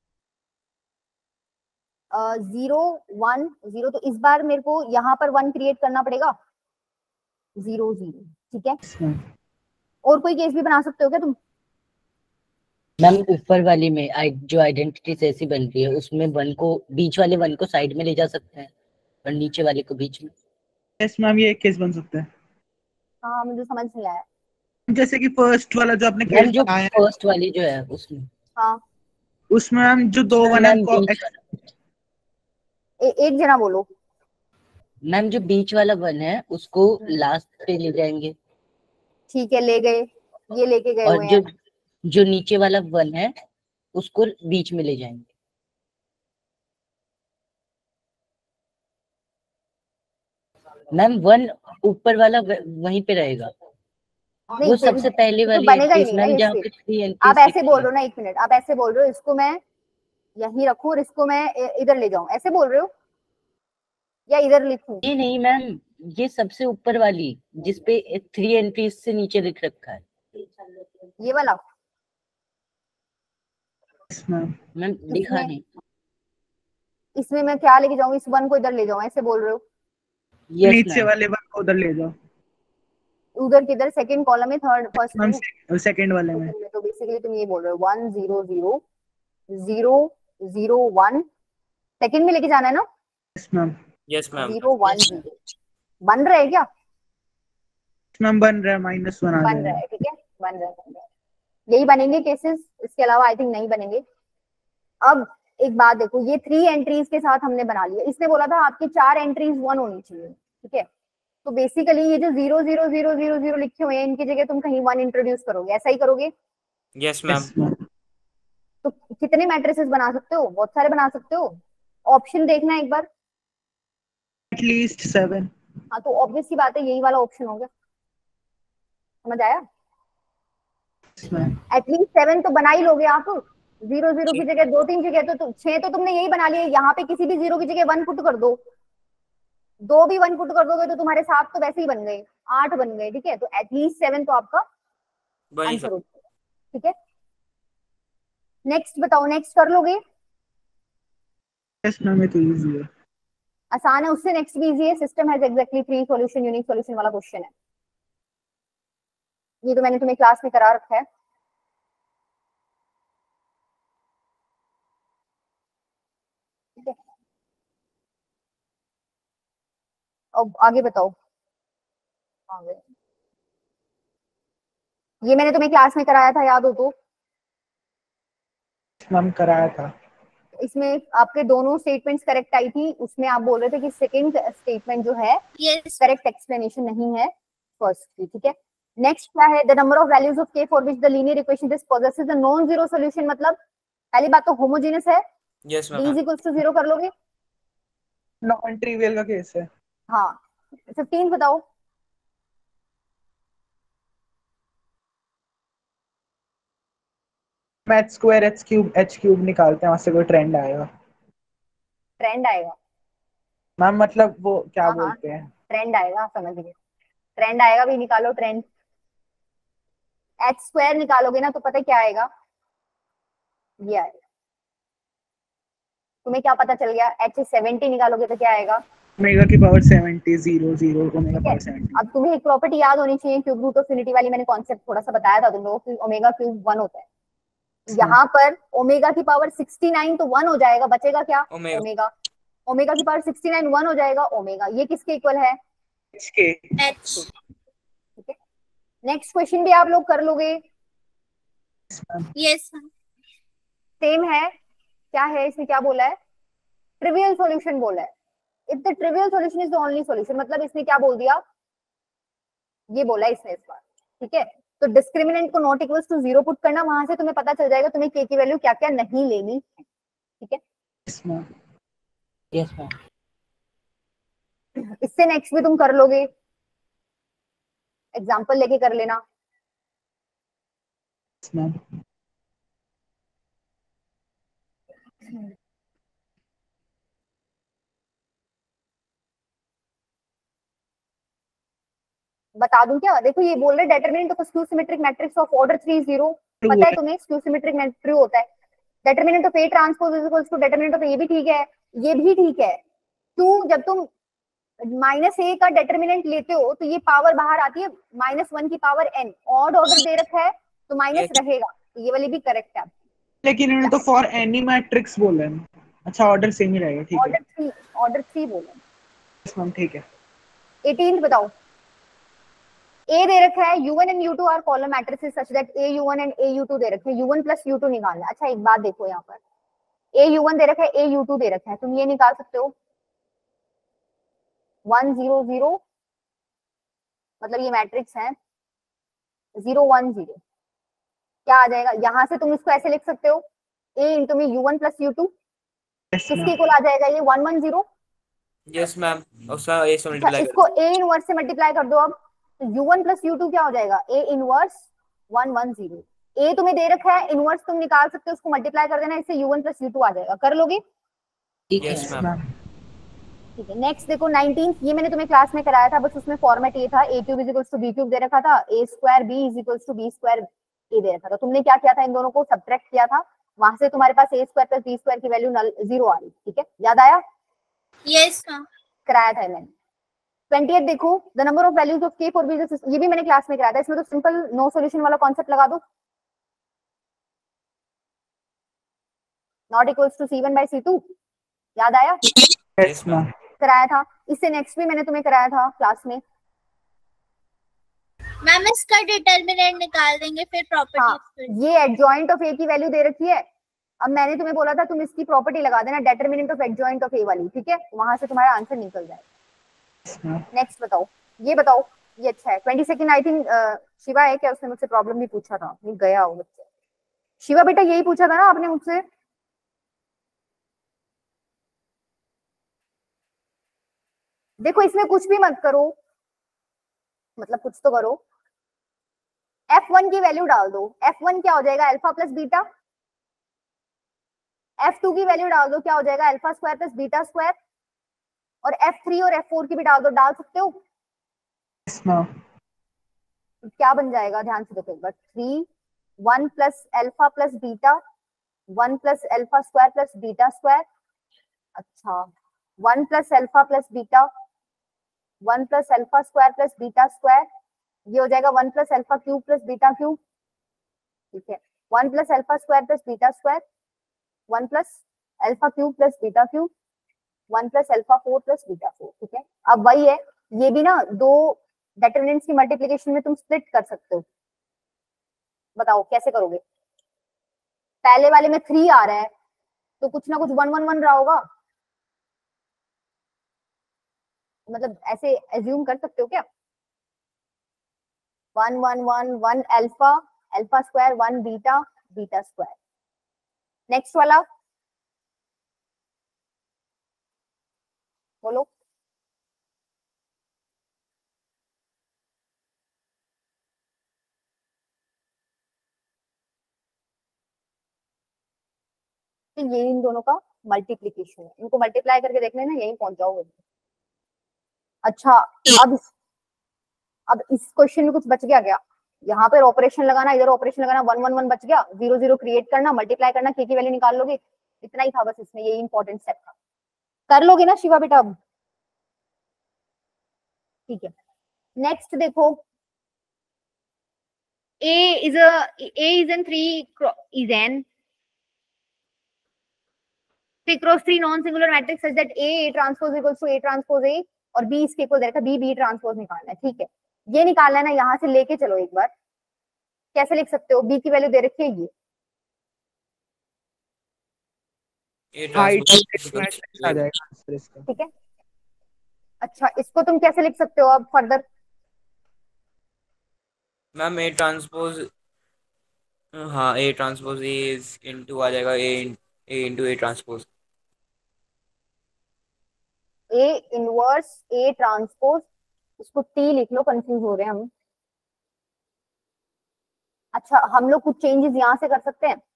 Speaker 1: जीरो वन जीरो, तो इस बार मेरे को यहाँ पर वन क्रिएट करना पड़ेगा, जीरो जीरो। ठीक है,
Speaker 2: यस मैम।
Speaker 1: और कोई केस भी बना सकते हो क्या तुम?
Speaker 5: मैम ऊपर वाली में आई जो आइडेंटिटी ऐसी बन रही है उसमें वन को, बीच वाले वन को साइड में ले जा सकते हैं और नीचे वाले को बीच में।
Speaker 2: यस मैम, ये एक केस बन सकता है।
Speaker 1: हाँ मुझे समझ नहीं आया।
Speaker 2: जैसे कि फर्स्ट वाला जो आपने
Speaker 5: मैम
Speaker 2: केस
Speaker 5: जो
Speaker 2: बनाया है,
Speaker 5: फर्स्ट वाली जो है उसमें
Speaker 1: हाँ
Speaker 2: उसमें मैम जो दो वन है
Speaker 5: मैम
Speaker 2: उनको
Speaker 5: बीच
Speaker 1: ए, एक जना बोलो।
Speaker 5: मैम जो बीच वाला वन है उसको लास्ट पे ले जाएंगे
Speaker 1: ठीक है, ले गए, ये लेके गए
Speaker 5: और
Speaker 1: हुए
Speaker 5: जो
Speaker 1: हैं।
Speaker 5: जो नीचे वाला वन है उसको बीच में ले जाएंगे। मैम वन ऊपर वाला व- वहीं पे रहेगा,
Speaker 1: नहीं
Speaker 5: वो
Speaker 1: फिर
Speaker 5: सबसे पहले
Speaker 1: तो
Speaker 5: वाली
Speaker 1: बनेगा ही
Speaker 5: एंट्रीज
Speaker 1: नहीं ना
Speaker 5: मैम
Speaker 1: ये
Speaker 5: जहाँ
Speaker 1: फिर।
Speaker 5: पे थ्री
Speaker 1: आप
Speaker 5: एंट्रीज
Speaker 1: ऐसे बोल रहे हो ना, एक मिनट, आप ऐसे बोल रहे हो इसको मैं यहीं रखूं और इसको मैं इ- इधर ले जाऊं, ऐसे बोल रहे हो या इधर लिखूं?
Speaker 5: ये नहीं मैम, ये सबसे ऊपर वाली जिसपे थ्री एंट्रीज से नीचे लिख रखा है।
Speaker 1: ये वाला
Speaker 2: यस मैम।
Speaker 5: मैम लिखा
Speaker 1: इसमें
Speaker 5: नहीं।
Speaker 1: इसमें मैं क्या लेके जाऊं, इस वन को इधर ले जाऊं, ऐसे बोल रहे हो?
Speaker 5: यस
Speaker 2: नीचे
Speaker 5: मैम।
Speaker 2: वाले वन को उधर ले जाओ।
Speaker 1: उधर किधर, सेकंड कॉलम में, थर्ड फर्स्ट
Speaker 2: मैम
Speaker 1: में?
Speaker 2: सेकंड वाले में।
Speaker 1: Second में। तो बेसिकली तुम ये बोल रहे हो one zero zero zero zero one, second में लेके जाना है ना?
Speaker 2: Yes ma'am.
Speaker 3: Yes ma'am.
Speaker 1: Zero one zero बन रहा है क्या?
Speaker 2: मैम बन रहा है, माइनस वन आ
Speaker 1: बन रहा
Speaker 2: जाएगा।
Speaker 1: है, ठीक है, बन रहा है, बन रहा है। यही बनेंगे केसेस, इसके अलावा आई थिंक नहीं बनेंगे। अब एक बात देखो, ये थ्री एंट्रीज के साथ हमने बना लिया, इसने बोला था आपकी चार एंट्रीज वन होनी चाहिए। ठीक है, तो बेसिकली ये जो zero zero zero zero zero लिखे हुए हैं इनकी जगह तुम कहीं वन इंट्रोड्यूस करोगे, ऐसा ही करोगे?
Speaker 3: Yes ma'am.
Speaker 2: Yes ma'am.
Speaker 1: तो कितने मैट्रिसेस बना सकते हो? बहुत सारे बना सकते हो। ऑप्शन देखना एक बार।
Speaker 2: At least seven.
Speaker 1: हाँ तो ऑब्वियस सी बात है, यही वाला ऑप्शन हो गया, समझ आया?
Speaker 2: Yes ma'am.
Speaker 1: एटलीस्ट सेवन तो बना ही लोगे आप। जीरो जीरो की जगह दो तीन जगह तो तुम छह तो तुमने यही बना लिए, यहाँ पे किसी भी जीरो की जगह वन पुट कर दो, दो भी वन पुट कर दोगे तो तुम्हारे सात तो वैसे ही बन गए, आठ बन गए। ठीक है, तो एटलीस्ट सेवन तो आपका
Speaker 3: वही
Speaker 1: आंसर हो जाएगा। ठीक है, नेक्स्ट बताओ, नेक्स्ट कर लोगे?
Speaker 2: यस मैम ये तो इजी है।
Speaker 1: आसान है, उससे नेक्स्ट भी इजी है। System has exactly three solution, unique solution वाला क्वेश्चन है। ये तो मैंने तुम्हें क्लास में करा रखा है। ठीक है, अब आगे बताओ। आगे ये मैंने तुम्हें क्लास में कराया था, याद हो तो?
Speaker 2: मैम कराया था।
Speaker 1: इसमें आपके दोनों स्टेटमेंट्स करेक्ट आई थी। उसमें आप बोल रहे थे कि सेकंड स्टेटमेंट जो है
Speaker 7: यस
Speaker 1: करेक्ट एक्सप्लेनेशन नहीं है फर्स्ट की। ठीक है, नेक्स्ट क्या है? The number of values of K for which the linear equation this possesses a non zero solution. मतलब पहली बात तो होमोजेनियस है,
Speaker 3: yes
Speaker 1: d
Speaker 3: ma'am.
Speaker 1: Is equals to zero कर लोगे।
Speaker 2: नॉन ट्रिवियल का केस है।
Speaker 1: हाँ, फिफ्टीन बताओ।
Speaker 2: Math square H cube H cube निकालते हैं, वहां से कोई ट्रेंड आएगा।
Speaker 1: ट्रेंड आएगा?
Speaker 2: मैम मतलब वो क्या
Speaker 1: हाँ हाँ,
Speaker 2: बोलते हैं?
Speaker 1: ट्रेंड आएगा, समझ गए। ट्रेंड आएगा भी, निकालो ट्रेंड। एच स्क्वायर निकालोगे ना तो पता है क्या आएगा? ये आएगा। तुम्हें क्या पता चल गया? एच सेवेंटी निकालोगे तो क्या आएगा?
Speaker 2: ओमेगा की power seventy, zero zero omega
Speaker 1: ठीक है,
Speaker 2: पावर सेवेंटी।
Speaker 1: अब तुम्हें एक प्रॉपर्टी याद होनी चाहिए, क्यूब रूट ऑफ यूनिटी वाली। मैंने कॉन्सेप्ट थोड़ा सा बताया था तुम लोगों को, ओमेगा क्यूब वन होता है। यहाँ पर ओमेगा की पावर सिक्सटी नाइन तो वन हो जाएगा, बचेगा क्या?
Speaker 3: ओमेगा।
Speaker 1: ओमेगा। ओमेगा की पावर सिक्सटी नाइन वन हो जाएगा ओमेगा। ये किसके इक्वल है?
Speaker 2: एच के।
Speaker 7: एच
Speaker 1: ठीक है, नेक्स्ट क्वेश्चन भी आप लोग कर लोगे।
Speaker 7: यस
Speaker 1: सेम है। क्या है इसमें? क्या बोला है? ट्रिवियल सॉल्यूशन बोला है। If the trivial solution is the only solution, मतलब इसने क्या बोल दिया? ये बोला है इसने इस बार। ठीक है, तो डिस्क्रिमिनेंट को not equals to zero put करना, वहां से तुम्हें पता चल जाएगा तुम्हें के की वैल्यू क्या क्या नहीं लेनी है। ठीक है,
Speaker 5: यस मैम।
Speaker 1: इससे नेक्स्ट भी तुम कर लोगे, एग्जाम्पल लेके कर लेना। बता दूं क्या? देखो ये बोल रहे determinant of skew symmetric matrix of order three zero. पता है तुम्हें स्क्यू सिमेट्रिक मैट्रिक्स ट्रू होता है। Determinant of A transpose is equals to determinant of A भी ठीक है, ये भी ठीक है। क्यों? जब तुम माइनस ए का डेटरमिनेंट लेते हो तो ये पावर बाहर आती है, माइनस वन की पावर एन। ऑड ऑर्डर दे रखा है तो माइनस रहेगा, तो ये वाली भी करेक्ट है।
Speaker 2: लेकिन इन्होंने तो फॉर एनी मैट्रिक्स बोला है। अच्छा ऑर्डर सेम ही रहेगा, ठीक है।
Speaker 1: ऑर्डर थ्री, ऑर्डर थ्री बोले।
Speaker 2: यस मैम ठीक है।
Speaker 1: एटीन बताओ। ए दे रखा है U one and U two are column matrices such that A U one and A U two दे रखे हैं। U one plus U two निकालना है। अच्छा एक बात देखो, यहाँ पर ए यू वन दे रखा है, ए यू टू दे रखा है, तुम ये निकाल सकते हो वन जीरो जीरो, मतलब ये मैट्रिक्स है जीरो वन जीरो। क्या आ जाएगा? यहां से तुम इसको ऐसे लिख सकते हो ए इंटू में U one plus U two, किसके इक्वल आ जाएगा? ये one one zero.
Speaker 3: Yes ma'am, उसका ए से मल्टीप्लाई कर
Speaker 1: इसको ए इनवर्स से मल्टीप्लाई कर दो। अब U one plus U two क्या हो जाएगा? A inverse one one zero. A तुम्हें दे रखा है, इनवर्स तुम निकाल सकते हो, उसको मल्टीप्लाई कर देना, इससे U one plus U two आ जाएगा। कर लोगे?
Speaker 5: ठीक है
Speaker 3: यस मैम।
Speaker 1: ठीक है, नेक्स्ट देखो नाइनटीन। ये मैंने तुम्हें क्लास में कराया था, बस उसमें फॉर्मेट ये था A cube is equals to B cube दे रखा था, A square B is equals to B square A दे रखा था। तुमने क्या किया था? इन दोनों को सब्ट्रैक्ट किया था, वहां से तुम्हारे पास A square plus B square की वैल्यू जीरो आ रही। ठीक है, याद आया?
Speaker 7: यस
Speaker 1: कराया था मैंने। ट्वेंटी देखो, the number of values of K for B, ये भी मैंने क्लास में कराया था। इसमें तो सिंपल नो सॉल्यूशन वाला कॉन्सेप्ट लगा दो, not equals to C one by C two. याद आया?
Speaker 2: यस मैम
Speaker 1: कराया था। इससे नेक्स्ट भी मैंने तुम्हें कराया था क्लास में।
Speaker 7: मैम इसका डिटरमिनेंट निकाल देंगे फिर प्रॉपर्टी।
Speaker 1: हाँ, ये एडजॉइंट ऑफ ए की वैल्यू दे रखी है। अब मैंने तुम्हें बोला था तुम इसकी प्रॉपर्टी लगा देना, determinant of adjoint of A वाली। ठीक है, वहां से तुम्हारा आंसर निकल जाएगा। नेक्स्ट बताओ, ये बताओ, ये अच्छा है। Twenty second I think Shiva है क्या? उसने मुझसे प्रॉब्लम भी पूछा था, नहीं गया हो मुझसे। शिवा बेटा यही पूछा था ना आपने मुझसे? देखो इसमें कुछ भी मत करो, मतलब कुछ तो करो। एफ वन की वैल्यू डाल दो। एफ वन क्या हो जाएगा? Alpha plus beta. F two की वैल्यू डाल दो, क्या हो जाएगा? Alpha square plus beta square. और एफ थ्री और एफ फोर की भी डाल दो। डाल सकते हो?
Speaker 2: Yes ma'am.
Speaker 1: क्या बन जाएगा? ध्यान से देखो एक बार। Three one plus alpha plus beta, one plus alpha square plus beta square. अच्छा, one plus alpha plus beta, one plus alpha square plus beta square, ये हो जाएगा one plus alpha cube plus beta cube, ठीक है। One plus alpha square plus beta square, one plus alpha cube plus beta cube, one plus alpha four plus beta four, ठीक है। अब वही है, ये भी ना दो डिटरमिनेंट्स की मल्टीप्लिकेशन में तुम स्प्लिट कर सकते हो। बताओ कैसे करोगे? पहले वाले में थ्री आ रहा है तो कुछ ना कुछ वन वन वन रहा होगा, मतलब ऐसे एज्यूम कर सकते हो क्या? One one one one alpha, alpha square, one beta, beta square. Next वाला बोलो। तो ये इन दोनों का मल्टीप्लीकेशन है, इनको मल्टीप्लाई करके देख लेना, यही पहुंच जाओगे। अच्छा, अब इस, अब इस क्वेश्चन में कुछ बच गया क्या? यहाँ पे ऑपरेशन लगाना, इधर ऑपरेशन लगाना, वन वन वन बच गया, जीरो जीरो क्रिएट करना, मल्टीप्लाई करना, के की वैल्यू निकाल लोगे, इतना ही था बस इसमें, ये इंपॉर्टेंट स्टेप था। कर लोगे ना शिवा बेटा? अब ठीक है। नेक्स्ट देखो, A is a A is an three is an three cross three non-singular matrix such that A A transpose equals to A transpose A और B इसके इक्वल दे रखा, B B ट्रांसपोज निकालना है, ठीक है। ये निकालना है ना, यहाँ से लेके चलो एक बार। कैसे लिख सकते हो? B की वैल्यू दे रखी है ये,
Speaker 2: आ जाएगा आंसर इसका,
Speaker 1: ठीक है। अच्छा, इसको तुम कैसे लिख सकते हो अब फर्दर?
Speaker 3: मैम ए ट्रांसपोज, हाँ A transpose A is into आ जाएगा A A into A transpose,
Speaker 1: A inverse A transpose, इसको टी लिख लो, कंफ्यूज हो रहे हैं हम। अच्छा, हम लोग कुछ चेंजेस यहाँ से कर सकते हैं,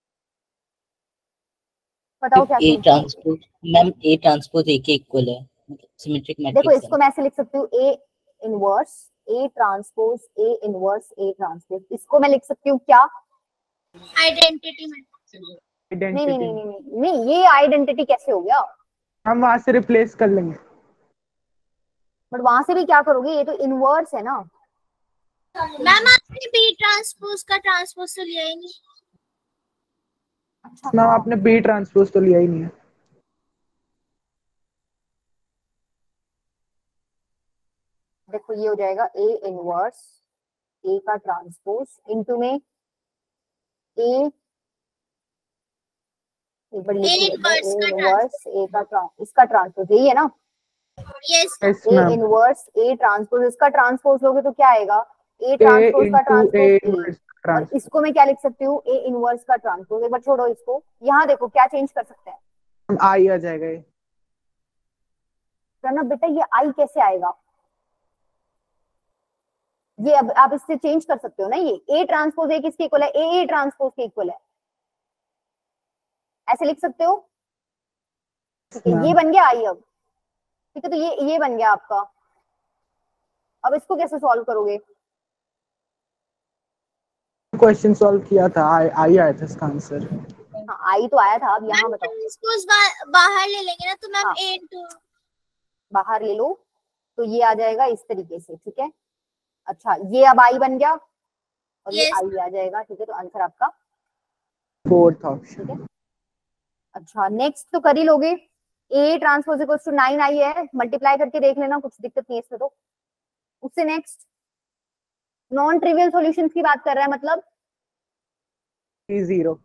Speaker 1: बताओ क्या?
Speaker 5: A transpose ma'am, A transpose A के इक्वल है, मतलब सिमेट्रिक मैट्रिक्स।
Speaker 1: देखो इसको मैं ऐसे लिख सकती हूँ, A inverse A transpose A inverse A transpose, इसको मैं लिख सकती हूँ क्या?
Speaker 7: आइडेंटिटी
Speaker 1: नहीं नहीं नहीं नहीं नहीं नहीं, ये आइडेंटिटी कैसे हो गया?
Speaker 2: हम वहां से रिप्लेस कर लेंगे।
Speaker 1: बट वहां से भी क्या करोगे? ये तो इनवर्स है ना।
Speaker 7: मैम, आपने बी ट्रांसपोज का ट्रांसपोज तो लिया ही नहीं।
Speaker 1: अच्छा,
Speaker 2: मैम आपने बी ट्रांसपोज तो लिया ही नहीं है।
Speaker 1: देखो ये हो जाएगा ए इनवर्स ए का ट्रांसपोज इनटू में ए, एक बार ये इनवर्स ए का ट्रांस, इसका ट्रांसपोज यही है ना?
Speaker 7: Yes
Speaker 1: A inverse A transpose, इसका ट्रांसपोज लोगे तो क्या आएगा? ए ट्रांसपोज का ट्रांसपोज ए, और इसको मैं क्या लिख सकती हूँ? ए इनवर्स का ट्रांसपोज। एक बार छोड़ो इसको, यहाँ देखो क्या चेंज कर सकते हैं,
Speaker 2: आई आ जाएगा ये।
Speaker 1: प्रणव बेटा ये आई कैसे आएगा? ये अब आप इससे चेंज कर सकते हो ना, ये ए ट्रांसपोज ए किसके इक्वल है? ए ए ट्रांसपोज के इक्वल है, ऐसे लिख सकते हो, ठीक है। ये बन गया आई अब, ठीक है। तो ये ये बन गया आपका। अब इसको कैसे सॉल्व करोगे?
Speaker 2: क्वेश्चन सॉल्व किया था, आई आई आया था इसका आंसर।
Speaker 1: हाँ आई तो आया था, अब यहाँ बताओ।
Speaker 7: ट्रांसपोज बा, बाहर ले लेंगे ना तो मैम
Speaker 1: हाँ,
Speaker 7: ए इनटू
Speaker 1: बाहर ले लो तो ये आ जाएगा इस तरीके से, ठीक है। अच्छा, ये अब आई बन गया और ये
Speaker 7: Yes.
Speaker 1: आई आ जाएगा, ठीक है। तो आंसर आपका
Speaker 2: फोर्थ ऑप्शन,
Speaker 1: ठीक है। अच्छा, नेक्स्ट तो कर ही लोगे। A transpose equals to nine I है, मल्टीप्लाई करके देख लेना, कुछ दिक्कत नहीं है इसमें। तो उससे नेक्स्ट नॉन ट्रिवियल सॉल्यूशंस की बात कर रहा है, मतलब
Speaker 2: जीरो।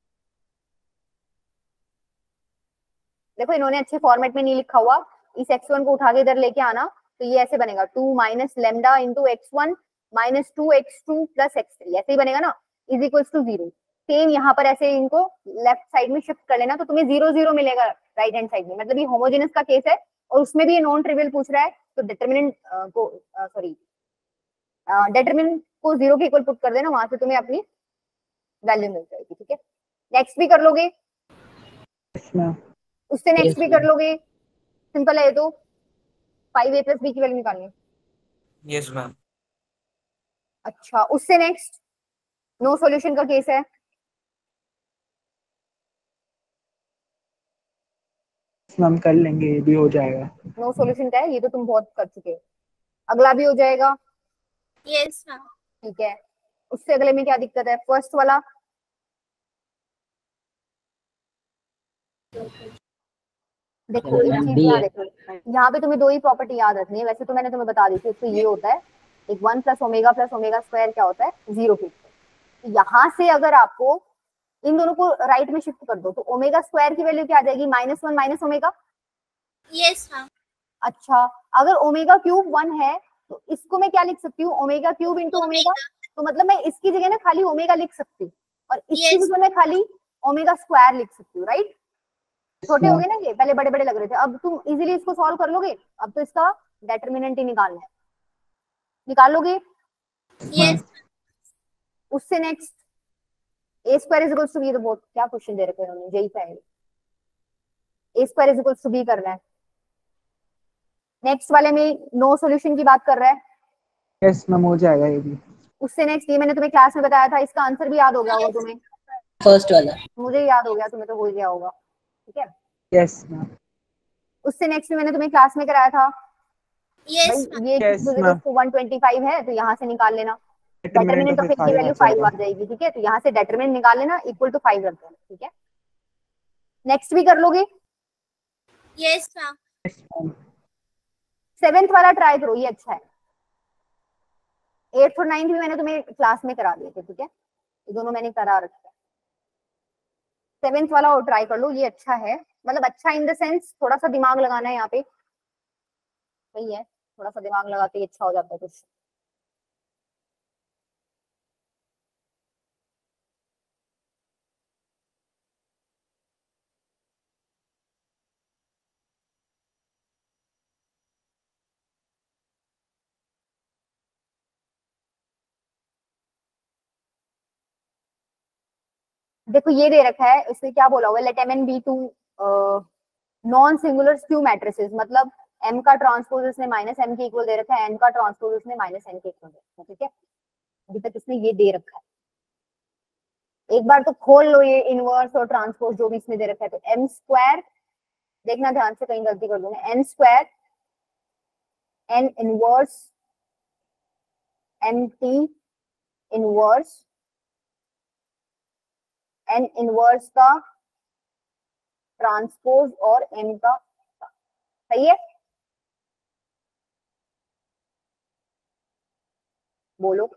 Speaker 1: देखो इन्होंने अच्छे फॉर्मेट में नहीं लिखा हुआ, इस एक्स वन को उठा के इधर लेके आना, तो ये ऐसे बनेगा two minus lambda into X one minus two X two plus X three, ऐसे ही बनेगा ना, is equals to zero. Same यहाँ पर ऐसे इनको लेफ्ट साइड में शिफ्ट कर लेना, तो तुम्हें जीरो जीरो मिलेगा राइट हैंड साइड में, मतलब ये होमोजेनस का केस है और उसमें भी ये नॉन ट्रिवियल पूछ रहा है, तो डिटरमिनेंट को सॉरी डिटरमिनेंट को जीरो के इक्वल पुट कर देना, वहां से तुम्हें अपनी वैल्यू मिल जाएगी, ठीक है। नेक्स्ट भी कर लोगे, उससे नेक्स्ट भी कर लोगे, सिंपल है तो फाइव ए प्लस बी की वैल्यू निकालनी है।
Speaker 3: Yes ma'am.
Speaker 1: अच्छा, उससे नेक्स्ट नो सॉल्यूशन का केस है,
Speaker 2: मैम कर लेंगे, ये भी हो जाएगा।
Speaker 1: नो सॉल्यूशन का है, ये तो तुम बहुत कर चुके हो। अगला भी हो जाएगा।
Speaker 7: Yes ma'am.
Speaker 1: ठीक है, उससे अगले में क्या दिक्कत है? फर्स्ट वाला देखो, एक
Speaker 5: मैम
Speaker 1: चीज
Speaker 5: बी
Speaker 1: यहाँ
Speaker 5: है।
Speaker 1: देखो, यहाँ पे तुम्हें दो ही प्रॉपर्टी याद रखनी है। वैसे तो मैंने तुम्हें बता दी थी, तो ये होता है एक one plus omega plus omega square क्या होता है, जीरो के। यहाँ से अगर आपको इन दोनों को राइट में शिफ्ट कर दो तो ओमेगा स्क्वायर की वैल्यू क्या आ जाएगी, minus one minus omega.
Speaker 7: Yes ma'am.
Speaker 1: अच्छा, अगर ओमेगा क्यूब वन है तो इसको मैं क्या लिख सकती हूँ, ओमेगा क्यूब इंटू ओमेगा। तो मतलब मैं इसकी जगह ना खाली ओमेगा लिख सकती हूँ और इसकी
Speaker 7: Yes.
Speaker 1: जगह मैं खाली ओमेगा स्क्वायर लिख सकती हूँ, राइट। छोटे हो गए ना ये, पहले बड़े बड़े लग रहे थे, अब तुम इजीली इसको सॉल्व कर लोगे। अब तो इसका डेटर्मिनेंट ही निकालना है, निकाल लोगे।
Speaker 7: यस।
Speaker 1: उससे next A square is equals to B, तो बहुत क्या क्वेश्चन दे रखे हैं उन्होंने, यही था। A square is equals to B करना है। नेक्स्ट वाले में नो सॉल्यूशन की बात कर रहा है।
Speaker 2: यस मैम हो जाएगा ये भी।
Speaker 1: उससे नेक्स्ट ये मैंने तुम्हें क्लास में बताया था, इसका आंसर भी याद हो गया होगा तुम्हें।
Speaker 5: फर्स्ट वाला
Speaker 1: मुझे याद हो गया, तुम्हें तो हो गया होगा। ठीक है,
Speaker 2: यस मैम।
Speaker 1: उससे नेक्स्ट मैंने तुम्हें क्लास में कराया था
Speaker 7: यस
Speaker 1: भाई, ये
Speaker 2: Yes,
Speaker 1: टू
Speaker 2: ma'am.
Speaker 1: वन ट्वेंटी फाइव है तो यहाँ से निकाल लेना,
Speaker 2: Determinant
Speaker 1: determinant
Speaker 2: of
Speaker 1: of
Speaker 2: a
Speaker 1: की
Speaker 2: five
Speaker 1: वैल्यू
Speaker 2: आ
Speaker 1: फाइव आ
Speaker 2: जाएगा।
Speaker 1: जाएगी। ठीक है, तो यहाँ से डेटरमिनेंट निकाल लेना, इक्वल टू फाइव रख देना। ठीक है, नेक्स्ट भी कर लोगे।
Speaker 7: Yes ma'am.
Speaker 2: Yes, ma'am.
Speaker 1: Seventh वाला ट्राई करो, ये अच्छा है। एट्थ और नाइन्थ भी मैंने तुम्हें क्लास में करा दिए थे। ठीक है, ये दोनों मैंने करा रखा है। सेवेंथ वाला और ट्राई कर लो, ये अच्छा है। मतलब अच्छा इन द सेंस थोड़ा सा दिमाग लगाना है यहाँ पे, सही है। थोड़ा सा दिमाग लगाते ही अच्छा हो जाता है कुछ। देखो ये दे रखा है, उसने क्या बोला हुआ है, let M N B two non singular skew matrices. मतलब m का ट्रांसपोज इसने माइनस m के इक्वल दे रखा है, n का ट्रांसपोज इसने माइनस n के इक्वल दे रखा है। ठीक है, अभी तक इसने ये दे रखा है। एक बार तो खोल लो ये इनवर्स और ट्रांसपोज जो भी इसने दे रखा है। तो m स्क्वायर, देखना ध्यान से कहीं गलती कर दूंगा, n square n inverse m t inverse n inverse का ट्रांसपोज और m का, सही है। बोलो।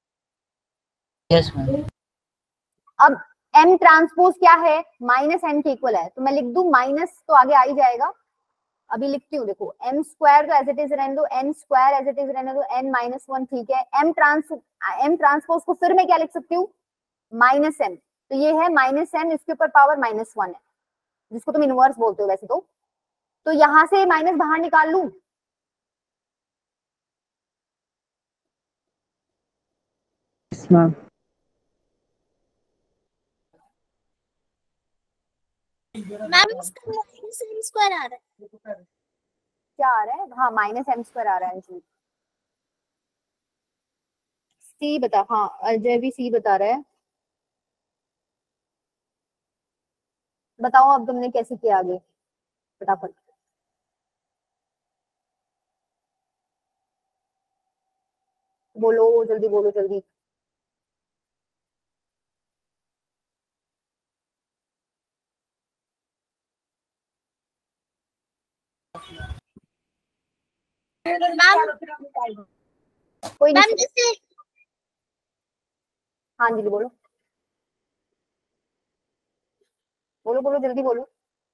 Speaker 5: Yes ma'am.
Speaker 1: अब m ट्रांसपोज क्या है, माइनस m के इक्वल है, तो मैं लिख दूं माइनस, तो आगे आ ही जाएगा। अभी लिखती हूँ, देखो m स्क्वायर तो एज इट इज रहने दो, n square as it is रहने दो, n माइनस वन। ठीक है, m ट्रांस m ट्रांसपोज को फिर मैं क्या लिख सकती हूँ, माइनस m। तो ये है माइनस m, इसके ऊपर पावर माइनस वन है, जिसको तुम इनवर्स बोलते हो वैसे तो। तो यहां से माइनस बाहर निकाल लूं,
Speaker 2: Yes, ma'am.
Speaker 7: मैम इसका माइनस m स्क्वायर आ रहा है।
Speaker 1: क्या आ रहा है, हाँ माइनस m स्क्वायर आ रहा है जी। सी बता, हाँ अजय भी सी बता रहा है। बताओ अब तुमने कैसे किया आगे, फटाफट बोलो, जल्दी बोलो जल्दी।
Speaker 7: मैम
Speaker 1: कोई
Speaker 7: मैम
Speaker 1: नहीं,
Speaker 7: जैसे
Speaker 1: हाँ जी बोलो बोलो बोलो जल्दी बोलो।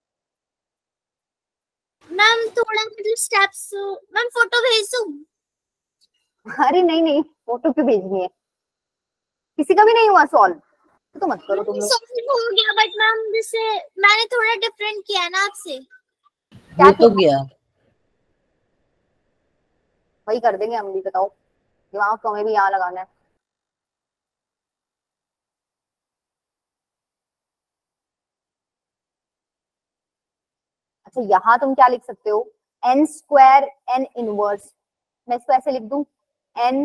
Speaker 7: मैम थोड़ा मतलब स्टेप्स, मैम फोटो भेज दूं?
Speaker 1: अरे नहीं नहीं, फोटो क्यों भेजनी है, किसी का भी नहीं हुआ सॉल्व, तो, तो मत करो तुम लोग।
Speaker 7: सॉल्व हो गया, बट मैम जैसे मैंने थोड़ा डिफरेंट किया है ना आपसे।
Speaker 1: क्या
Speaker 5: वो तो
Speaker 1: किया?
Speaker 5: गया।
Speaker 1: वही कर देंगे हम भी, बताओ दिमाग तो हमें भी यहाँ लगाना है। अच्छा, यहाँ तुम क्या लिख सकते हो, n स्क्वायर n इनवर्स, मैं इसको ऐसे लिख दूं, n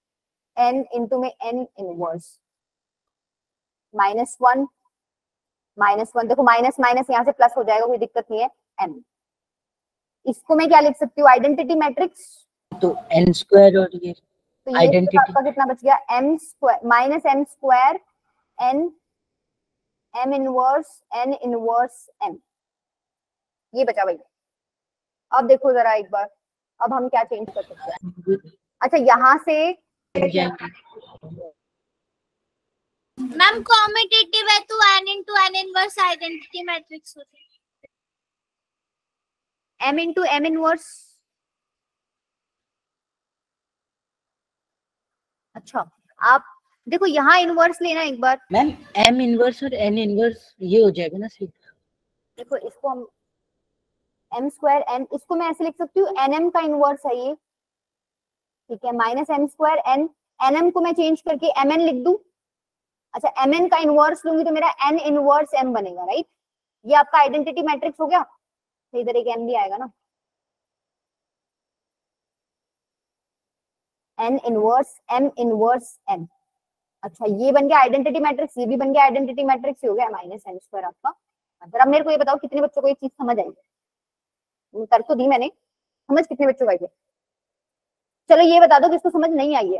Speaker 1: n इंटू में n inverse minus one minus one, देखो माइनस माइनस यहाँ से प्लस हो जाएगा, कोई दिक्कत नहीं है। एम, इसको मैं क्या लिख सकती हूँ, आइडेंटिटी मैट्रिक्स।
Speaker 5: तो एन स्क्वायर और ये
Speaker 1: तो ये
Speaker 5: आइडेंटिटी
Speaker 1: आपका कितना बच गया, M square minus M square N M inverse N inverse M, ये बचा भाई। अब देखो जरा एक बार, अब हम क्या चेंज कर सकते हैं। अच्छा यहाँ से
Speaker 7: मैम कॉम्पिटिटिव है तो n into n inverse identity matrix होती है।
Speaker 1: m into m इनवर्स, अच्छा आप देखो यहाँ इनवर्स लेना एक बार।
Speaker 5: मैम m इनवर्स और n इनवर्स ये हो जाएगा ना सिर्फ।
Speaker 1: देखो इसको हम m स्क्वायर n, इसको मैं ऐसे लिख सकती हूँ nm का इनवर्स है ये, ठीक है, minus M square N, nm को मैं चेंज करके mn लिख दूं। अच्छा mn का इनवर्स लूंगी तो मेरा n इनवर्स m बनेगा, राइट। ये आपका आइडेंटिटी मैट्रिक्स हो गया, तो इधर एक m भी आएगा ना, n inverse m inverse m। अच्छा ये बन गया आइडेंटिटी मैट्रिक्स, ये भी बन गया आइडेंटिटी मैट्रिक्स, हो गया माइनस एम स्क्वायर आपका आंसर। अब मेरे को ये बताओ कितने बच्चों को ये चीज समझ आई, कर तो दी मैंने, समझ कितने बच्चों को आई है? चलो ये बता दो किसको समझ नहीं आई है।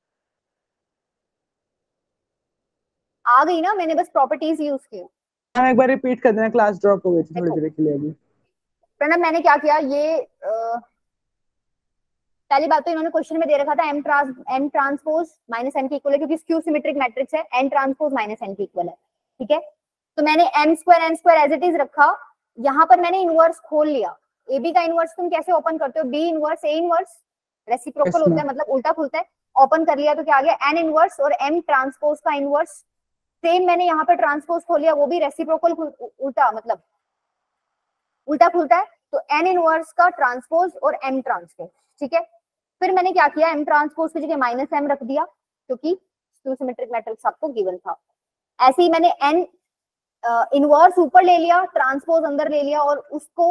Speaker 1: आ गई ना, मैंने बस प्रॉपर्टीज यूज की।
Speaker 2: हम एक बार रिपीट कर देना, क्लास ड्रॉप हो गई थी थोड़ी देर के लिए अभी।
Speaker 1: प्रणब मैंने क्या किया, ये आ, पहली बात तो इन्होंने क्वेश्चन में दे रखा था M trans N transpose minus N के इक्वल है, क्योंकि स्क्यू सिमेट्रिक मैट्रिक्स है, एन ट्रांसपोज माइनस एन के इक्वल है, ठीक है। तो मैंने M square N square as it is रखा, यहाँ पर मैंने इनवर्स खोल लिया। ए बी का इनवर्स तुम कैसे ओपन करते हो, B inverse A inverse reciprocal होता है, मतलब उल्टा खुलता है। ओपन कर लिया तो क्या आ गया, एन इनवर्स और एम ट्रांसपोज का इनवर्स। सेम मैंने यहाँ पर ट्रांसपोज खोल लिया, वो भी रेसिप्रोकल उल्टा, मतलब उल्टा खुलता है, तो एन इनवर्स का ट्रांसपोज और एम ट्रांसपोज, ठीक है। फिर मैंने क्या किया, एम ट्रांसपोज की जगह माइनस एम रख दिया, क्योंकि स्क्यू सिमेट्रिक मैट्रिक्स आपको गिवन था। ऐसे ही मैंने एन इनवर्स ऊपर ले लिया, ट्रांसपोज अंदर ले लिया, और उसको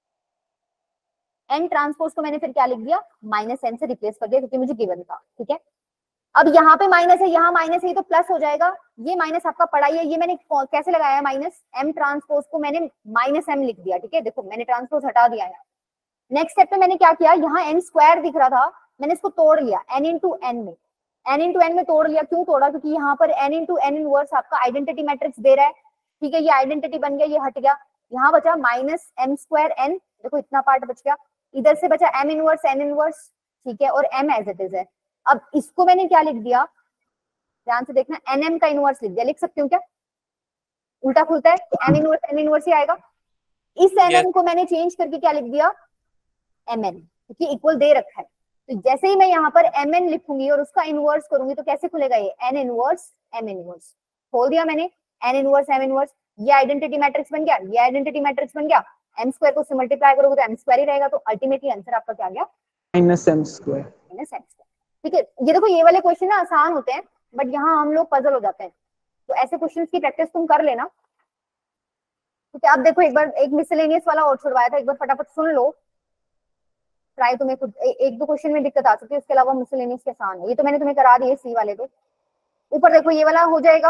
Speaker 1: एन ट्रांसपोज को मैंने फिर क्या लिख दिया, माइनस एन से रिप्लेस कर दिया, क्योंकि मुझे गिवन था, ठीक है। अब यहाँ पे माइनस है, यहाँ माइनस है, तो प्लस हो जाएगा। ये माइनस आपका पड़ा ही है, ये मैंने कैसे लगाया माइनस, एम ट्रांसपोज को मैंने माइनस एम लिख दिया, ठीक है। देखो मैंने ट्रांसपोज हटा दिया है। नेक्स्ट स्टेप पे मैंने क्या किया, यहाँ एन स्क्वायर दिख रहा था, मैंने इसको तोड़ लिया एन इंटू एन में, एन इंटू एन में तोड़ लिया। क्यों तोड़ा, क्योंकि यहाँ पर एन इंटू एन इनवर्स आपका आइडेंटिटी मैट्रिक्स दे रहा है, ठीक है। ये आइडेंटिटी बन गया, ये हट गया, यहाँ बचा माइनस एम स्क्वायर एन, देखो इतना पार्ट बच गया, इधर से बचा एम इनवर्स एन इनवर्स, ठीक है, और एम एज इट इज है। अब इसको मैंने क्या लिख दिया, ध्यान से देखना, एन एम का इनवर्स लिख दिया। लिख सकती हूँ क्या, उल्टा खुलता है तो एम इनवर्स एन इनवर्स ही आएगा। इस एन एम को मैंने चेंज करके क्या लिख दिया, एम एन, क्योंकि इक्वल दे रखा है। तो जैसे ही मैं यहाँ पर एम एन लिखूंगी और उसका इनवर्स करूंगी तो कैसे खुलेगा, ये एन इनवर्स एम इनवर्स, खोल दिया मैंने, एन इनवर्स एम इनवर्स, ये आइडेंटिटी मैट्रिक्स बन गया, ये आइडेंटिटी मैट्रिक्स बन गया। एम स्क्वायर को से मल्टीप्लाई करोगे तो एम स्क्वायर ही रहेगा, तो अल्टीमेटली आंसर आपका क्या गया,
Speaker 2: minus M square
Speaker 1: minus M square, ठीक है। ये देखो ये वाले क्वेश्चन ना आसान होते हैं, बट यहाँ हम लोग पजल हो जाते हैं, तो ऐसे क्वेश्चंस की प्रैक्टिस तुम कर लेना, ठीक है। अब देखो एक बार एक मिसलेनियस वाला और छुड़वाया था, एक बार फटाफट सुन लो, ट्राई तुम्हें खुद ए, एक दो क्वेश्चन में दिक्कत आ सकती है, उसके अलावा मिसलेनियस के आसान है। ये तो मैंने तुम्हें करा दिए सी वाले, तो ऊपर देखो ये वाला हो जाएगा,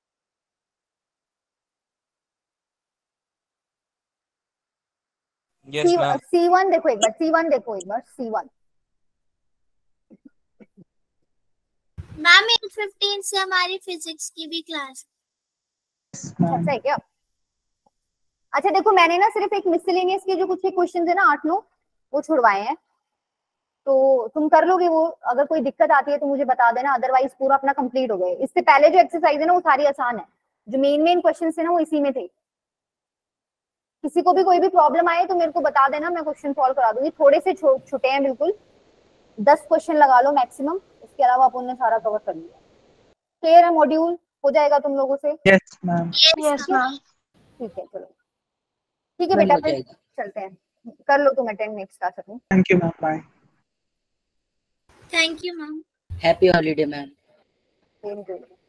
Speaker 3: यस मैम।
Speaker 1: सी वन देखो एक बार, सी वन देखो एक बार, C one
Speaker 7: ma'am eight fifteen से हमारी फिजिक्स की भी क्लास।
Speaker 1: अच्छा है क्या? अच्छा देखो मैंने ना सिर्फ एक मिसलेनियस के जो कुछ क्वेश्चन है ना, आठ नौ वो छुड़वाए हैं, तो तुम कर लोगे वो। अगर कोई दिक्कत आती है तो मुझे बता देना, अदरवाइज पूरा अपना कंप्लीट हो गया। इससे पहले जो एक्सरसाइज है ना वो सारी आसान है, जो मेन मेन क्वेश्चन है ना वो इसी में थे। किसी को भी कोई भी प्रॉब्लम आए तो मेरे को बता देना, मैं क्वेश्चन सॉल्व करा दूंगी। थोड़े से छुटे हैं बिल्कुल, दस क्वेश्चन लगा लो मैक्सिमम, इसके अलावा अपन ने सारा कवर कर लिया। क्लियर है, मॉड्यूल हो जाएगा तुम लोगों से?
Speaker 2: Yes ma'am.
Speaker 6: Yes ma'am.
Speaker 1: ठीक है चलो, ठीक है बेटा, फिर चलते हैं, कर लो तुम अटेंड नेक्स्ट क्लास अपनी।
Speaker 2: Thank you ma'am, bye.
Speaker 7: Thank you ma'am.
Speaker 5: Happy holiday ma'am.
Speaker 1: Same to you.